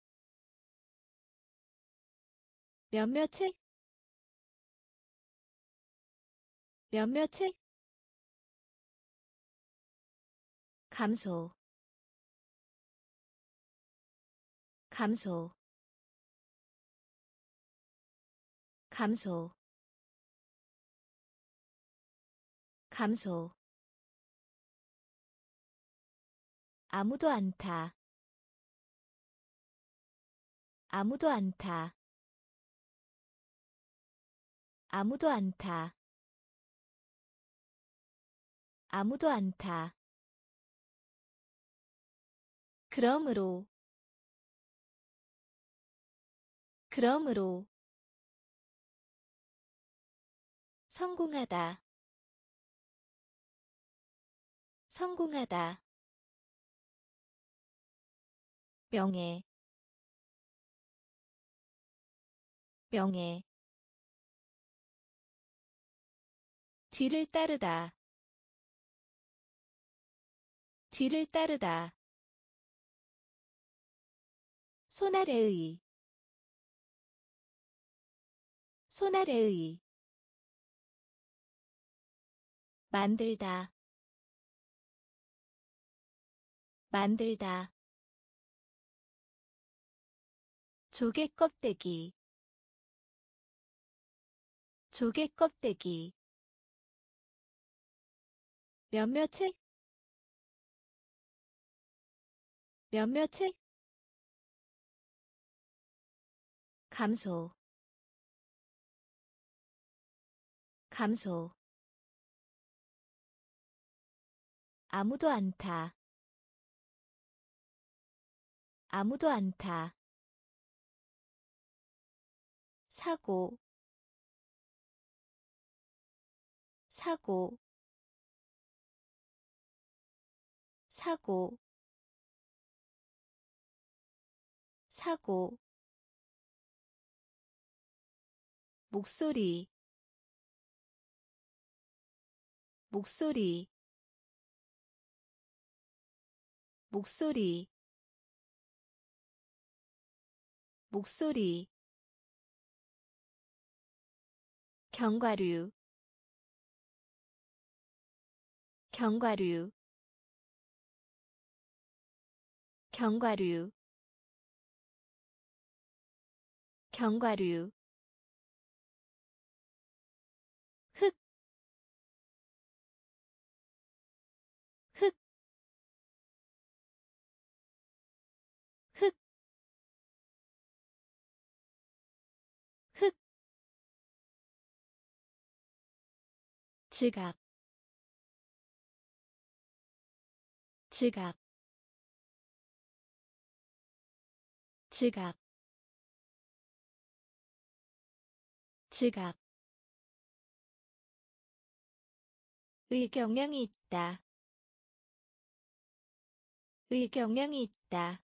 몇몇의 몇몇의 감소 감소 감소 감소 아무도 않다 아무도 않다 아무도 않다 아무도 않다 그러므로 그러므로 성공하다 성공하다 명예 명예 뒤를 따르다 뒤를 따르다 손아래의 손아래의 만들다 만들다 조개 껍데기 조개 껍데기 몇몇의 몇몇의 감소 감소 아무도 않다 아무도 않다 사고 사고 사고 사고 목소리 목소리 목소리 목소리 견과류 견과류 견과류 견과류 흑, 흑, 흑, 흑, 지갑 지갑 지갑 지갑 의경향이 있다 의경향이 있다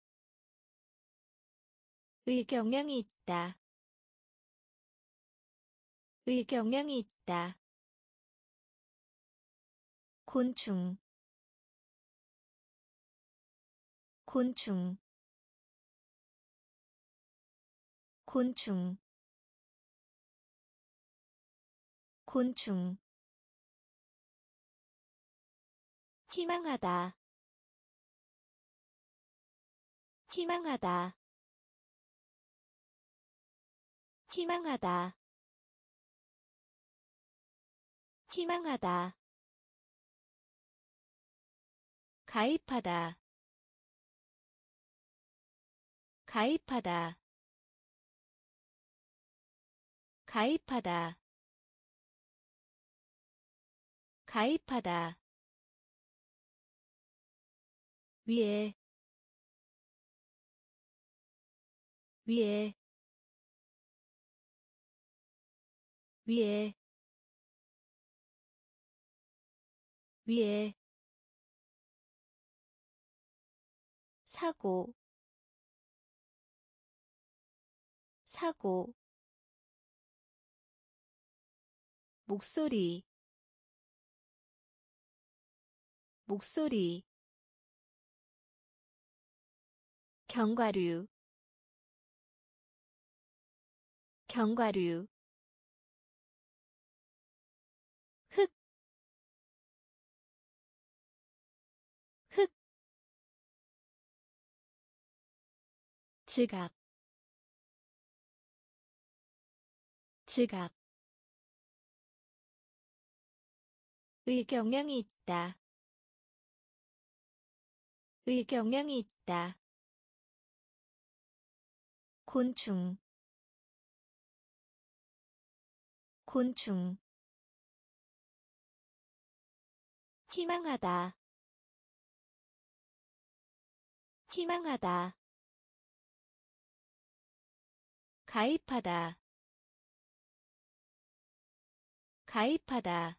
의경향이 있다 의경향이 있다 곤충 곤충 곤충 곤충 희망하다 희망하다 희망하다 희망하다 가입하다 가입하다 가입하다 가입하다 위에 위에 위에 위에 사고 사고 목소리 목소리 견과류 견과류 흙 흙 지갑 지갑 의경향이 있다 의경향이 있다 곤충 곤충 희망하다 희망하다 가입하다 가입하다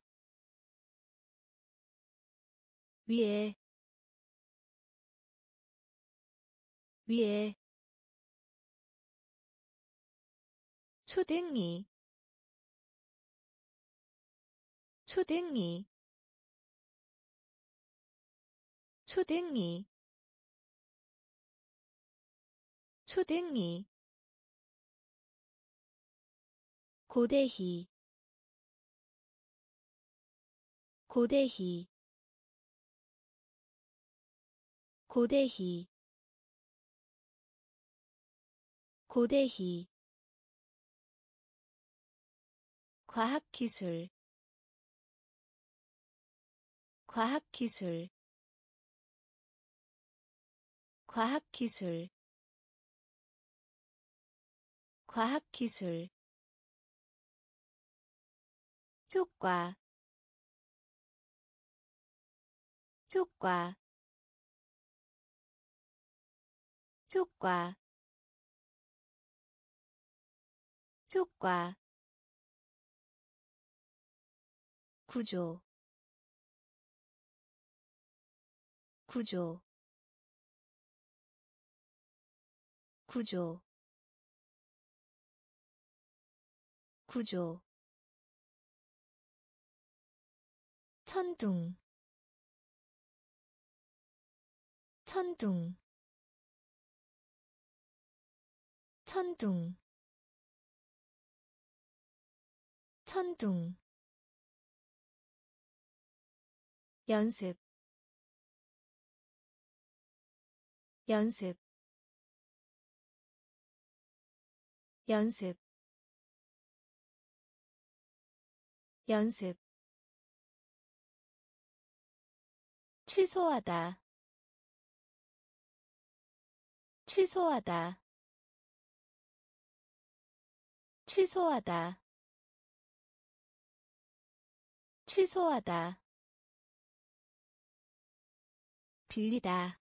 위에 위에 초등이 초등이 초등이 초등이 고대희 고대희 고대희 고대희 과학기술 과학기술 과학기술 과학기술 효과 효과 효과 효과 구조 구조 구조 구조 천둥 천둥 천둥 천둥 연습 연습 연습 연습 취소하다 취소하다 취소하다 취소하다 빌리다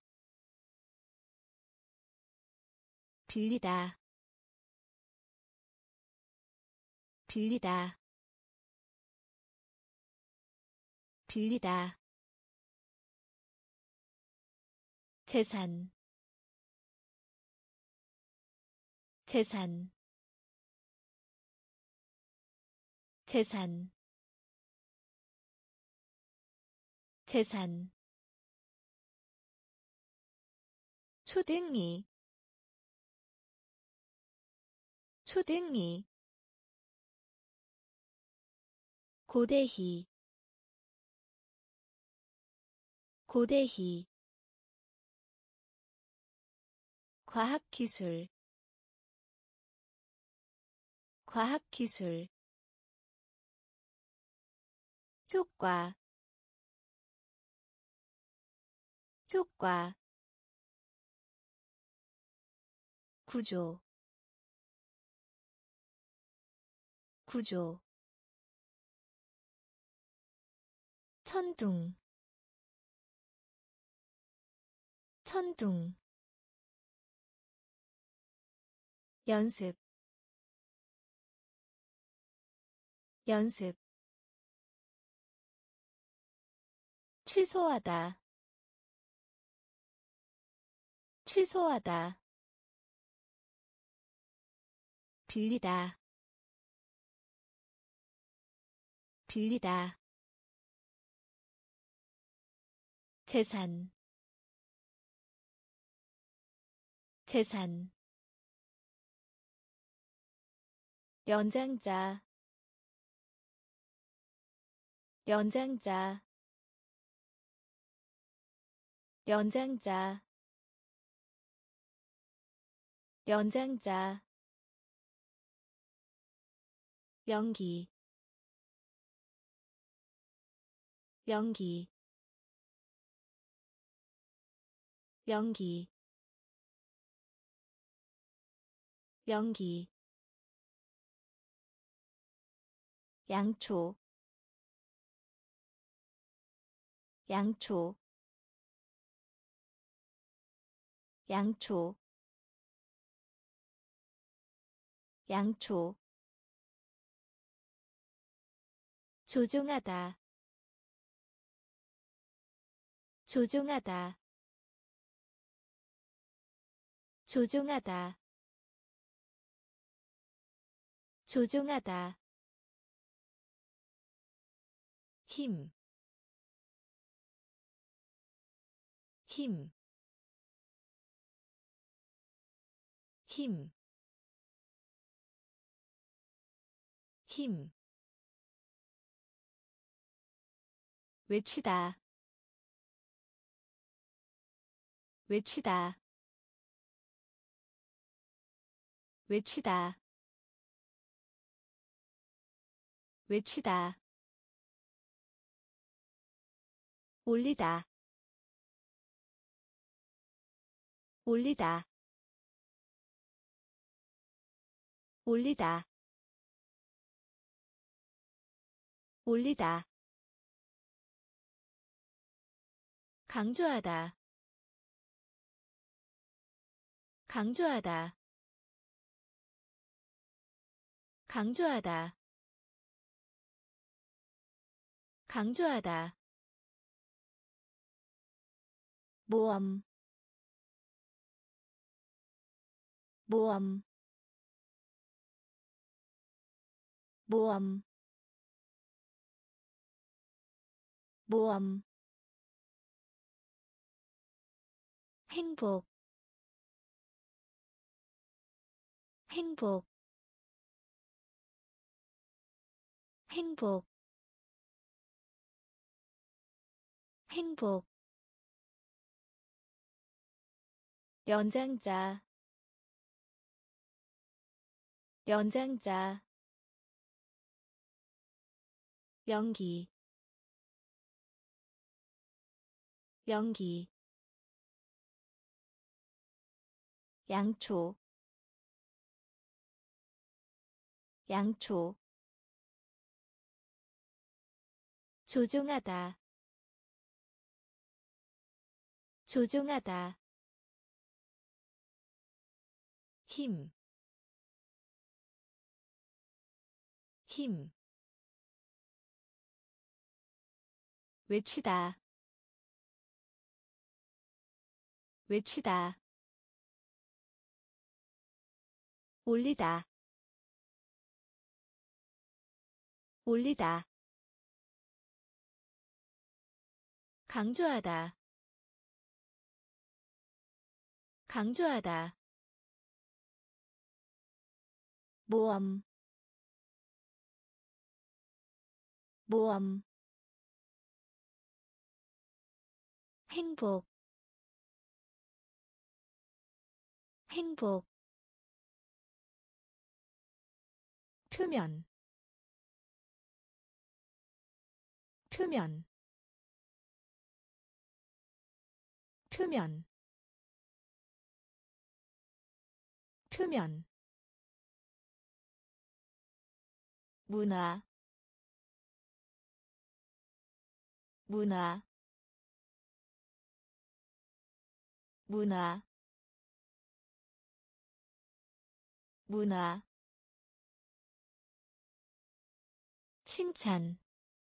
빌리다 빌리다 빌리다 재산 재산 재산 재산 초등이 초등이 고대희 고대희 과학기술 과학기술 효과 효과 구조 구조 천둥 천둥 연습 연습 취소하다 취소하다 빌리다 빌리다 재산 재산 연장자 연장자 연장자 연장자 연기 연기 연기 연기 양초 양초 양초 양초 조종하다 조종하다 조종하다 조종하다 힘, 힘, 힘, 힘. 외치다, 외치다, 외치다, 외치다. 올리다, 올리다, 올리다, 올리다. 강조하다, 강조하다, 강조하다, 강조하다. 모험, 모험, 모험, 모험. 행복, 행복, 행복, 행복. 연장자, 연장자. 연기, 연기. 양초, 양초. 조종하다 조종하다 힘, 힘, 외치다, 외치다, 올리다, 올리다, 강조하다, 강조하다, 모험, 모험, 행복, 행복, 표면, 표면, 표면, 표면, 문화, 문화, 문화, 문화, 칭찬,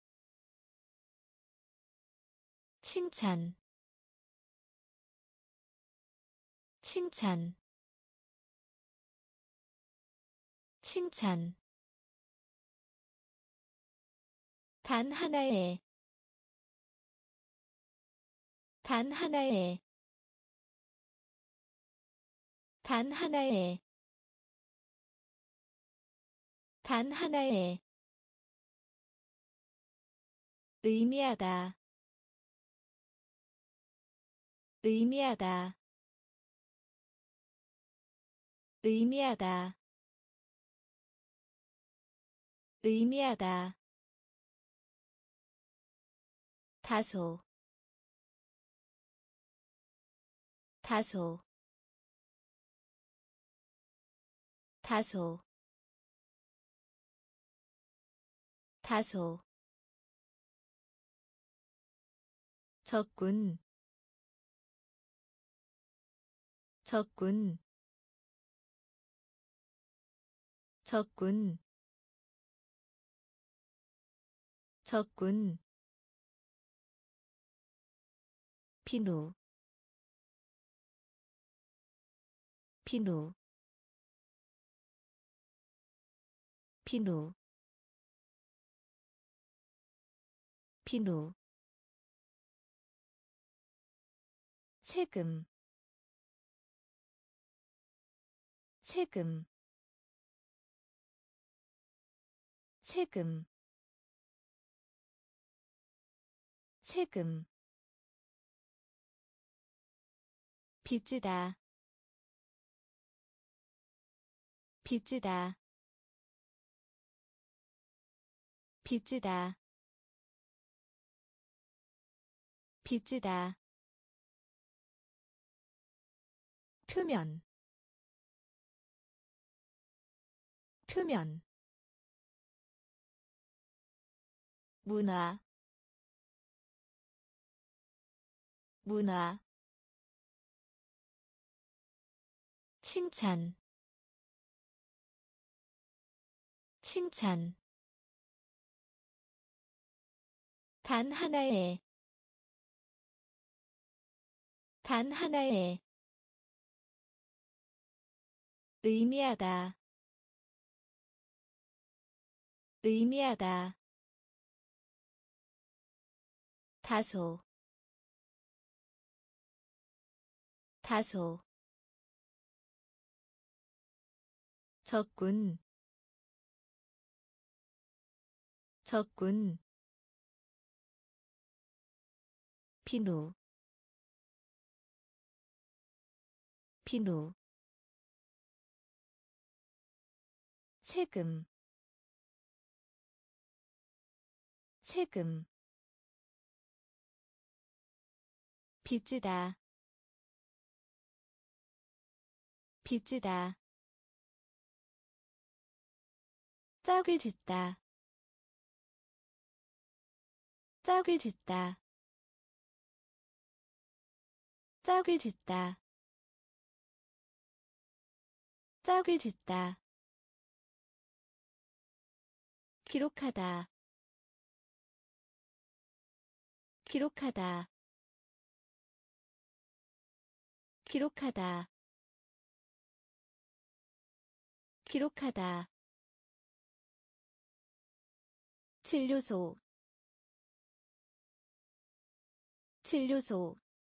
칭찬, 칭찬, 칭찬, 단 하나의, 단 하나의, 단 하나의, 단 하나의, 의미하다, 의미하다, 의미하다, 의미하다, 다소, 다소, 다소, 다소, 적군, 적군, 적군, 적군, 비누, 비누, 비누, 비누, 세금, 세금, 세금, 세금, 빚지다, 빚지다, 빚지다, 빚지다, 표면, 표면, 문화, 문화, 칭찬, 칭찬, 단 하나의, 단 하나의, 의미하다, 의미하다, 다소, 다소, 적군, 적군, 비누, 비누, 세금, 세금, 빚지다, 빚지다, 짝을 짓다, 짝을 짓다. 짝을 짓다. 짝을 짓다. 기록하다. 기록하다. 기록하다. 기록하다. 진료소. 진료소.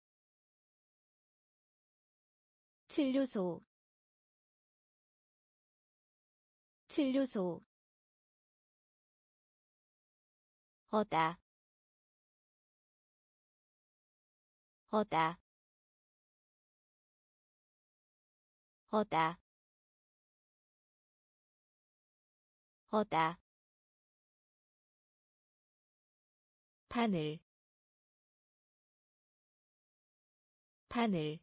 진료소. 진료소. 어다. 어다. 어다. 어다. 바늘. 바늘.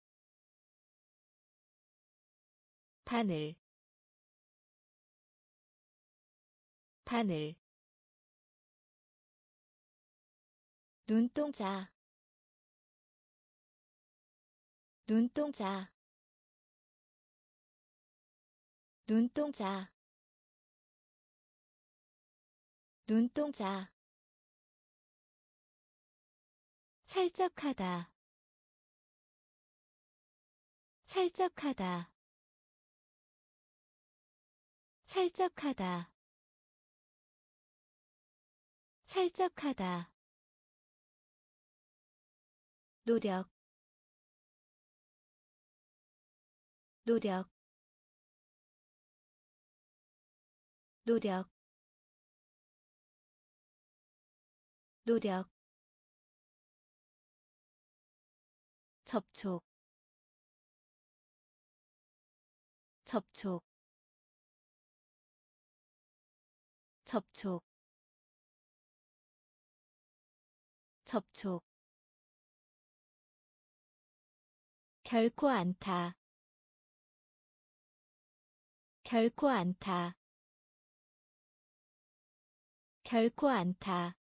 바늘. 바늘. 눈동자. 눈동자. 눈동자. 눈동자. 살짝하다. 살짝하다. 살짝하다. 살짝하다. 노력. 노력. 노력. 노력. 접촉. 접촉. 접촉. 접촉. 결코 않다. 결코 않다. 결코 않다.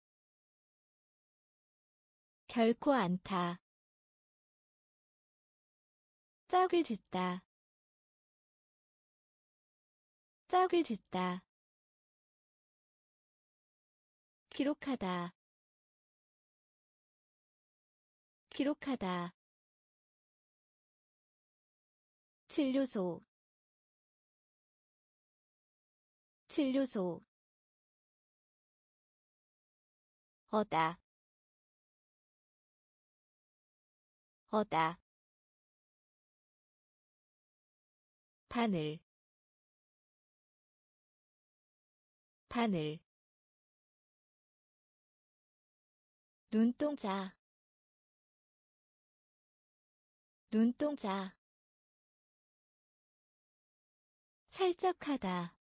결코 않다. 짝을 짓다. 짝을 짓다. 기록하다. 기록하다. 진료소. 진료소. 어다. 어다. 바늘. 바늘. 눈동자. 눈동자. 살짝하다.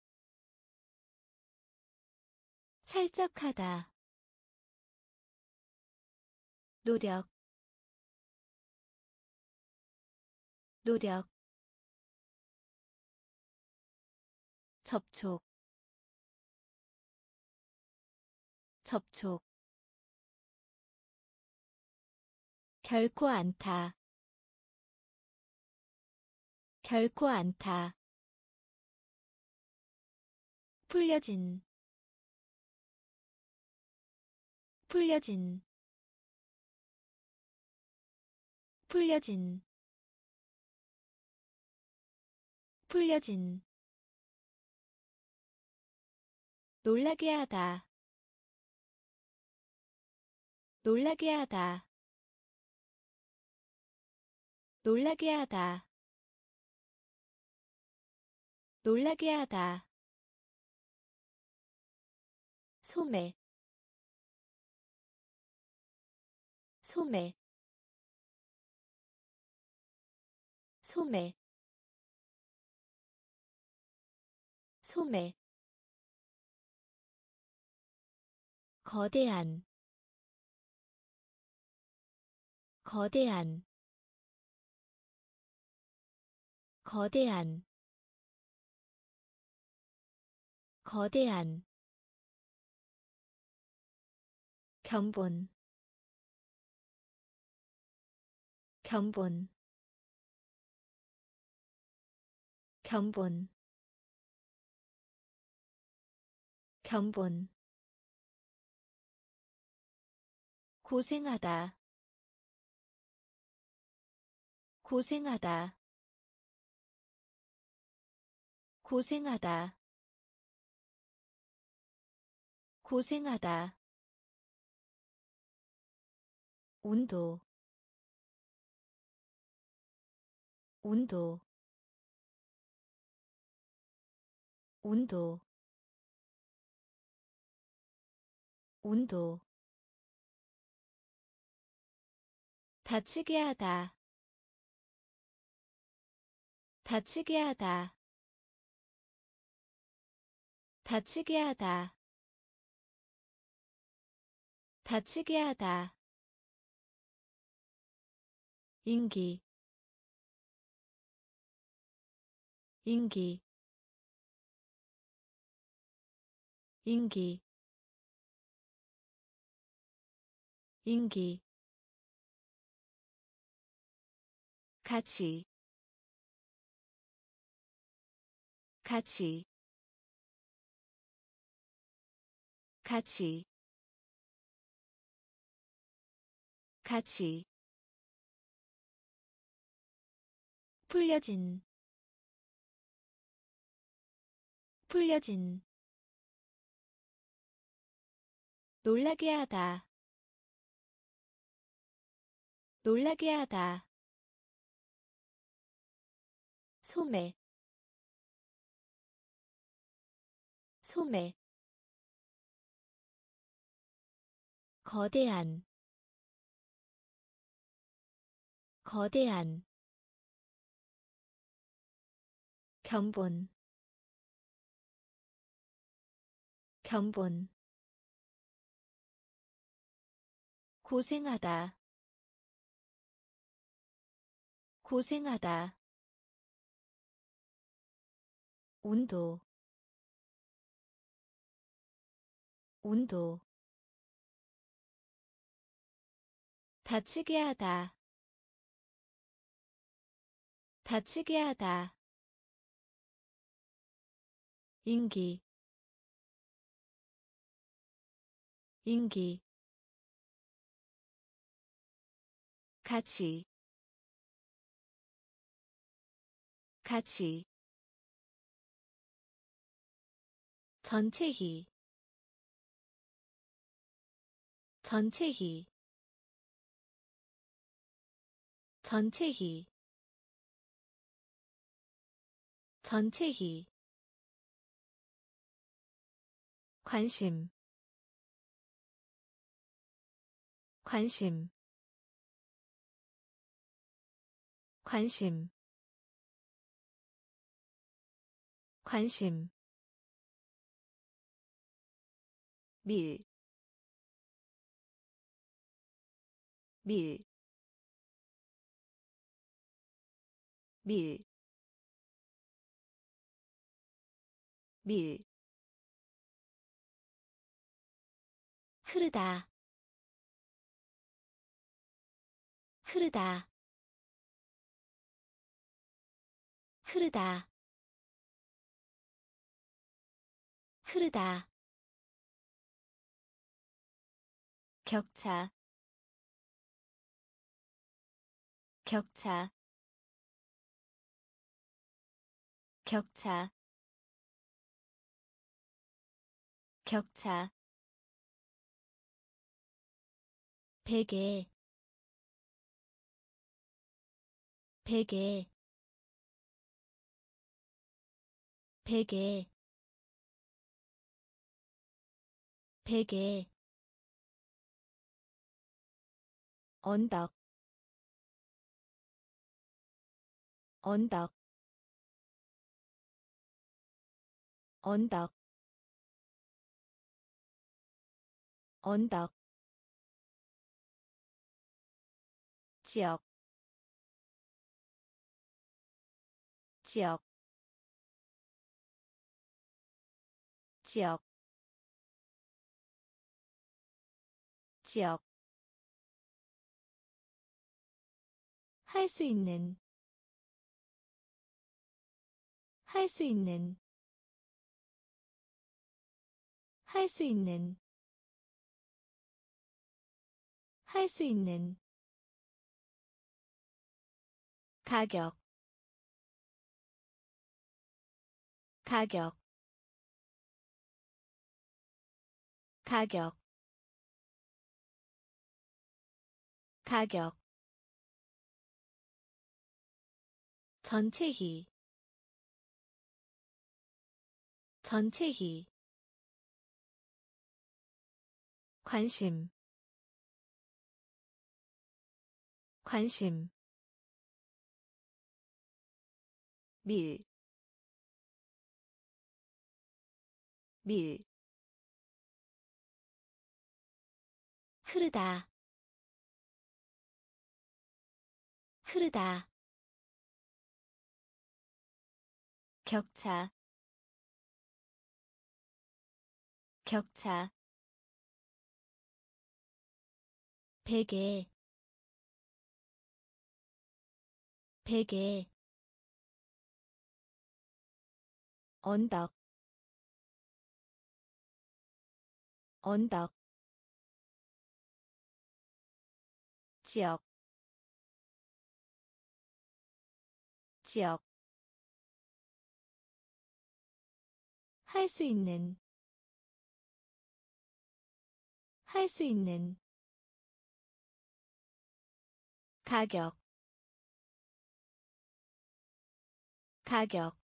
살짝하다. 노력. 노력. 접촉. 접촉. 결코 않다. 결코 않다. 풀려진. 풀려진. 풀려진. 풀려진. 놀라게 하다. 놀라게 하다. 놀라게 하다. 놀라게 하다. 소매. 소매. 소매. 소매. 거대한. 거대한. 거대한. 거대한. 견본 견본 견본 견본 고생하다 고생하다 고생하다 고생하다 온도 온도 온도 온도 다치게 하다 다치게 하다 다치게 하다 다치게 하다 인기 인기 인기 인기 같이 같이 같이 같이 풀려진 풀려진 놀라게 하다 놀라게 하다 소매 소매 거대한 거대한 견본 견본 고생하다 고생하다 온도 온도 다치게 하다 다치게 하다 인기 인기 같이 같이 전체히 전체히 전체히 전체히 관심 관심 관심 관심 밀, 밀, 밀, 밀 흐르다 흐르다 흐르다 흐르다 격차 격차 격차 격차 베개 베개 베개 베개 언덕 언덕 언덕 언덕 지역 지역 지역 지역 할 수 있는 할 수 있는 할 수 있는 할 수 있는 가격 가격 가격 가격 전체히 전체히 관심 관심 밀 밀 흐르다 흐르다 격차 격차 베개 베개 언덕 언덕 지역 지역 할 수 있는 할 수 있는 가격 가격